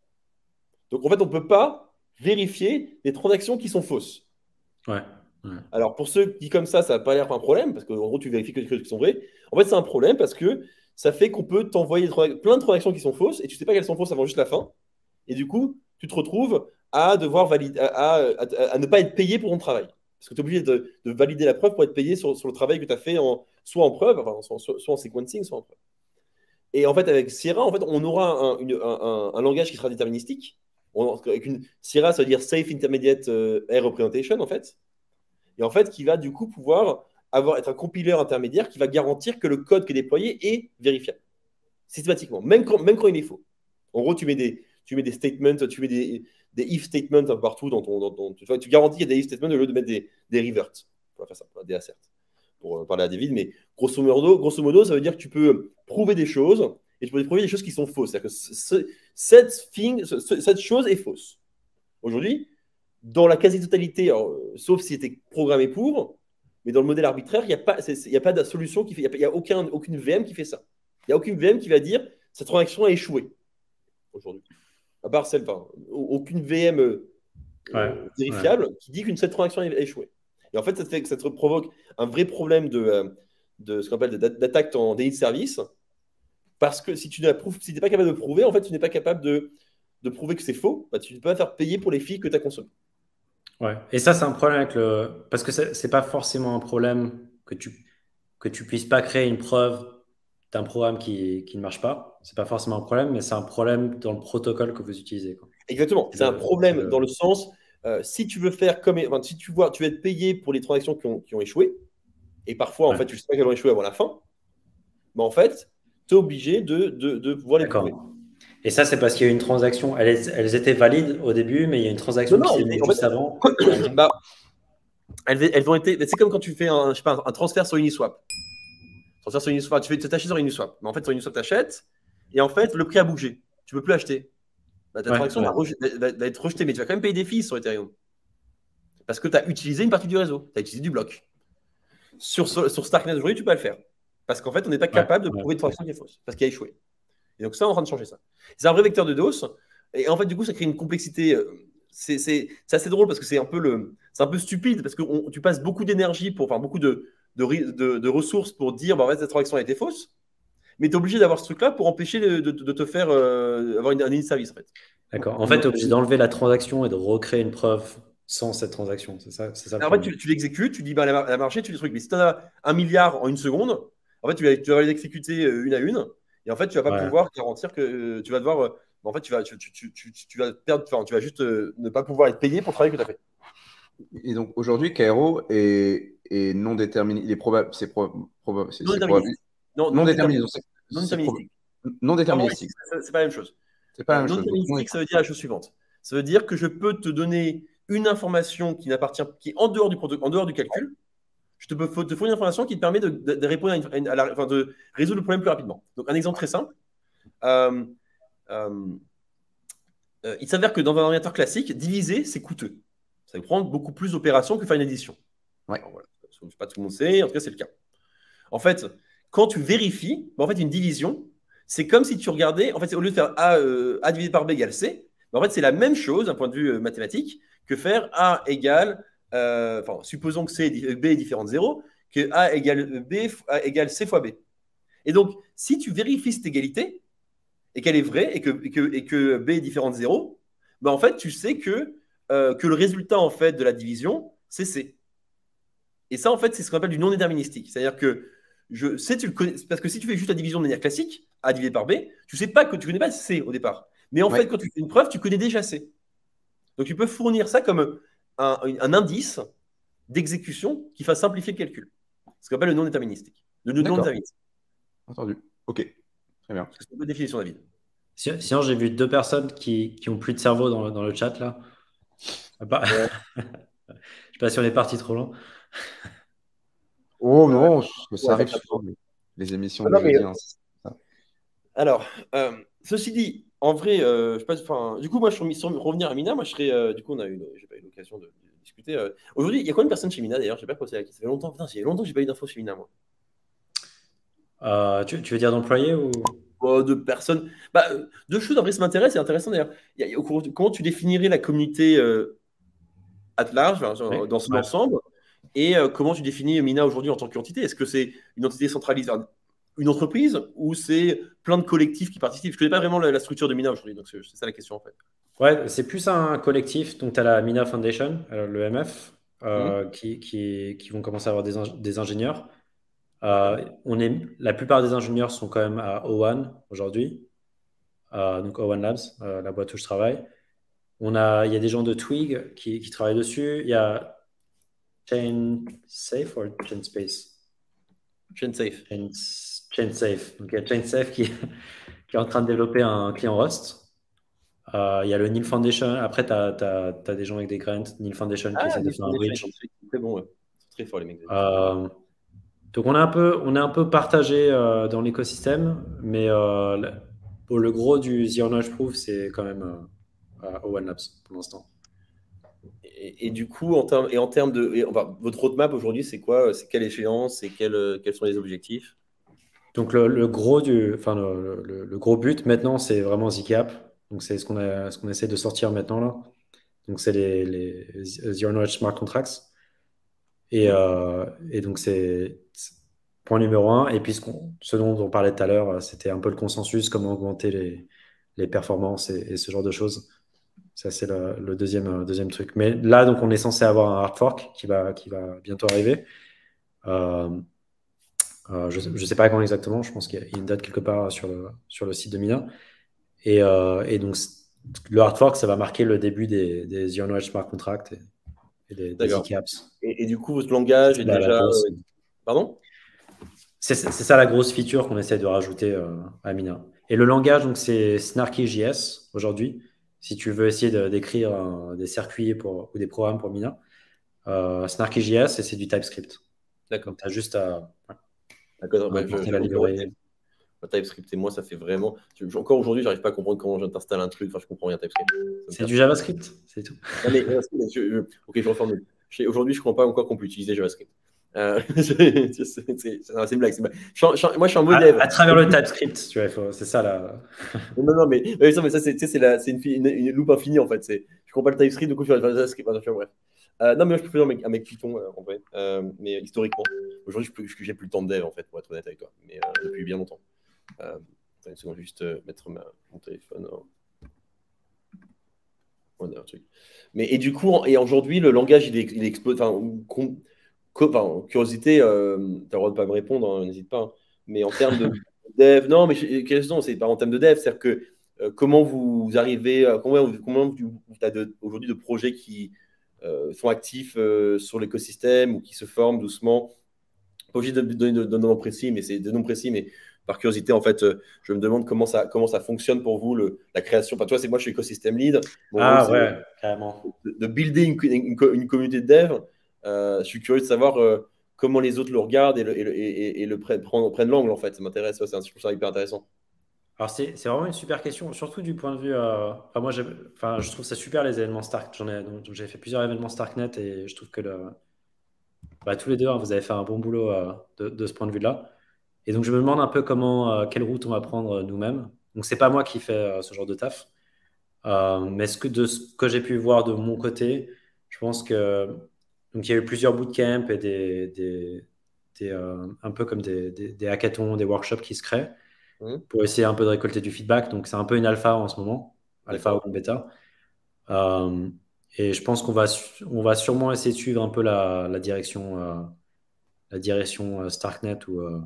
Donc, en fait, on ne peut pas vérifier les transactions qui sont fausses. Ouais. ouais. Alors, pour ceux qui, comme ça, ça n'a pas l'air un problème, parce qu'en gros, tu vérifies que les choses qui sont vraies. En fait, c'est un problème parce que ça fait qu'on peut t'envoyer plein de transactions qui sont fausses et tu ne sais pas qu'elles sont fausses avant juste la fin. Et du coup, tu te retrouves à devoir valider, à, à, à, à ne pas être payé pour ton travail. Parce que tu es obligé de, de valider la preuve pour être payé sur, sur le travail que tu as fait, en, soit en preuve, enfin, soit, soit en sequencing, soit en preuve. Et en fait, avec Sierra, en fait, on aura un, une, un, un langage qui sera déterministique. On, avec une, Sierra, ça veut dire Safe Intermediate uh, Error Representation, en fait. Et en fait, qui va du coup pouvoir avoir, être un compiler intermédiaire qui va garantir que le code qui est déployé est vérifiable. Systématiquement, même quand, même quand il est faux. En gros, tu mets des, tu mets des statements, tu mets des, des if statements partout dans ton. Dans ton tu, vois, tu garantis qu'il y a des if statements au lieu de mettre des, des reverts. On va faire ça, des asserts. Pour euh, parler à David, mais grosso modo, grosso modo, ça veut dire que tu peux prouver des choses et tu peux prouver des choses qui sont fausses. C'est-à-dire que ce, cette, thing, ce, cette chose est fausse. Aujourd'hui, dans la quasi-totalité, alors, sauf si c'était programmé pour, mais dans le modèle arbitraire, il n'y a pas, il n'y a pas de solution qui fait, il n'y a, a aucun, aucune V M qui fait ça. Il n'y a aucune V M qui va dire cette transaction a échoué aujourd'hui. À part celle, enfin, aucune V M euh, ouais, vérifiable ouais. qui dit qu'une cette transaction a échoué. Et en fait, ça te, fait, ça te provoque un vrai problème de, euh, de ce qu'on appelle d'attaque en délit de service. Parce que si tu n'es si pas capable de prouver, en fait, tu n'es pas capable de, de prouver que c'est faux, bah, tu ne peux pas faire payer pour les filles que tu as consommées. Ouais. Et ça, c'est un problème avec le. Parce que c'est c'est pas forcément un problème que tu que tu puisses pas créer une preuve d'un programme qui, qui ne marche pas. C'est pas forcément un problème, mais c'est un problème dans le protocole que vous utilisez, quoi. Exactement. C'est un problème le... dans le sens, euh, si tu veux faire comme. Enfin, si tu vois, tu vas être payé pour les transactions qui ont, qui ont échoué, et parfois, ouais. en fait, tu ne sais pas qu'elles ont échoué avant la fin, mais en fait, tu es obligé de, de, de pouvoir les prouver. Et ça, c'est parce qu'il y a eu une transaction. Elles, elles étaient valides au début, mais il y a une transaction non, qui s'est mise juste fait, avant. bah, elles, elles ont été. C'est comme quand tu fais un, je sais pas, un transfert sur Uniswap. Transfert sur Uniswap, tu fais t'achètes sur Uniswap. Mais en fait, sur Uniswap, tu achètes. Et en fait, le prix a bougé. Tu ne peux plus acheter. Bah, ta ouais, transaction ouais. va, rejet, va, va être rejetée, mais tu vas quand même payer des fees sur Ethereum. Parce que tu as utilisé une partie du réseau. Tu as utilisé du bloc. Sur, sur, sur Starknet aujourd'hui, tu peux pas le faire. Parce qu'en fait, on n'est pas capable ouais, de prouver ouais. une transaction qui est fausse. Parce qu'il a échoué. Et donc, ça, on est en train de changer ça. C'est un vrai vecteur de dos. Et en fait, du coup, ça crée une complexité. C'est, c'est, c'est assez drôle parce que c'est un peu, le, c'est un peu stupide parce que on, tu passes beaucoup d'énergie, pour, enfin, beaucoup de, de, de, de ressources pour dire bah, en fait, cette transaction a été fausse. Mais tu es obligé d'avoir ce truc-là pour empêcher de, de, de te faire euh, avoir une, un service. En fait. D'accord. En fait, tu es obligé d'enlever la transaction et de recréer une preuve sans cette transaction. C'est ça, c'est ça. En fait, tu, tu l'exécutes, tu dis bah, elle a marché, tu fais le truc. Mais si tu as un milliard en une seconde, en fait, tu vas, tu vas les exécuter une à une. Et en fait, tu vas pas ouais. pouvoir garantir que euh, tu vas devoir. Euh, en fait, tu vas, tu, tu, tu, tu, tu vas perdre. Enfin, tu vas juste euh, ne pas pouvoir être payé pour le travail que tu as fait. Et donc aujourd'hui, Cairo est, est non déterminé. Il est probable. C'est pro, proba, c'est, non c'est déterminé. Non, non déterminé. Non déterministique. Non déterministique. C'est, c'est pas la même chose. C'est pas la même non chose. Déterministique, ça veut dire la chose suivante. Ça veut dire que je peux te donner une information qui n'appartient, qui est en dehors du en dehors du calcul. Je te peux te fournir une information qui te permet de, de, de répondre à, une, à la, enfin de résoudre le problème plus rapidement. Donc un exemple très simple. Euh, euh, euh, il s'avère que dans un ordinateur classique, diviser, c'est coûteux. Ça va prendre beaucoup plus d'opérations que faire une addition. Ouais. Alors, voilà. Pas tout le monde sait, en tout cas, c'est le cas. En fait, quand tu vérifies, bah, en fait, une division, c'est comme si tu regardais, en fait, au lieu de faire A, euh, A divisé par B égale C, bah, en fait, c'est la même chose d'un point de vue euh, mathématique que faire A égale, euh, enfin, supposons que C, B est différent de zéro, que A égale B A égale C fois B. Et donc, si tu vérifies cette égalité, et qu'elle est vraie, et que, et que, et que B est différent de zéro, bah, en fait, tu sais que, euh, que le résultat en fait, de la division, c'est C. Et ça, en fait, c'est ce qu'on appelle du non déterministique. C'est-à-dire que je sais, tu le connais, parce que si tu fais juste la division de manière classique, A divisé par B, tu sais pas que tu connais pas C au départ. Mais en ouais. fait, quand tu fais une preuve, tu connais déjà C. Donc, tu peux fournir ça comme un, un indice d'exécution qui fasse simplifier le calcul. Ce qu'on appelle le non déterministique. Le non déterministique. Entendu. OK. Très bien. C'est une bonne définition, David. Sinon, j'ai vu deux personnes qui, qui ont plus de cerveau dans, dans le chat, là. Bah, ouais. Je ne sais pas si on est parti trop loin. Oh non, ouais, ça arrive souvent, les émissions ah, de jeudi. Hein, alors, euh, ceci dit, en vrai, euh, je sais pas, enfin, du coup, moi, je suis sur revenir à Mina. Moi, je serais, euh, du coup, on a eu, j'ai pas eu l'occasion de, de discuter. Euh. Aujourd'hui, il y a combien de personnes chez Mina d'ailleurs? Je sais pas quoi c'est. Ça fait longtemps. Putain, ça fait longtemps que j'ai pas eu d'infos chez Mina, moi. Euh, tu, tu veux dire d'employés ou oh, de personnes? Bah, deux choses. Après, ça m'intéresse. C'est intéressant d'ailleurs. Il y a, comment tu définirais la communauté euh, at large, enfin, oui, dans son ouais. ensemble? Et euh, comment tu définis Mina aujourd'hui en tant qu'entité? Est-ce que c'est une entité centralisée, une entreprise, ou c'est plein de collectifs qui participent? Je ne connais pas vraiment la, la structure de Mina aujourd'hui, donc c'est, c'est ça la question en fait. Ouais, c'est plus un collectif. Donc, tu as la Mina Foundation, euh, le M F, euh, mmh. qui, qui, qui vont commencer à avoir des, ing- des ingénieurs. Euh, on est, la plupart des ingénieurs sont quand même à O un aujourd'hui, euh, donc O un Labs, euh, la boîte où je travaille. On a, il y a des gens de Twig qui, qui travaillent dessus. Il y a ChainSafe ou ChainSpace ChainSafe. Chain, ChainSafe. Donc, il y a ChainSafe qui, qui est en train de développer un client Rust. Euh, il y a le Neil Foundation. Après, tu as des gens avec des grants. Neil Foundation qui ah, essaie de faire un bridge. C'est très bon, ouais. C'est très fort, les mecs. Euh, donc, on est un peu, on est un peu partagé euh, dans l'écosystème, mais euh, pour le gros du Zero Knowledge Proof, c'est quand même euh, O un Labs pour l'instant. Et, et du coup, en termes, et en termes de. Et, enfin, votre roadmap aujourd'hui, c'est quoi? C'est quelle échéance? C'est quel, quels sont les objectifs? Donc, le, le, gros du, enfin, le, le, le gros but maintenant, c'est vraiment Zcapp. Donc, c'est ce qu'on a, ce qu'on essaie de sortir maintenant là. Donc, c'est les, les Zero Knowledge Smart Contracts. Et, euh, et donc, c'est point numéro un. Et puis, ce, qu'on, ce dont on parlait tout à l'heure, c'était un peu le consensus, comment augmenter les, les performances et, et ce genre de choses. Ça, c'est le, le deuxième, deuxième truc. Mais là, donc, on est censé avoir un hard fork qui va, qui va bientôt arriver. Euh, euh, je ne sais pas quand exactement. Je pense qu'il y a une date quelque part sur le, sur le site de Mina. Et, euh, et donc, le hard fork, ça va marquer le début des, des Zero Knowledge Smart Contracts et, et des, des D'accord. Z K apps. Et, et du coup, votre langage est La- la déjà. grosse- euh, Pardon? C'est c'est ça la grosse feature qu'on essaie de rajouter euh, à Mina. Et le langage, donc, c'est SnarkyJS aujourd'hui. Si tu veux essayer de- d'écrire euh, des circuits pour, ou des programmes pour Mina, euh, SnarkyJS, et c'est du TypeScript. D'accord. Donc, tu as juste à, D'accord. à Bah, je, importer je la comprends. librairie. TypeScript et moi, ça fait vraiment. je- je- encore aujourd'hui, j'arrive pas à comprendre comment j'installe un truc. Enfin, je comprends rien TypeScript. Ça me C'est casse. du JavaScript, c'est tout. Non, mais, euh, je- je- ok, je reformule. Je- Aujourd'hui, je ne comprends pas encore qu'on peut utiliser JavaScript. Euh, c'est c'est- c'est- c'est une blague. c'est une blague. Je suis en- je suis en- moi, je suis en mode dev. À, à travers le TypeScript, tu vois, il faut- c'est ça là. Non, non, mais, mais ça, mais ça, c'est tu sais, c'est la- c'est une, fi- une, une loupe infinie en fait. C'est, je comprends pas le TypeScript, du coup, je fais le JavaScript. Enfin, bref. Euh, non, mais moi, je préfère avec, avec Python euh, en vrai. Euh, mais historiquement, aujourd'hui, je n'ai plus le temps de dev en fait, pour être honnête avec toi. Mais euh, depuis bien longtemps. Euh, attends une seconde, je vais juste euh, mettre ma, mon téléphone. Oh. Ouais, un truc. Mais et du coup, et aujourd'hui, le langage, il, est, il explose. Enfin, com- co- enfin, curiosité, euh, tu as le droit de pas me répondre, hein, n'hésite pas. Hein. Mais en termes de dev, non, mais je- question, c'est pas en termes de dev, c'est-à-dire que euh, comment vous arrivez, à- combien, vous- combien tu as aujourd'hui de projets qui euh, sont actifs euh, sur l'écosystème ou qui se forment doucement. Pas obligé de donner de, de noms précis, mais c'est des noms précis, mais par curiosité, en fait, euh, je me demande comment ça, comment ça fonctionne pour vous, le, la création. Enfin, toi, c'est moi, je suis écosystème lead. Mon rôle, Ah c'est ouais, carrément. de, de builder une, une, une communauté de dev. Euh, je suis curieux de savoir euh, comment les autres le regardent et le, et le, et, et le prennent, prennent l'angle, en fait. Ça m'intéresse, ouais, c'est un, je trouve ça hyper intéressant. Alors, c'est c'est vraiment une super question, surtout du point de vue. euh, enfin, moi, j'aime- enfin, je trouve ça super les événements Stark. J'en ai, donc, j'ai fait plusieurs événements Starknet et je trouve que le, bah, tous les deux, hein, vous avez fait un bon boulot euh, de, de ce point de vue-là. Et donc, je me demande un peu comment, euh, quelle route on va prendre euh, nous-mêmes. Donc, c'est pas moi qui fais euh, ce genre de taf. Euh, mais ce que, de ce que j'ai pu voir de mon côté, je pense que donc il y a eu plusieurs bootcamps et des, des, des, euh, un peu comme des, des, des hackathons, des workshops qui se créent Mmh. pour essayer un peu de récolter du feedback. Donc c'est un peu une alpha en ce moment, alpha ou une bêta. Euh, et je pense qu'on va, on va sûrement essayer de suivre un peu la, la direction, euh, la direction euh, Starknet ou, euh,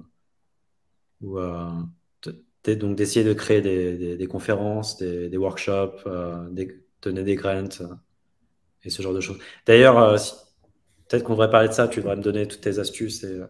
ou euh, t- donc d'essayer de créer des, des, des conférences, des, des workshops, euh, des, donner des grants euh, et ce genre de choses. D'ailleurs, euh, si- peut-être qu'on devrait parler de ça, tu devrais me donner toutes tes astuces et euh,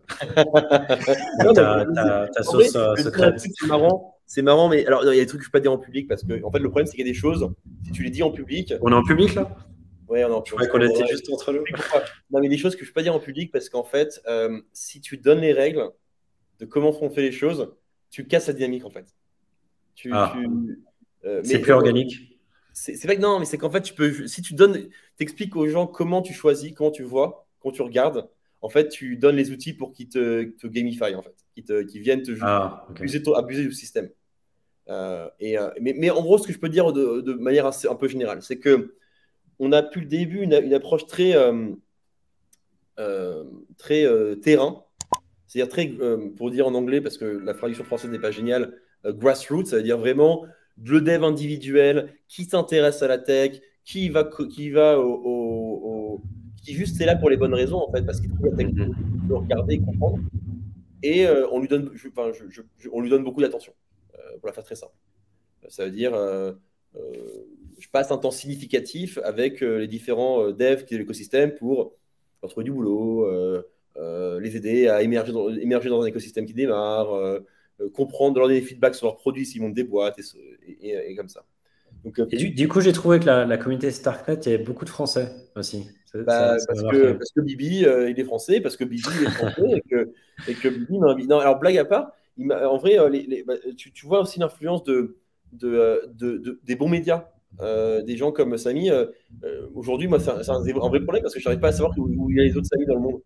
Non, mais ta, ta, ta en vrai, sauce euh, je vais te dire un secrète. truc, c'est marrant. C'est marrant, mais alors, il y a des trucs que je ne peux pas dire en public parce que, en fait, le problème, c'est qu'il y a des choses, si tu les dis en public, On est en public là? ouais, on en Je croyais qu'on était juste entre nous. Non, mais des choses que je ne peux pas dire en public parce qu'en fait, euh, si tu donnes les règles de comment on fait les choses, tu casses la dynamique en fait. Tu, Ah. tu, euh, C'est mais- plus organique. C'est c'est vrai que non, mais c'est qu'en fait, tu peux, si tu donnes, t'expliques aux gens comment tu choisis, comment tu vois, comment tu regardes, en fait, tu donnes les outils pour qu'ils te, te gamify, en fait, qu'ils te- qu'ils viennent te jouer, Ah, ok. abuser, ton- abuser du système. Euh, et, euh, mais, mais en gros, ce que je peux dire de, de manière assez, un peu générale, c'est que on a depuis le début une, une approche très, euh, euh, très euh, terrain, c'est-à-dire très, euh, pour dire en anglais, parce que la traduction française n'est pas géniale, euh, grassroots, ça veut dire vraiment le dev individuel qui s'intéresse à la tech, qui va, qui va au, au, au- qui juste est là pour les bonnes raisons en fait, parce qu'il trouve la tech Mhm. il peut regarder et comprendre. Et euh, on lui donne, je, enfin, je, je, je- on lui donne beaucoup d'attention, euh, pour la faire très simple. Ça veut dire, euh, euh, je passe un temps significatif avec euh, les différents euh, devs qui est l'écosystème pour leur trouver du boulot, euh, euh, les aider à émerger dans, émerger dans un écosystème qui démarre, euh, euh, comprendre, leur donner des feedbacks sur leurs produits s'ils montent des boîtes et, et, et, et comme ça. Donc, euh, Et du, du coup, j'ai trouvé que la, la communauté Starknet, il y avait beaucoup de Français aussi. Ça- bah, ça- ça parce, m'a que, marqué. parce que Bibi, euh, il est français, parce que Bibi, il est français, et que, et que Bibi m'a invité. Non, alors, blague à part, il m'a- en vrai, euh, les, les- bah, tu, tu vois aussi l'influence de, de, euh, de, de- des bons médias. Euh, des gens comme Samy. Euh, euh, Aujourd'hui, moi, c'est un, c'est un- un vrai problème parce que je n'arrive pas à savoir où, où il y a les autres Samy dans le monde.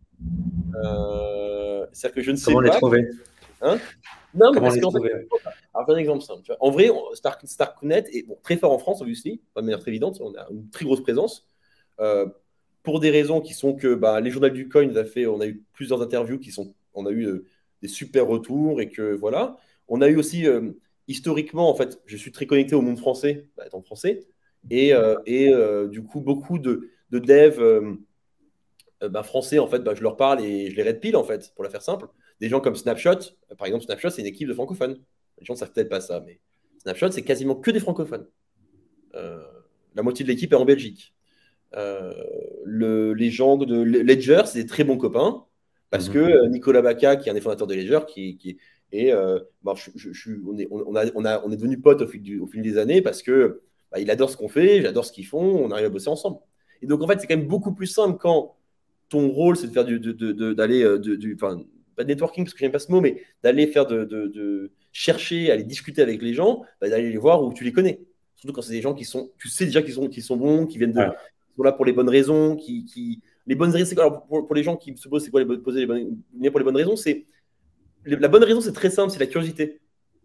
Euh, C'est-à-dire que je ne sais Comment les pas. trouver? Hein non, mais Comment parce les qu'en fait, trouver? alors, un exemple simple. Tu vois. En vrai, on- Stark, Starknet est bon, très fort en France, obviously, de manière très évidente. On a une très grosse présence. Euh, pour des raisons qui sont que bah, les journaux du coin, on a, fait, on a eu plusieurs interviews qui sont, on a eu euh, des super retours et que voilà. On a eu aussi, euh, historiquement, en fait, je suis très connecté au monde français, bah, étant français, et, euh, et euh, du coup, beaucoup de, de devs euh, euh, bah, français, en fait, bah, je leur parle et je les red pill, en fait, pour la faire simple. Des gens comme Snapshot, par exemple, Snapshot, c'est une équipe de francophones. Les gens ne savent peut-être pas ça, mais Snapshot, c'est quasiment que des francophones. Euh, la moitié de l'équipe est en Belgique. Euh, le, les gens de Ledger, c'est des très bons copains, parce mm-hmm. que euh, Nicolas Baca, qui est un des fondateurs de Ledger, qui, qui et euh, bah, je, je, je, on, est, on, a, on, a, on est devenus potes au fil, du, au fil des années parce que bah, il adore ce qu'on fait, j'adore ce qu'ils font, on arrive à bosser ensemble. Et donc en fait, c'est quand même beaucoup plus simple quand ton rôle, c'est de faire du, de, de, de, d'aller, de, du, enfin, pas de networking parce que j'aime pas ce mot, mais d'aller faire de, de, de chercher, aller discuter avec les gens, bah, d'aller les voir où tu les connais. Surtout quand c'est des gens qui sont, tu sais déjà qu'ils sont, qu'ils sont bons, qui viennent de, ouais. qui sont là pour les bonnes raisons, qui, qui les bonnes raisons. C'est quoi, alors pour, pour les gens qui se posent, c'est quoi les, poser les bonnes, pour les bonnes raisons, c'est la bonne raison, c'est très simple, c'est la curiosité.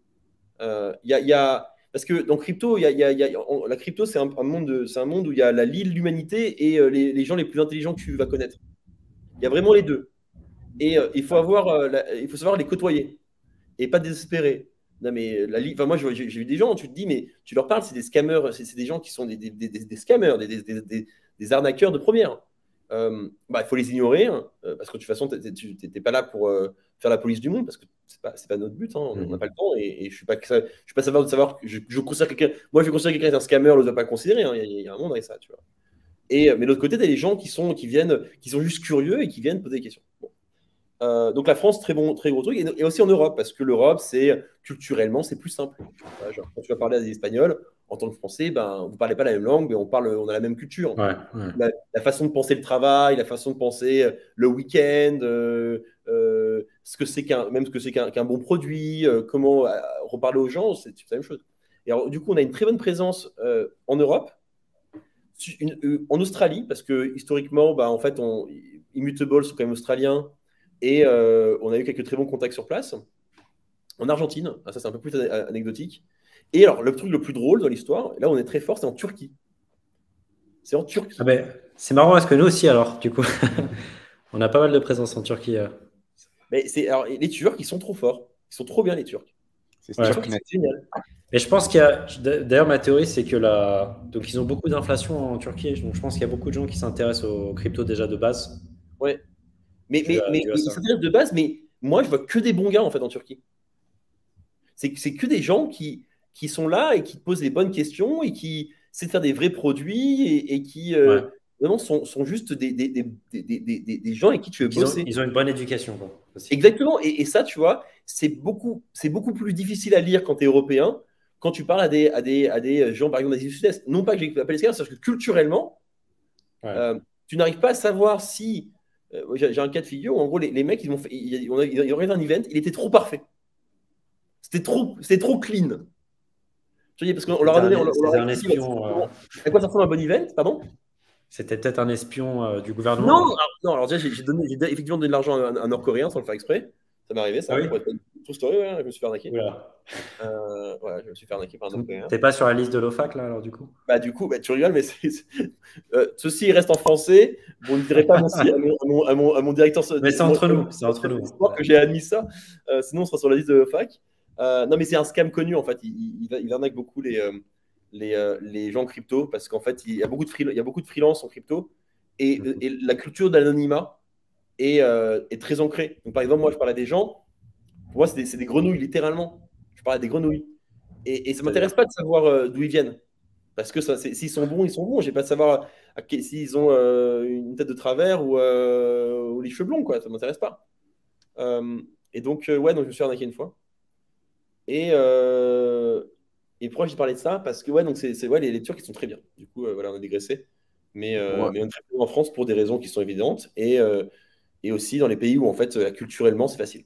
Euh, y a, y a, parce que dans crypto, y a, y a, y a, on, la crypto, c'est un, un, monde, c'est un monde où il y a la l'humanité et euh, les, les gens les plus intelligents que tu vas connaître. Il y a vraiment les deux. Et euh, il faut avoir, euh, la, il faut savoir les côtoyer et pas désespérer. Non mais la, enfin, moi j'ai, j'ai vu des gens, tu te dis mais tu leur parles, c'est des scammers, c'est, c'est des gens qui sont des, des, des, des scammers, des, des, des, des arnaqueurs de première. Euh, bah, il faut les ignorer hein, parce que de toute façon tu n'es pas là pour euh, faire la police du monde parce que c'est pas, c'est pas notre but, hein, on n'a mmh. pas le temps et, et je suis pas ça, je suis pas savoir de savoir que je, je considère quelqu'un, moi je considère quelqu'un être un scammer, l'autre ne doit pas le considérer, hein, il, y a, il y a un monde avec ça, tu vois. Et mais de l'autre côté tu as des gens qui sont qui viennent, qui sont juste curieux et qui viennent poser des questions. Bon. Euh, donc la France, très bon, très gros truc, et, et aussi en Europe parce que l'Europe, c'est culturellement c'est plus simple. Genre, quand tu vas parler à des Espagnols, en tant que Français, ben vous parlez pas la même langue, mais on parle, on a la même culture. Ouais, ouais. La, la façon de penser le travail, la façon de penser le week-end, euh, euh, ce que c'est qu'un, même ce que c'est qu'un, qu'un bon produit, euh, comment euh, reparler aux gens, c'est, c'est la même chose. Et alors, du coup, on a une très bonne présence euh, en Europe, une, euh, en Australie, parce que historiquement, bah, en fait, on, Immutable sont quand même australiens, et euh, on a eu quelques très bons contacts sur place. En Argentine, ça c'est un peu plus anecdotique. Et alors, le truc le plus drôle dans l'histoire, là on est très fort, c'est en Turquie. C'est en Turquie. Ah ben, c'est marrant parce que nous aussi, alors, du coup, on a pas mal de présence en Turquie. Euh. Mais c'est, alors, les Turcs, ils sont trop forts. Ils sont trop bien, les Turcs. C'est, ouais. Turcs, c'est génial. Et je pense qu'il y a. D'ailleurs, ma théorie, c'est que la. Donc, ils ont beaucoup d'inflation en Turquie. Donc, je pense qu'il y a beaucoup de gens qui s'intéressent aux cryptos déjà de base. Ouais. Mais, mais, mais, mais ils s'intéressent de base, mais moi, je vois que des bons gars, en fait, en Turquie. C'est, c'est que des gens qui, qui sont là et qui te posent les bonnes questions et qui essaient de faire des vrais produits et, et qui euh, ouais. vraiment sont, sont juste des, des, des, des, des, des gens avec qui tu veux ils bosser. Ont, ils ont une bonne éducation. Quoi, exactement. Et, et ça, tu vois, c'est beaucoup, c'est beaucoup plus difficile à lire quand tu es européen, quand tu parles à des, à des, à des gens, par exemple, d'Asie du Sud-Est. Non pas que j'ai appelé ça, c'est que culturellement, ouais. euh, tu n'arrives pas à savoir si. Euh, j'ai, j'ai un cas de figure où, en gros, les, les mecs, ils ont fait, ils, ils, ont, ils ont organisé un event, il était trop parfait. C'était trop, c'était trop clean. Tu dis, parce qu'on leur a donné. Un, on leur, on leur a un espion. Euh... À quoi ça ressemble un bon event, pardon? C'était peut-être un espion euh, du gouvernement. Non, alors, non, alors déjà, j'ai, j'ai, donné, j'ai effectivement donné de l'argent à un, un Nord-Coréen sans le faire exprès. Ça m'est arrivé, ça. Ah oui, pour être une true story, ouais, je me suis fait arnaquer. Voilà. Euh, voilà, je me suis fait arnaquer par un Nord-Coréen. T'es pas sur la liste de l'O F A C, là, alors, du coup? Bah, du coup, bah, tu rigoles, mais c'est, c'est... Euh, ceci reste en français. Vous ne direz pas mon, à, mon, à, mon, à, mon, à mon directeur. Mais c'est mon, entre mon, nous. C'est entre nous. Ouais. Que j'ai admis ça. Euh, sinon, on sera sur la liste de l'O F A C. Euh, non, mais c'est un scam connu, en fait. Il, il, il, il arnaque beaucoup les, euh, les, euh, les gens crypto parce qu'en fait, il y a beaucoup de, free, il y a beaucoup de freelance en crypto et, mm-hmm. et la culture d'anonymat est, euh, est très ancrée. Donc, par exemple, moi, je parle à des gens, pour moi, c'est des, c'est des grenouilles, littéralement. Je parle à des grenouilles. Et, et ça ne m'intéresse pas de savoir euh, d'où ils viennent. Parce que ça, c'est, s'ils sont bons, ils sont bons. Je n'ai pas de savoir à, à, s'ils ont euh, une tête de travers ou, euh, ou les cheveux blonds, quoi. Ça ne m'intéresse pas. Euh, et donc, euh, ouais, donc je me suis arnaqué une fois. Et, euh, et pourquoi j'ai parlé de ça? Parce que ouais, donc c'est, c'est ouais, les, les Turcs, ils sont très bien. Du coup, euh, voilà, on a dégraissé. Mais, euh, ouais. mais on est très bien en France pour des raisons qui sont évidentes. Et, euh, et aussi dans les pays où, en fait, culturellement, c'est facile.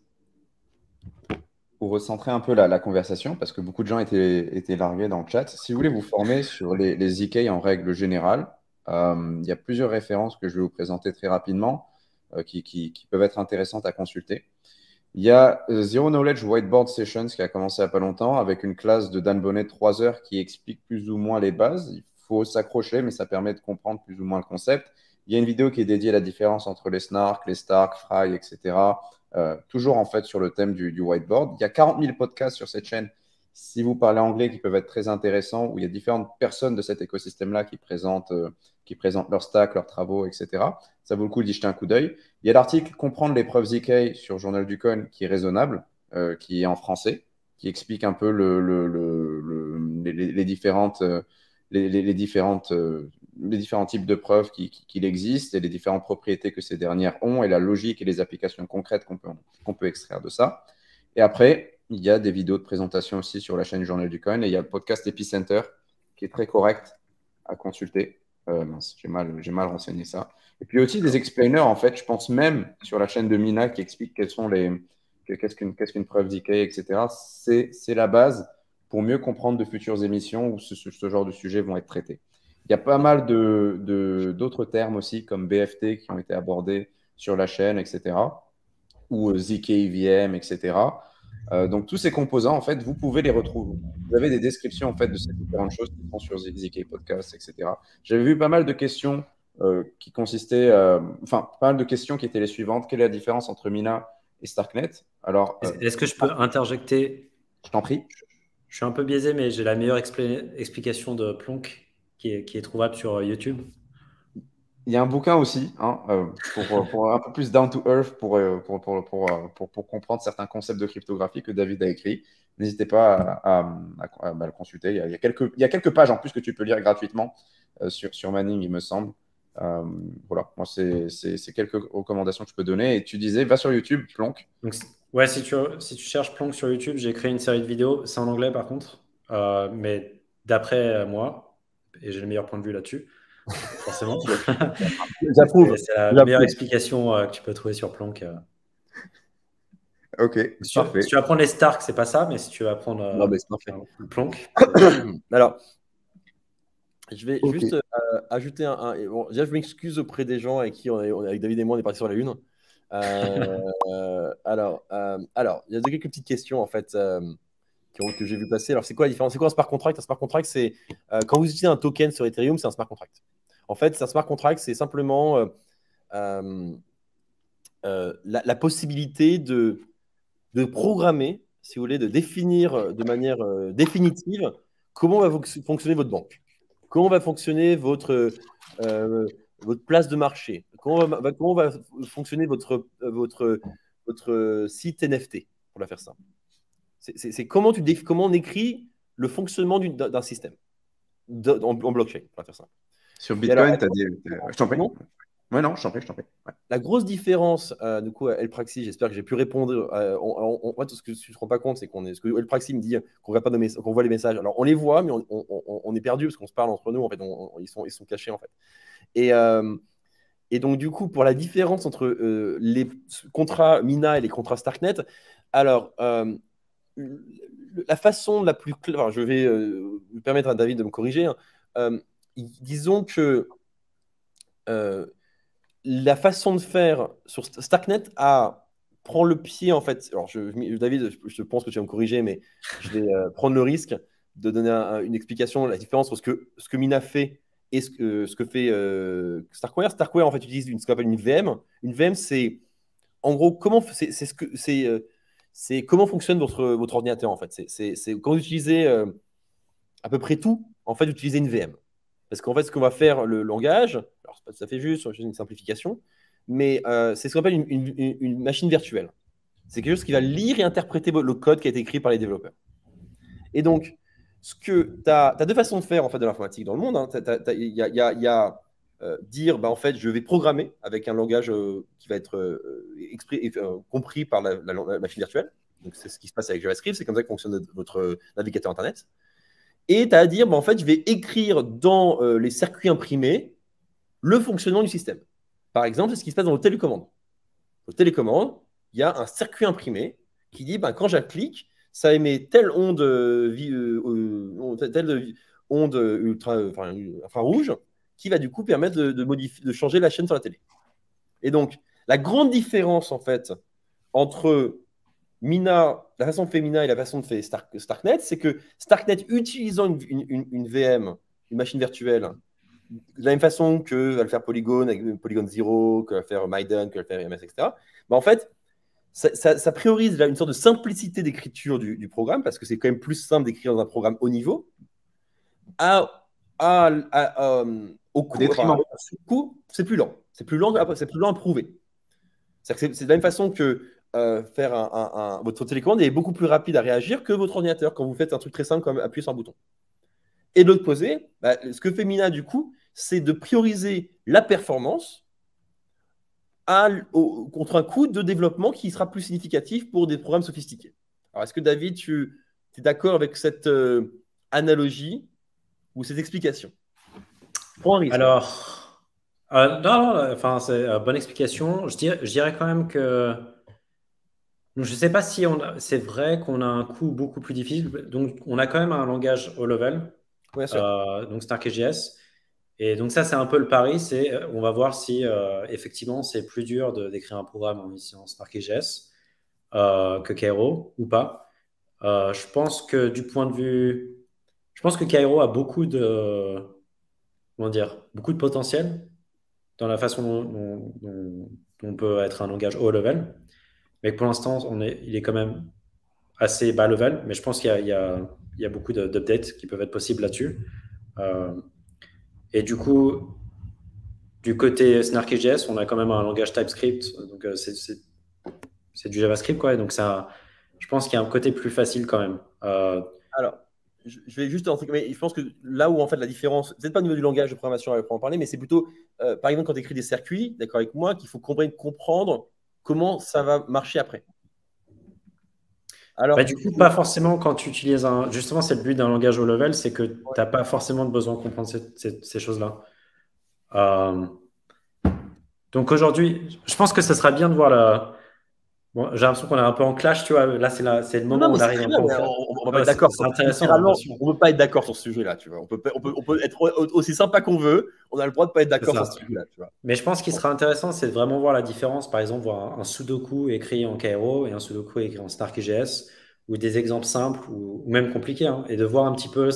Pour recentrer un peu la, la conversation, parce que beaucoup de gens étaient, étaient largués dans le chat, si vous voulez vous former sur les, les Z K en règle générale, euh, il y a plusieurs références que je vais vous présenter très rapidement euh, qui, qui, qui peuvent être intéressantes à consulter. Il y a Zero Knowledge Whiteboard Sessions qui a commencé il n'y a pas longtemps avec une classe de Dan Bonnet de trois heures qui explique plus ou moins les bases. Il faut s'accrocher, mais ça permet de comprendre plus ou moins le concept. Il y a une vidéo qui est dédiée à la différence entre les Snark, les Stark, Fry, et cetera. Euh, toujours en fait sur le thème du, du whiteboard. Il y a quarante mille podcasts sur cette chaîne, si vous parlez anglais, qui peuvent être très intéressants, où il y a différentes personnes de cet écosystème-là qui présentent, euh, qui présentent leur stack, leurs travaux, et cetera. Ça vaut le coup d'y jeter un coup d'œil. Il y a l'article Comprendre l'épreuve Z K sur Journal du Coin qui est raisonnable, euh, qui est en français, qui explique un peu le, le, le, le, les, les différentes, euh, les, les, les différentes euh, les différents types de preuves qui, qui, qui existent et les différentes propriétés que ces dernières ont et la logique et les applications concrètes qu'on peut, qu'on peut extraire de ça. Et après, il y a des vidéos de présentation aussi sur la chaîne du Journal du Coin et il y a le podcast Epicenter qui est très correct à consulter. Euh, mince, j'ai mal, j'ai mal renseigné ça. Et puis aussi des explainers, en fait, je pense même sur la chaîne de Mina qui explique quels sont les, qu'est-ce qu'une, qu'est-ce qu'une preuve Z K, et cetera. C'est, c'est la base pour mieux comprendre de futures émissions où ce, ce genre de sujets vont être traités. Il y a pas mal de, de, d'autres termes aussi, comme B F T, qui ont été abordés sur la chaîne, et cetera, ou Z K V M, et cetera. Euh, donc, tous ces composants, en fait, vous pouvez les retrouver. Vous avez des descriptions, en fait, de ces différentes choses qui sont sur Z K Podcast, et cetera. J'avais vu pas mal de questions euh, qui consistaient, euh, enfin, pas mal de questions qui étaient les suivantes. Quelle est la différence entre Mina et Starknet? Alors, euh, est-ce que je peux interjecter? Je t'en prie. Je suis un peu biaisé, mais j'ai la meilleure expli- explication de Plonk qui est, qui est trouvable sur YouTube. Il y a un bouquin aussi, hein, euh, pour, pour un peu plus down to earth, pour, pour, pour, pour, pour, pour comprendre certains concepts de cryptographie que David a écrit. N'hésitez pas à, à, à, à le consulter. Il y, a, il, y a quelques, il y a quelques pages en plus que tu peux lire gratuitement euh, sur, sur Manning, il me semble. Euh, voilà, moi, c'est, c'est, c'est quelques recommandations que je peux donner. Et tu disais, va sur YouTube, Plonk. Donc, ouais, si tu, si tu cherches Plonk sur YouTube, j'ai créé une série de vidéos. C'est en anglais, par contre, euh, mais d'après moi, et j'ai le meilleur point de vue là-dessus, forcément. J'approuve. C'est la, la meilleure explication euh, que tu peux trouver sur Plonk. Euh. Ok, si parfait. Tu, si tu vas prendre les Stark, c'est pas ça, mais si tu vas prendre euh, non, mais c'est parfait. le Plonk. Alors, je vais okay. juste euh, ajouter un. un bon, déjà, je m'excuse auprès des gens avec qui on est, on est, avec David et moi, on est parti sur la Lune. Euh, euh, alors, euh, alors, il y a quelques petites questions en fait euh, que j'ai vu passer. Alors, c'est quoi la différence? C'est quoi un smart contract? Un smart contract, c'est euh, quand vous utilisez un token sur Ethereum, c'est un smart contract. En fait, un smart contract, c'est simplement euh, euh, euh, la, la possibilité de, de programmer, si vous voulez, de définir de manière euh, définitive comment va fonctionner votre banque, comment va fonctionner votre, euh, votre place de marché, comment va, comment va fonctionner votre, votre, votre site N F T, pour la faire simple. C'est, c'est, c'est comment, tu déf, comment on écrit le fonctionnement d'un, d'un système de, en, en blockchain, pour la faire simple. Sur Bitcoin, tu as dit. Je t'en prie. Non Ouais, non, je t'en prie, je t'en prie. Ouais. La grosse différence, euh, du coup, Elpraxi, j'espère que j'ai pu répondre. Euh, on, on, on, ce que tu ne te rends pas compte, c'est qu'on est. Ce que Elpraxi me dit qu'on voit pas nos mess- qu'on voit les messages. Alors, on les voit, mais on, on, on, on est perdu parce qu'on se parle entre nous. En fait, on, on, ils, sont, ils sont cachés, en fait. Et, euh, et donc, du coup, pour la différence entre euh, les contrats Mina et les contrats Starknet, alors, euh, la façon la plus claire, enfin, je vais euh, permettre à David de me corriger, hein, euh, disons que euh, la façon de faire sur Starknet a, prend le pied, en fait. Alors, je, David, je, je pense que tu vas me corriger, mais je vais euh, prendre le risque de donner un, une explication, la différence entre ce que, ce que Mina fait et ce que, ce que fait euh, Starkware. Starkware, en fait, utilise une, ce qu'on appelle une V M. Une V M, c'est en gros comment, c'est, c'est ce que, c'est, euh, c'est comment fonctionne votre, votre ordinateur, en fait. C'est, c'est, c'est quand vous utilisez euh, à peu près tout, en fait, vous utilisez une V M. Parce qu'en fait, ce qu'on va faire, le langage, alors c'est pas tout à fait juste, c'est une simplification, mais euh, c'est ce qu'on appelle une, une, une machine virtuelle. C'est quelque chose qui va lire et interpréter le code qui a été écrit par les développeurs. Et donc, ce que tu as, deux façons de faire en fait de l'informatique dans le monde. Il y a, y a, y a euh, dire, bah, en fait, je vais programmer avec un langage euh, qui va être euh, exprimé, euh, compris par la, la, la machine virtuelle. Donc, c'est ce qui se passe avec JavaScript. C'est comme ça que fonctionne votre navigateur Internet. Et tu as à dire, bah, en fait, je vais écrire dans euh, les circuits imprimés le fonctionnement du système. Par exemple, c'est ce qui se passe dans le télécommande. Au télécommande, il y a un circuit imprimé qui dit, bah, quand j'applique, ça émet telle onde, euh, euh, telle onde ultra, enfin, infrarouge qui va du coup permettre de, de, modifier, de changer la chaîne sur la télé. Et donc, la grande différence, en fait, entre Mina, la façon de faire Mina et la façon de faire Stark, Starknet, c'est que Starknet, utilisant une, une, une V M, une machine virtuelle, de la même façon que va le faire Polygon, avec Polygon Zero, que va le faire Maiden, que va le faire E M S, et cetera. Bah, en fait, ça, ça, ça priorise là, une sorte de simplicité d'écriture du, du programme, parce que c'est quand même plus simple d'écrire dans un programme haut niveau, à, à, à, euh, au coût, enfin, coût, c'est plus lent. C'est plus lent, c'est plus lent à prouver. C'est de la même façon que euh, faire un, un, un, votre télécommande est beaucoup plus rapide à réagir que votre ordinateur quand vous faites un truc très simple comme appuyer sur un bouton. Et de l'autre côté, bah, ce que fait Mina du coup, c'est de prioriser la performance à, au, contre un coût de développement qui sera plus significatif pour des programmes sophistiqués. Alors, est-ce que David, tu es d'accord avec cette euh, analogie ou cette explication? Prends un risque. Alors, euh, non, non, enfin, c'est une bonne explication. Je dirais, je dirais quand même que je ne sais pas si c'est vrai qu'on a un coût beaucoup plus difficile. Donc, on a quand même un langage haut level, Bien sûr. euh, donc SnarkJS. Et donc ça, c'est un peu le pari, c'est on va voir si euh, effectivement c'est plus dur de d'écrire un programme en utilisant SnarkJS euh, que Cairo ou pas. Euh, je pense que du point de vue, je pense que Cairo a beaucoup de, comment dire, beaucoup de potentiel dans la façon dont, dont, dont, dont on peut être un langage haut level, mais que pour l'instant, on est, il est quand même assez bas level. Mais je pense qu'il y a, il y a, il y a beaucoup d'updates qui peuvent être possibles là-dessus. Euh, et du coup, du côté SnarkJS, on a quand même un langage TypeScript, donc euh, c'est du JavaScript, quoi. Et donc ça, je pense qu'il y a un côté plus facile quand même. Euh, Alors, je, je vais juste un truc, mais je pense que là où en fait la différence, peut-être pas au niveau du langage de programmation, on va en parler, mais c'est plutôt, euh, par exemple, quand tu écris des circuits, d'accord avec moi, qu'il faut comprendre, comprendre comment ça va marcher après. Alors, bah, du coup, pas forcément quand tu utilises un. Justement, c'est le but d'un langage haut level, c'est que tu n'as pas forcément besoin de comprendre ces, ces, ces choses-là. Euh... Donc aujourd'hui, je pense que ce sera bien de voir la. Bon, j'ai l'impression qu'on est un peu en clash, tu vois. Là, c'est le moment non, où on arrive un peu en clash. On va pas être d'accord. C'est intéressant. On ne peut pas être d'accord sur ce sujet-là, tu vois. On peut, on peut, on peut être aussi sympa qu'on veut. On a le droit de ne pas être d'accord sur ce sujet-là, tu vois. Mais je pense qu'il sera intéressant, c'est de vraiment voir la différence. Par exemple, voir un, un Sudoku écrit en Cairo et un Sudoku écrit en SnarkJS, ou des exemples simples ou, ou même compliqués, hein, et de voir un petit peu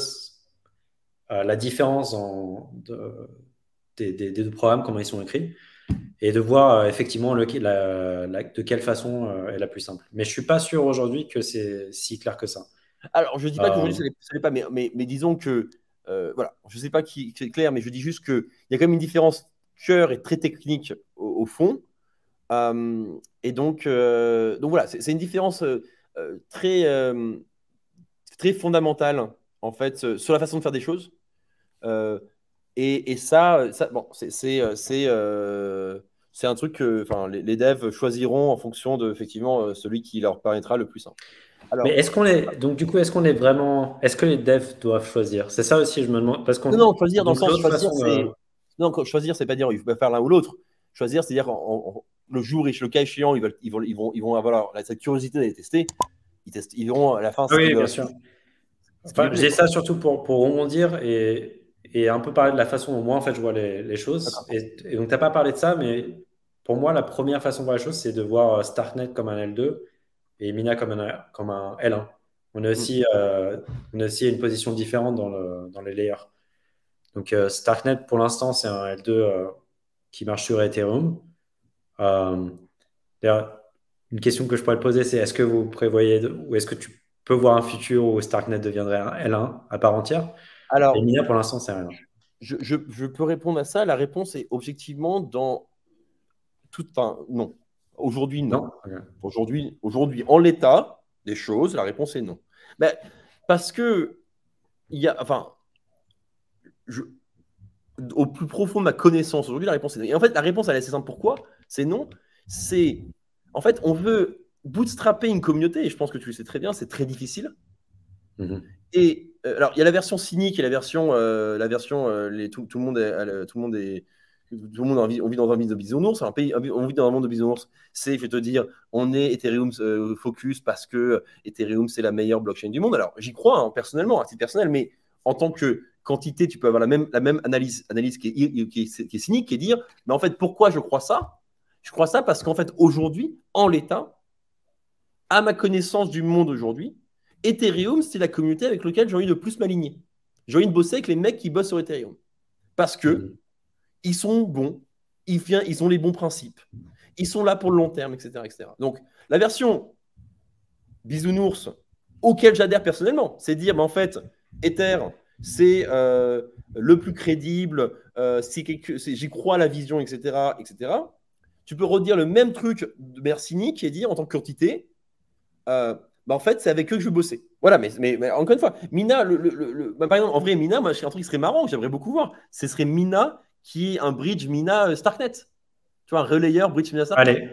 euh, la différence en, de, des, des, des deux programmes, comment ils sont écrits, et de voir euh, effectivement le, la, la, de quelle façon euh, est la plus simple. Mais je ne suis pas sûr aujourd'hui que c'est si clair que ça. Alors, je ne dis pas euh... qu'aujourd'hui, ce n'est pas, mais, mais, mais disons que, euh, voilà, je ne sais pas qui c'est clair, mais je dis juste qu'il y a quand même une différence cœur et très technique au, au fond. Euh, et donc, euh, donc voilà, c'est une différence euh, très, euh, très fondamentale, en fait, sur la façon de faire des choses. Euh, et, et ça, ça bon, c'est euh, un truc que les, les devs choisiront en fonction de effectivement celui qui leur paraîtra le plus simple. Alors, mais est-ce qu'on est donc du coup est-ce qu'on est vraiment est-ce que les devs doivent choisir? C'est ça aussi je me demande parce qu'on non, non choisir dans le sens choisir c'est euh... non choisir c'est pas dire il faut pas faire l'un ou l'autre. Choisir c'est dire en, en, le jour et le cas échéant ils veulent ils vont ils vont ils vont avoir la, cette curiosité d'aller tester. Ils testent ils verront à la fin. Ah oui bien sûr. Enfin, j'ai ça surtout pour pour rebondir et et un peu parler de la façon dont moi en fait je vois les, les choses. Et, et donc tu n'as pas parlé de ça, mais pour moi la première façon de voir les choses c'est de voir Starknet comme un L deux et Mina comme un, comme un L un. On a aussi, euh, on a aussi une position différente dans, le, dans les layers. Donc euh, Starknet pour l'instant c'est un L deux euh, qui marche sur Ethereum. Euh, une question que je pourrais te poser c'est est-ce que vous prévoyez de, ou est-ce que tu peux voir un futur où Starknet deviendrait un L un à part entière? Alors, et Mina pour l'instant c'est un L un. Je, je, je peux répondre à ça. La réponse est objectivement dans tout. Enfin, non. Aujourd'hui, non. non okay. Aujourd'hui, aujourd'hui, en l'état des choses, la réponse est non. Mais parce que il y a, enfin, je, au plus profond de ma connaissance aujourd'hui, la réponse est non. Et en fait, la réponse elle est assez simple. Pourquoi? C'est non. C'est, en fait, on veut bootstrapper une communauté, et je pense que tu le sais très bien, c'est très difficile. Mm-hmm. Et euh, alors, il y a la version cynique et la version, euh, la version, euh, les, tout, tout le monde est, euh, tout le monde est Tout le monde a envie, on vit dans un monde de bisounours. Un pays, on vit dans un monde de bisounours. C'est, je vais te dire, on est Ethereum euh, focus parce que Ethereum, c'est la meilleure blockchain du monde. Alors, j'y crois, hein, personnellement, à titre personnel, mais en tant que quantité, tu peux avoir la même, la même analyse, analyse qui, est, qui, est, qui est cynique, qui est dire, mais en fait, pourquoi je crois ça? Je crois ça parce qu'en fait, aujourd'hui, en l'état, à ma connaissance du monde aujourd'hui, Ethereum, c'est la communauté avec laquelle j'ai envie de plus m'aligner. J'ai envie de bosser avec les mecs qui bossent sur Ethereum. Parce que mmh. ils sont bons, ils, viennent, ils ont les bons principes, ils sont là pour le long terme, et cetera, et cetera. Donc, la version bisounours auquel j'adhère personnellement, c'est dire, bah, en fait, Ether, c'est euh, le plus crédible, euh, j'y crois à la vision, et cetera, et cetera. Tu peux redire le même truc de Mercini qui est dire, en tant qu'entité, euh, bah, en fait, c'est avec eux que je veux bosser. Voilà, mais, mais, mais encore une fois, Mina, le, le, le, bah, par exemple, en vrai, Mina, moi, je un truc qui serait marrant, que j'aimerais beaucoup voir. Ce serait Mina qui est un bridge Mina Starknet. Tu vois, un relayeur bridge Mina Starknet. Allez.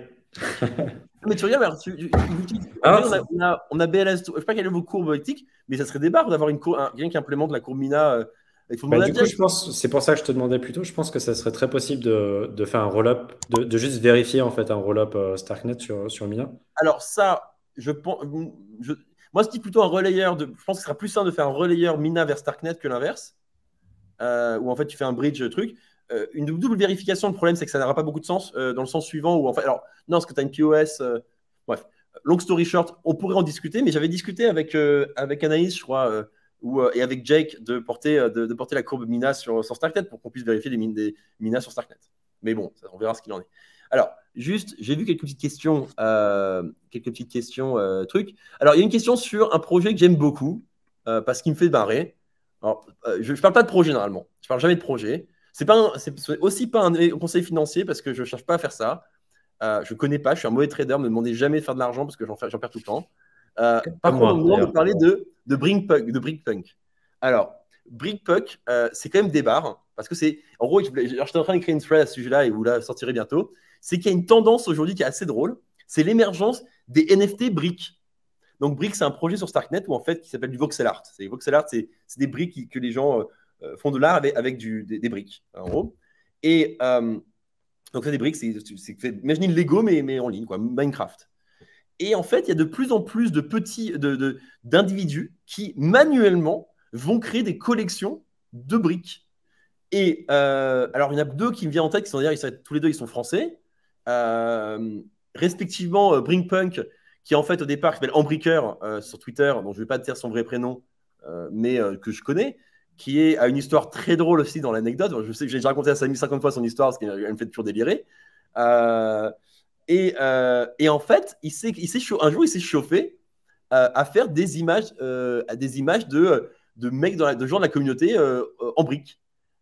Mais tu regardes, tu, tu, tu, ah, on, a, on, a, on a B L S, je ne sais pas quelle est vos courbes éthiques, mais ça serait des barres d'avoir une courbe, un, quelqu'un qui implémente la courbe Mina. Euh, il faut bah, du coup, je pense, c'est pour ça que je te demandais plutôt, je pense que ça serait très possible de, de faire un roll-up, de, de juste vérifier en fait un roll-up euh, Starknet sur, sur Mina. Alors ça, je pense, je, moi je dis plutôt un relayeur, de, je pense que ce sera plus simple de faire un relayeur Mina vers Starknet que l'inverse, euh, où en fait tu fais un bridge truc. Euh, une double vérification, le problème c'est que ça n'aura pas beaucoup de sens, euh, dans le sens suivant où en fait, alors non, parce que tu as une P O S, euh, bref, long story short, on pourrait en discuter, mais j'avais discuté avec, euh, avec Anaïs, je crois, euh, ou, euh, et avec Jake de porter, euh, de, de porter la courbe Mina sur, sur Starknet pour qu'on puisse vérifier les, des Mina sur Starknet. Mais bon, ça, on verra ce qu'il en est. Alors, juste, j'ai vu quelques petites questions, euh, quelques petites questions, euh, trucs. Alors, il y a une question sur un projet que j'aime beaucoup, euh, parce qu'il me fait barrer. Alors, euh, je ne parle pas de projet généralement. Je ne parle jamais de projet. Ce n'est aussi pas un conseil financier parce que je ne cherche pas à faire ça. Euh, je ne connais pas, je suis un mauvais trader. Ne me demandez jamais de faire de l'argent parce que j'en perds tout le temps. Euh, par contre, on me demande de parler de, de Brickpunk. De Brickpunk. Alors, Brickpunk, euh, c'est quand même des barres parce que c'est. En gros, je j'étais en train d'écrire une thread à ce sujet-là et vous la sortirez bientôt. C'est qu'il y a une tendance aujourd'hui qui est assez drôle. C'est l'émergence des N F T briques. Donc, Brick, c'est un projet sur Starknet où en fait, qui s'appelle du voxel art. C'est voxel art, c'est des briques qui, que les gens euh, font de l'art avec, avec du, des, des briques, en gros. Et euh, donc, c'est des briques, c'est, imaginez le Lego, mais, mais en ligne, quoi, Minecraft. Et en fait, il y a de plus en plus de petits, de, de, d'individus qui, manuellement, vont créer des collections de briques. Et euh, alors, il y en a deux qui me viennent en tête, qui sont d'ailleurs, tous les deux, ils sont français. Euh, respectivement, euh, Brinkpunk, qui en fait, au départ, qui s'appelle Embriqueur euh, sur Twitter, dont je ne vais pas te dire son vrai prénom, euh, mais euh, que je connais, qui est, a une histoire très drôle aussi dans l'anecdote. Je sais que j'ai déjà raconté à Samy cinquante fois son histoire, parce qu'elle me fait toujours délirer. Euh, Et, euh, et en fait, il s'est, il s'est chauffé, un jour, il s'est chauffé euh, à faire des images, euh, à des images de, de mecs, dans la, de gens de la communauté euh, en briques.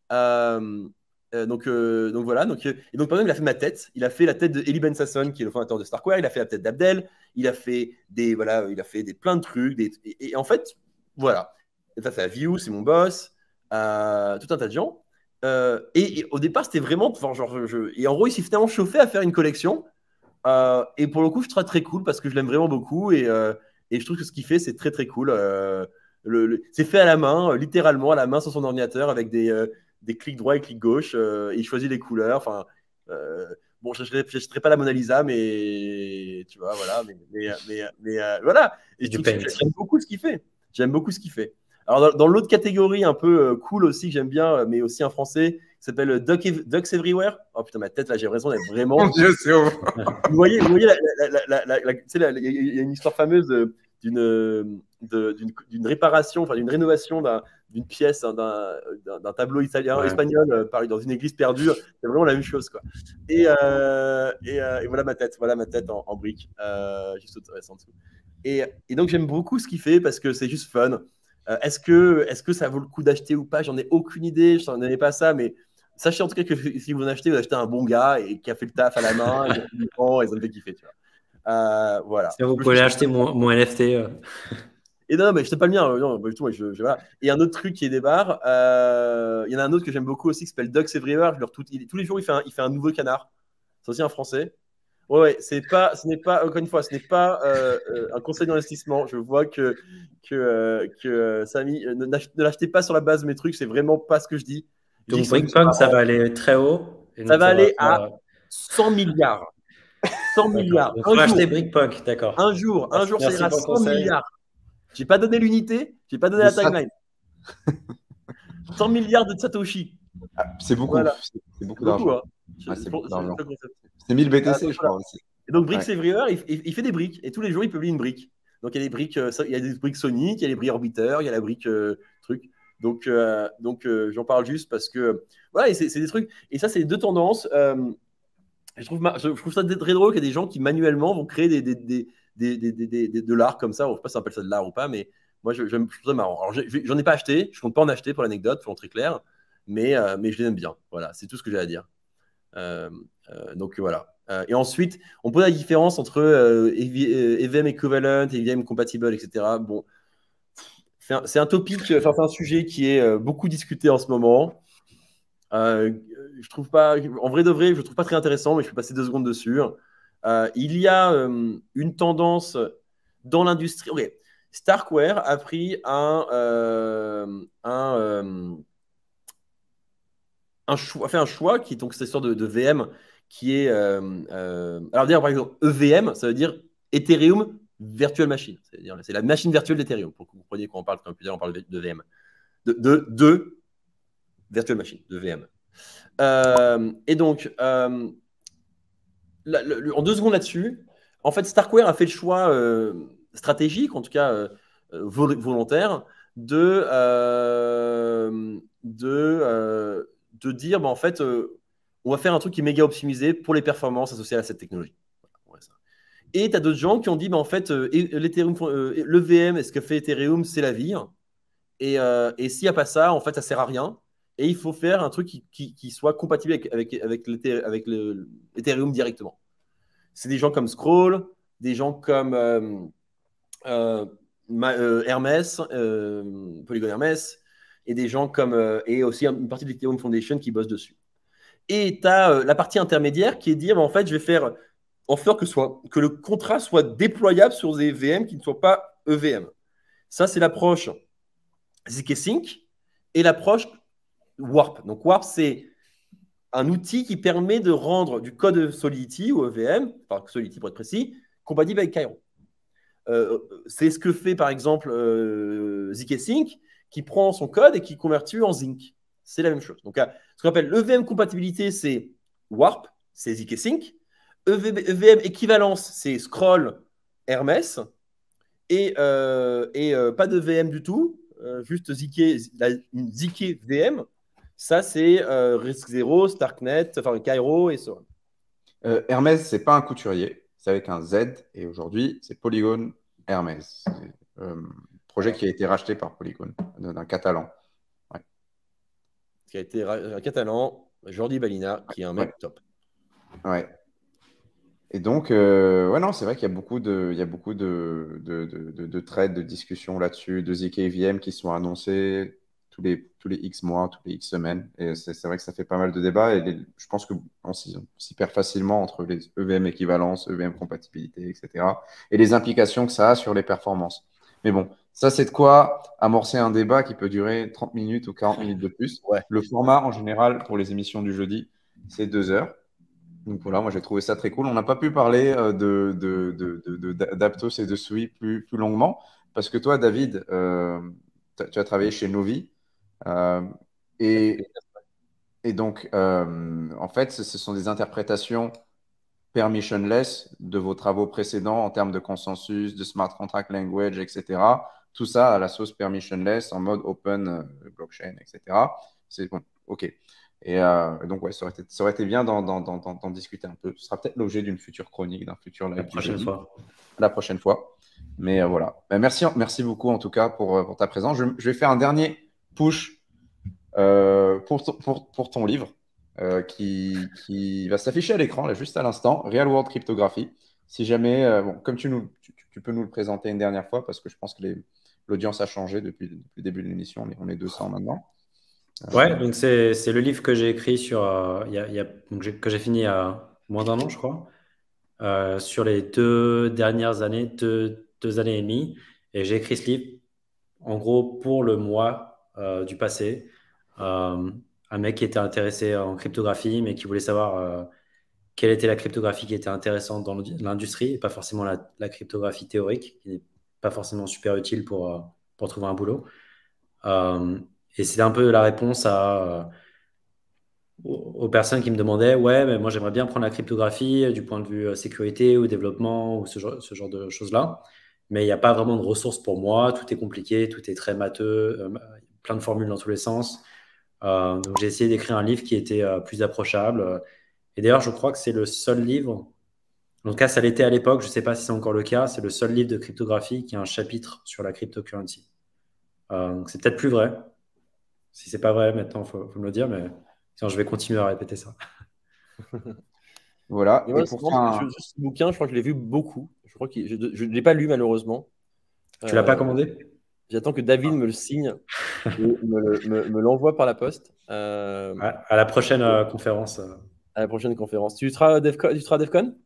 Euh, euh, donc, euh, donc voilà. Donc, euh, et donc, par exemple, il a fait ma tête. Il a fait la tête de Eli Ben Sasson, qui est le fondateur de Starkware. Il a fait la tête d'Abdel. Il a fait des, voilà, il a fait des, plein de trucs. Des, et, et en fait, voilà. Et ça, c'est la View, c'est mon boss. Euh, tout un tas de gens. Euh, et, et au départ, c'était vraiment, genre, genre, je, et en gros, il s'est finalement chauffé à faire une collection. Euh, et pour le coup, je trouve très cool parce que je l'aime vraiment beaucoup et, euh, et je trouve que ce qu'il fait, c'est très très cool. Euh, le, le, c'est fait à la main, euh, littéralement à la main sur son ordinateur avec des, euh, des clics droits et clics gauche. Euh, et il choisit les couleurs. Enfin, euh, bon, je ne serai pas la Mona Lisa, mais tu vois, voilà. Mais, mais, mais, mais euh, voilà. Et je trouve que j'aime beaucoup ce qu'il fait. J'aime beaucoup ce qu'il fait. Alors, dans, dans l'autre catégorie un peu euh, cool aussi que j'aime bien, mais aussi un français, qui s'appelle Duck, Ducks Everywhere. Oh putain, ma tête là, j'ai l'impression d'être vraiment. Mon Dieu, c'est haut. Vous voyez, vous voyez, il y a une histoire fameuse d'une d'une réparation, enfin d'une rénovation d'une pièce, d'un tableau italien, ouais. espagnol, euh, dans une église perdue. C'est vraiment la même chose, quoi. Et, euh, et, euh, et voilà ma tête, voilà ma tête en, en brique, euh, juste en dessous. Et, et donc j'aime beaucoup ce qu'il fait parce que c'est juste fun. Euh, est-ce que, est-ce que ça vaut le coup d'acheter ou pas? J'en ai aucune idée, je n'en ai pas ça, mais sachez en tout cas que si vous en achetez, vous achetez un bon gars et qui a fait le taf à la main, et, et ça me fait kiffer, tu vois. Euh, voilà. Si vous pouvez acheter mon, mon N F T. Euh. Et non, mais je ne sais pas le mien. Non, bah, tout, je, je, voilà. Et un autre truc qui est des barres, euh, il y en a un autre que j'aime beaucoup aussi qui s'appelle Ducks Everywhere. Je leur tout, il, tous les jours, il fait, un, il fait un nouveau canard. C'est aussi un français. Ouais, ouais, c'est pas, ce n'est pas, encore une fois, ce n'est pas euh, euh, un conseil d'investissement. Je vois que, que, euh, que euh, Samy, euh, ne, ne l'achetez pas sur la base de mes trucs, c'est vraiment pas ce que je dis. Je Donc, Brickpunk, ça va aller très haut. Et ça va aller à cent milliards. cent milliards. On peut acheter Brickpunk, d'accord. Un jour, un jour, ça ira cent milliards. Je n'ai pas donné l'unité, je n'ai pas donné la tagline. cent milliards de Satoshi. Ah, c'est beaucoup, voilà. C'est beaucoup d'argent. Hein. Ah, c'est beaucoup d'argent. C'est mille B T C, ah, je crois. Aussi. Et donc, Bricks ouais. Everywhere, il, il, il fait des briques. Et tous les jours, il publie une brique. Donc, il y a des briques, euh, il y a des briques Sonic, il y a les briques Orbiter, il y a la brique euh, truc. Donc, euh, donc euh, j'en parle juste parce que voilà, et c'est c'est des trucs. Et ça, c'est les deux tendances. Euh, je, trouve, ma- je trouve ça très drôle qu'il y ait des gens qui manuellement vont créer des, des, des, des, des, des- des- des- de l'art comme ça. Je ne sais pas si on appelle ça de l'art ou pas, mais moi, je, je, je trouve ça marrant. Alors, j'ai- j'ai- j'en ai pas acheté. Je compte pas en acheter pour l'anecdote, pour être très clair. Mais, euh, mais je les aime bien. Voilà, c'est tout ce que j'ai à dire. Euh, euh, donc voilà. Euh, et ensuite, on pose la différence entre euh, E V M equivalent, E V M compatible, et cetera. Bon, c'est un, c'est un topic, enfin, c'est un sujet qui est euh, beaucoup discuté en ce moment. Euh, je trouve pas, en vrai de vrai, je trouve pas très intéressant, mais je peux passer deux secondes dessus. Euh, il y a euh, une tendance dans l'industrie. Ok, Starkware a pris un, euh, un, euh, un choix, a fait un choix qui est donc cette sorte de, de V M qui est. Euh, euh, alors, d'ailleurs, par exemple, E V M, ça veut dire Ethereum Virtual Machine. C'est-à-dire, c'est la machine virtuelle d'Ethereum, pour que vous compreniez quand on parle, quand on parle de V M. De, de, de Virtual Machine, de V M. Euh, et donc, euh, la, le, en deux secondes là-dessus, en fait, Starkware a fait le choix euh, stratégique, en tout cas euh, vol volontaire, de, euh, de, euh, de dire, bah, en fait, euh, on va faire un truc qui est méga optimisé pour les performances associées à cette technologie. Voilà, ouais, et tu as d'autres gens qui ont dit, bah, en fait, euh, euh, le V M, ce que fait Ethereum, c'est la vie. Et, euh, et s'il n'y a pas ça, en fait, ça ne sert à rien. Et il faut faire un truc qui, qui, qui soit compatible avec, avec, avec, avec l'Ethereum directement. C'est des gens comme Scroll, des gens comme euh, euh, euh, Hermès, euh, Polygon Hermès, et des gens comme euh, et aussi une partie de l'Ethereum Foundation qui bosse dessus. Et tu as euh, la partie intermédiaire qui est de dire, bah, en fait, je vais faire en sorte que, soit, que le contrat soit déployable sur des V M qui ne soient pas E V M. Ça, c'est l'approche zkSync et l'approche Warp. Donc, Warp, c'est un outil qui permet de rendre du code Solidity ou E V M, enfin Solidity pour être précis, compatible avec Cairo. Euh, c'est ce que fait par exemple euh, zkSync, qui prend son code et qui convertit en Zinc. C'est la même chose. Donc, ce qu'on appelle l'E V M compatibilité, c'est Warp, c'est zkSync. E V M équivalence, c'est Scroll, Hermès. Et, euh, et euh, pas de V M du tout, euh, juste Zk, la, une Zk V M. Ça, c'est euh, Risk Zero, Starknet, enfin Cairo et so on. Euh, Hermès, c'est pas un couturier, c'est avec un Z. Et aujourd'hui, c'est Polygon Hermès. Euh, projet qui a été racheté par Polygon, d'un Catalan. Ouais. Qui a été un Catalan, Jordi Balina, qui est un mec ouais. top. Ouais. Et donc, euh, ouais, non, c'est vrai qu'il y a beaucoup de, il y a beaucoup de, de, de, de, de trades, de discussions là-dessus, de Z K V M qui sont annoncés tous les, tous les X mois, tous les X semaines. Et c'est vrai que ça fait pas mal de débats. Et les, je pense qu'on s'y perd facilement entre les E V M équivalence, E V M compatibilité, et cetera. Et les implications que ça a sur les performances. Mais bon, ça, c'est de quoi amorcer un débat qui peut durer trente minutes ou quarante minutes de plus. Ouais. Le format, en général, pour les émissions du jeudi, c'est deux heures. Donc voilà, moi j'ai trouvé ça très cool. On n'a pas pu parler euh, de, de, de, de, de- d'Aptos et de Sui plus, plus longuement parce que toi, David, euh, t'as- tu as travaillé chez Novi. euh, et, et donc, euh, en fait, ce, ce sont des interprétations permissionless de vos travaux précédents en termes de consensus, de smart contract language, et cetera. Tout ça à la sauce permissionless en mode open euh, blockchain, et cetera. C'est bon, ok. Et euh, donc, ouais, ça aurait été, ça aurait été bien d'en, d'en, d'en, d'en discuter un peu. Ce sera peut-être l'objet d'une future chronique, d'un futur live. La prochaine fois. La prochaine fois. Mais euh, voilà. Ben, merci, merci beaucoup en tout cas pour, pour ta présence. Je, je vais faire un dernier push euh, pour, ton, pour, pour ton livre euh, qui, qui va s'afficher à l'écran, là, juste à l'instant. Real World Cryptography. Si jamais, euh, bon, comme tu, nous, tu, tu peux nous le présenter une dernière fois parce que je pense que l'audience a changé depuis, depuis le début de l'émission. On est, on est deux cents maintenant. Ouais, donc c'est le livre que j'ai écrit sur, euh, y a, y a, donc que j'ai fini il y a moins d'un an, je crois, euh, sur les deux dernières années, deux, deux années et demie. Et j'ai écrit ce livre, en gros, pour le mois euh, du passé. Euh, un mec qui était intéressé en cryptographie, mais qui voulait savoir euh, quelle était la cryptographie qui était intéressante dans l'industrie, et pas forcément la, la cryptographie théorique, qui n'est pas forcément super utile pour, euh, pour trouver un boulot. Euh, Et c'est un peu la réponse à, euh, aux personnes qui me demandaient, ouais, mais moi j'aimerais bien prendre la cryptographie du point de vue euh, sécurité ou développement ou ce genre, ce genre de choses-là. Mais il n'y a pas vraiment de ressources pour moi. Tout est compliqué, tout est très matheux, euh, plein de formules dans tous les sens. Euh, donc, j'ai essayé d'écrire un livre qui était euh, plus approchable. Et d'ailleurs, je crois que c'est le seul livre, en tout cas, ça l'était à l'époque, je ne sais pas si c'est encore le cas, c'est le seul livre de cryptographie qui a un chapitre sur la cryptocurrency. Euh, donc, c'est peut-être plus vrai. Si ce n'est pas vrai, maintenant, il faut, faut me le dire, mais sinon, je vais continuer à répéter ça. Voilà. Et moi, Et pour sinon, faire un- je- ce bouquin, je crois que je l'ai vu beaucoup. Je crois que je ne l'ai pas lu malheureusement. Tu l'as pas Euh, commandé? J'attends que David me le signe et me, le- me- me l'envoie par la poste euh, À, à la prochaine euh, conférence euh, à la prochaine conférence. Tu seras à Defcon? Tu seras à Defcon?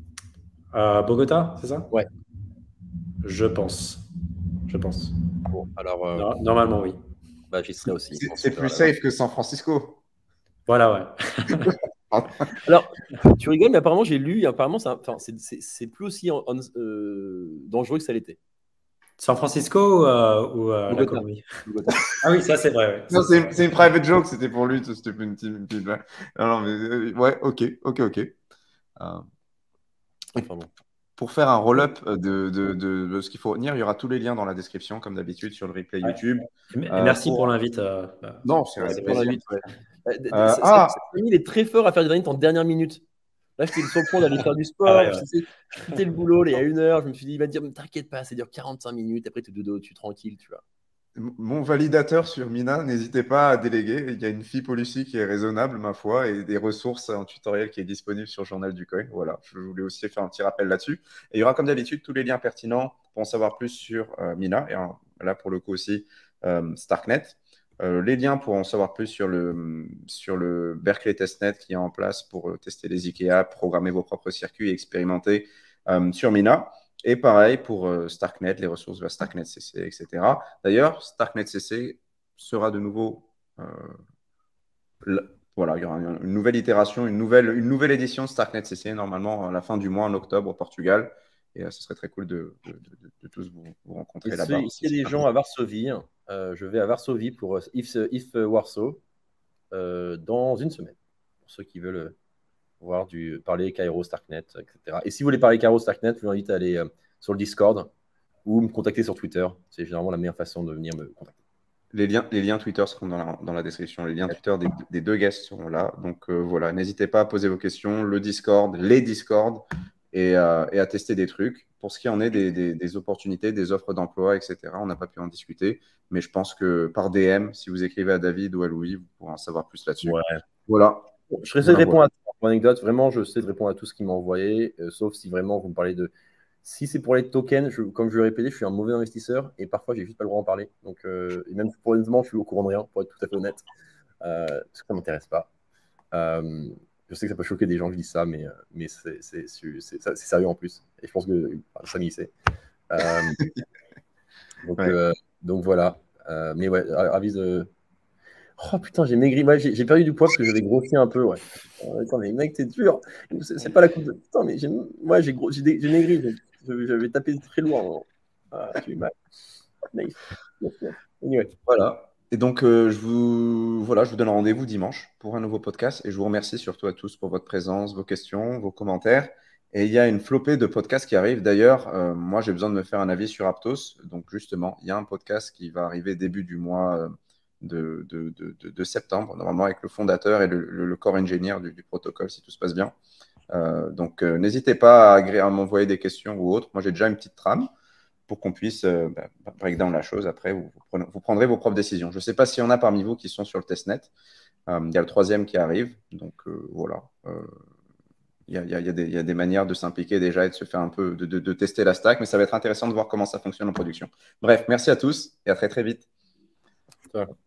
à Bogota, c'est ça? Ouais. Je pense. Je pense. Bon, alors, euh, No- normalement, oui. bah, j'y serai aussi. C'est On c'est se plus verra là-bas. safe que San Francisco. Voilà, ouais. Alors, tu rigoles, mais apparemment, j'ai lu, et apparemment, ça- enfin, c'est- c'est c'est plus aussi en- en- euh, dangereux que ça l'était. San Francisco ou, euh, ou, euh, la Bogota. Colombie? Bogota. Ah oui, ça c'est vrai. ouais. Non, Ça, c'est vrai. une, c'est une private joke, c'était pour lui, c'était une petite, une petite blague. Non, non, mais euh, ouais, ok, ok, ok. Euh, Enfin bon. pour faire un roll-up de, de, de- de ce qu'il faut retenir, il y aura tous les liens dans la description, comme d'habitude, sur le replay Ouais. YouTube. Et et Euh, merci pour- pour l'invite. euh, euh, Non, c'est pour avec cette Pour plaisir. l'invite, ouais. Euh, d- d- Euh, ça- ah, ça- Camille, il est très fort à faire des invite en dernière minute. Là, j'étais sur le point d'aller faire du sport. Ah ouais, ouais. Je sais- je quittais le boulot là, il y a une heure. Je me suis dit, il va te dire, t'inquiète pas, ça dure quarante-cinq minutes. Après, tu es de dos, tu es tranquille, tu vois. mon validateur sur Mina, n'hésitez pas à déléguer. Il y a une fee policy qui est raisonnable, ma foi, et des ressources en tutoriel qui est disponible sur Journal du Coin. Voilà, je voulais aussi faire un petit rappel là-dessus. Et il y aura, comme d'habitude, tous les liens pertinents pour en savoir plus sur euh, Mina. Et euh, là, pour le coup aussi, euh, Starknet. Euh, les liens pour en savoir plus sur le, sur le Berkeley Testnet qui est en place pour euh, tester les IKEA, programmer vos propres circuits et expérimenter euh, sur Mina. Et pareil pour euh, Starknet, les ressources vers Starknet C C, et cetera. D'ailleurs, Starknet C C sera de nouveau. Euh, le- voilà, il y aura une, une nouvelle itération, une nouvelle, une nouvelle édition de Starknet C C, normalement à la fin du mois, en octobre, au Portugal. Et euh, ce serait très cool de, de, de, de tous vous, vous rencontrer Et là-bas. si- s'il y a des gens à Varsovie, euh, je vais à Varsovie pour euh, If, If Warsaw euh, dans une semaine. Pour ceux qui veulent euh, voir du, parler Cairo, Starknet, et cetera. Et si vous voulez parler Cairo, Starknet, je vous invite à aller euh, sur le Discord ou me contacter sur Twitter. C'est généralement la meilleure façon de venir me contacter. Les liens, les liens Twitter seront dans la, dans la description. Les liens Twitter des, des deux guests seront là. Donc euh, voilà, n'hésitez pas à poser vos questions, le Discord, les Discord, et, euh, et à tester des trucs. Pour ce qui en est des, des, des opportunités, des offres d'emploi, et cetera, on n'a pas pu en discuter. Mais je pense que par D M, si vous écrivez à David ou à Louis, vous pourrez en savoir plus là-dessus. Ouais. Voilà. Bon, je essaie Voilà, de répondre voilà. à tout. Pour anecdote, vraiment, je sais de répondre à tout ce qu'il m'a envoyé, euh, sauf si vraiment vous me parlez de. Si c'est pour les tokens, je, comme je l'ai répété, je suis un mauvais investisseur et parfois j'ai juste pas le droit d'en parler. Donc, euh, et même pour honnêtement, je suis au courant de rien, pour être tout à fait honnête, euh, parce que ça ne m'intéresse pas. Euh, je sais que ça peut choquer des gens que je dis ça, mais, euh, mais c'est, c'est, c'est, c'est, c'est sérieux en plus. Et je pense que enfin, Samy sait. Euh, donc, Ouais. euh, donc voilà. Euh, mais ouais, ravi de. Oh putain, j'ai maigri. Ouais, j'ai, j'ai perdu du poids parce que j'avais grossi un peu. Ouais. Oh, attends, mais mec, t'es dur. C'est, c'est pas la coupe de. Putain, mais j'ai, ouais, j'ai, gros... j'ai, dé... j'ai maigri. J'ai... J'avais tapé très loin. Ah, j'ai eu mal. Nice. Anyway. Voilà. Et donc, euh, je vous, voilà, je vous donne rendez-vous dimanche pour un nouveau podcast. Et je vous remercie surtout à tous pour votre présence, vos questions, vos commentaires. Et il y a une flopée de podcasts qui arrivent. D'ailleurs, euh, moi, j'ai besoin de me faire un avis sur Aptos. Donc, justement, il y a un podcast qui va arriver début du mois euh, de, de, de, de, de septembre, normalement avec le fondateur et le, le, le core engineer du, du protocole, si tout se passe bien. Euh, donc, euh, n'hésitez pas à, à m'envoyer des questions ou autres. Moi, j'ai déjà une petite trame pour qu'on puisse euh, bah, break down la chose. Après, vous, vous, prenez, vous prendrez vos propres décisions. Je ne sais pas s'il y en a parmi vous qui sont sur le testnet. Euh, il y a le troisième qui arrive. Donc, euh, voilà. Euh, il y a, il y a, il y a des, il y a des manières de s'impliquer déjà et de se faire un peu, de, de, de tester la stack. Mais ça va être intéressant de voir comment ça fonctionne en production. Bref, merci à tous et à très, très vite. Ciao.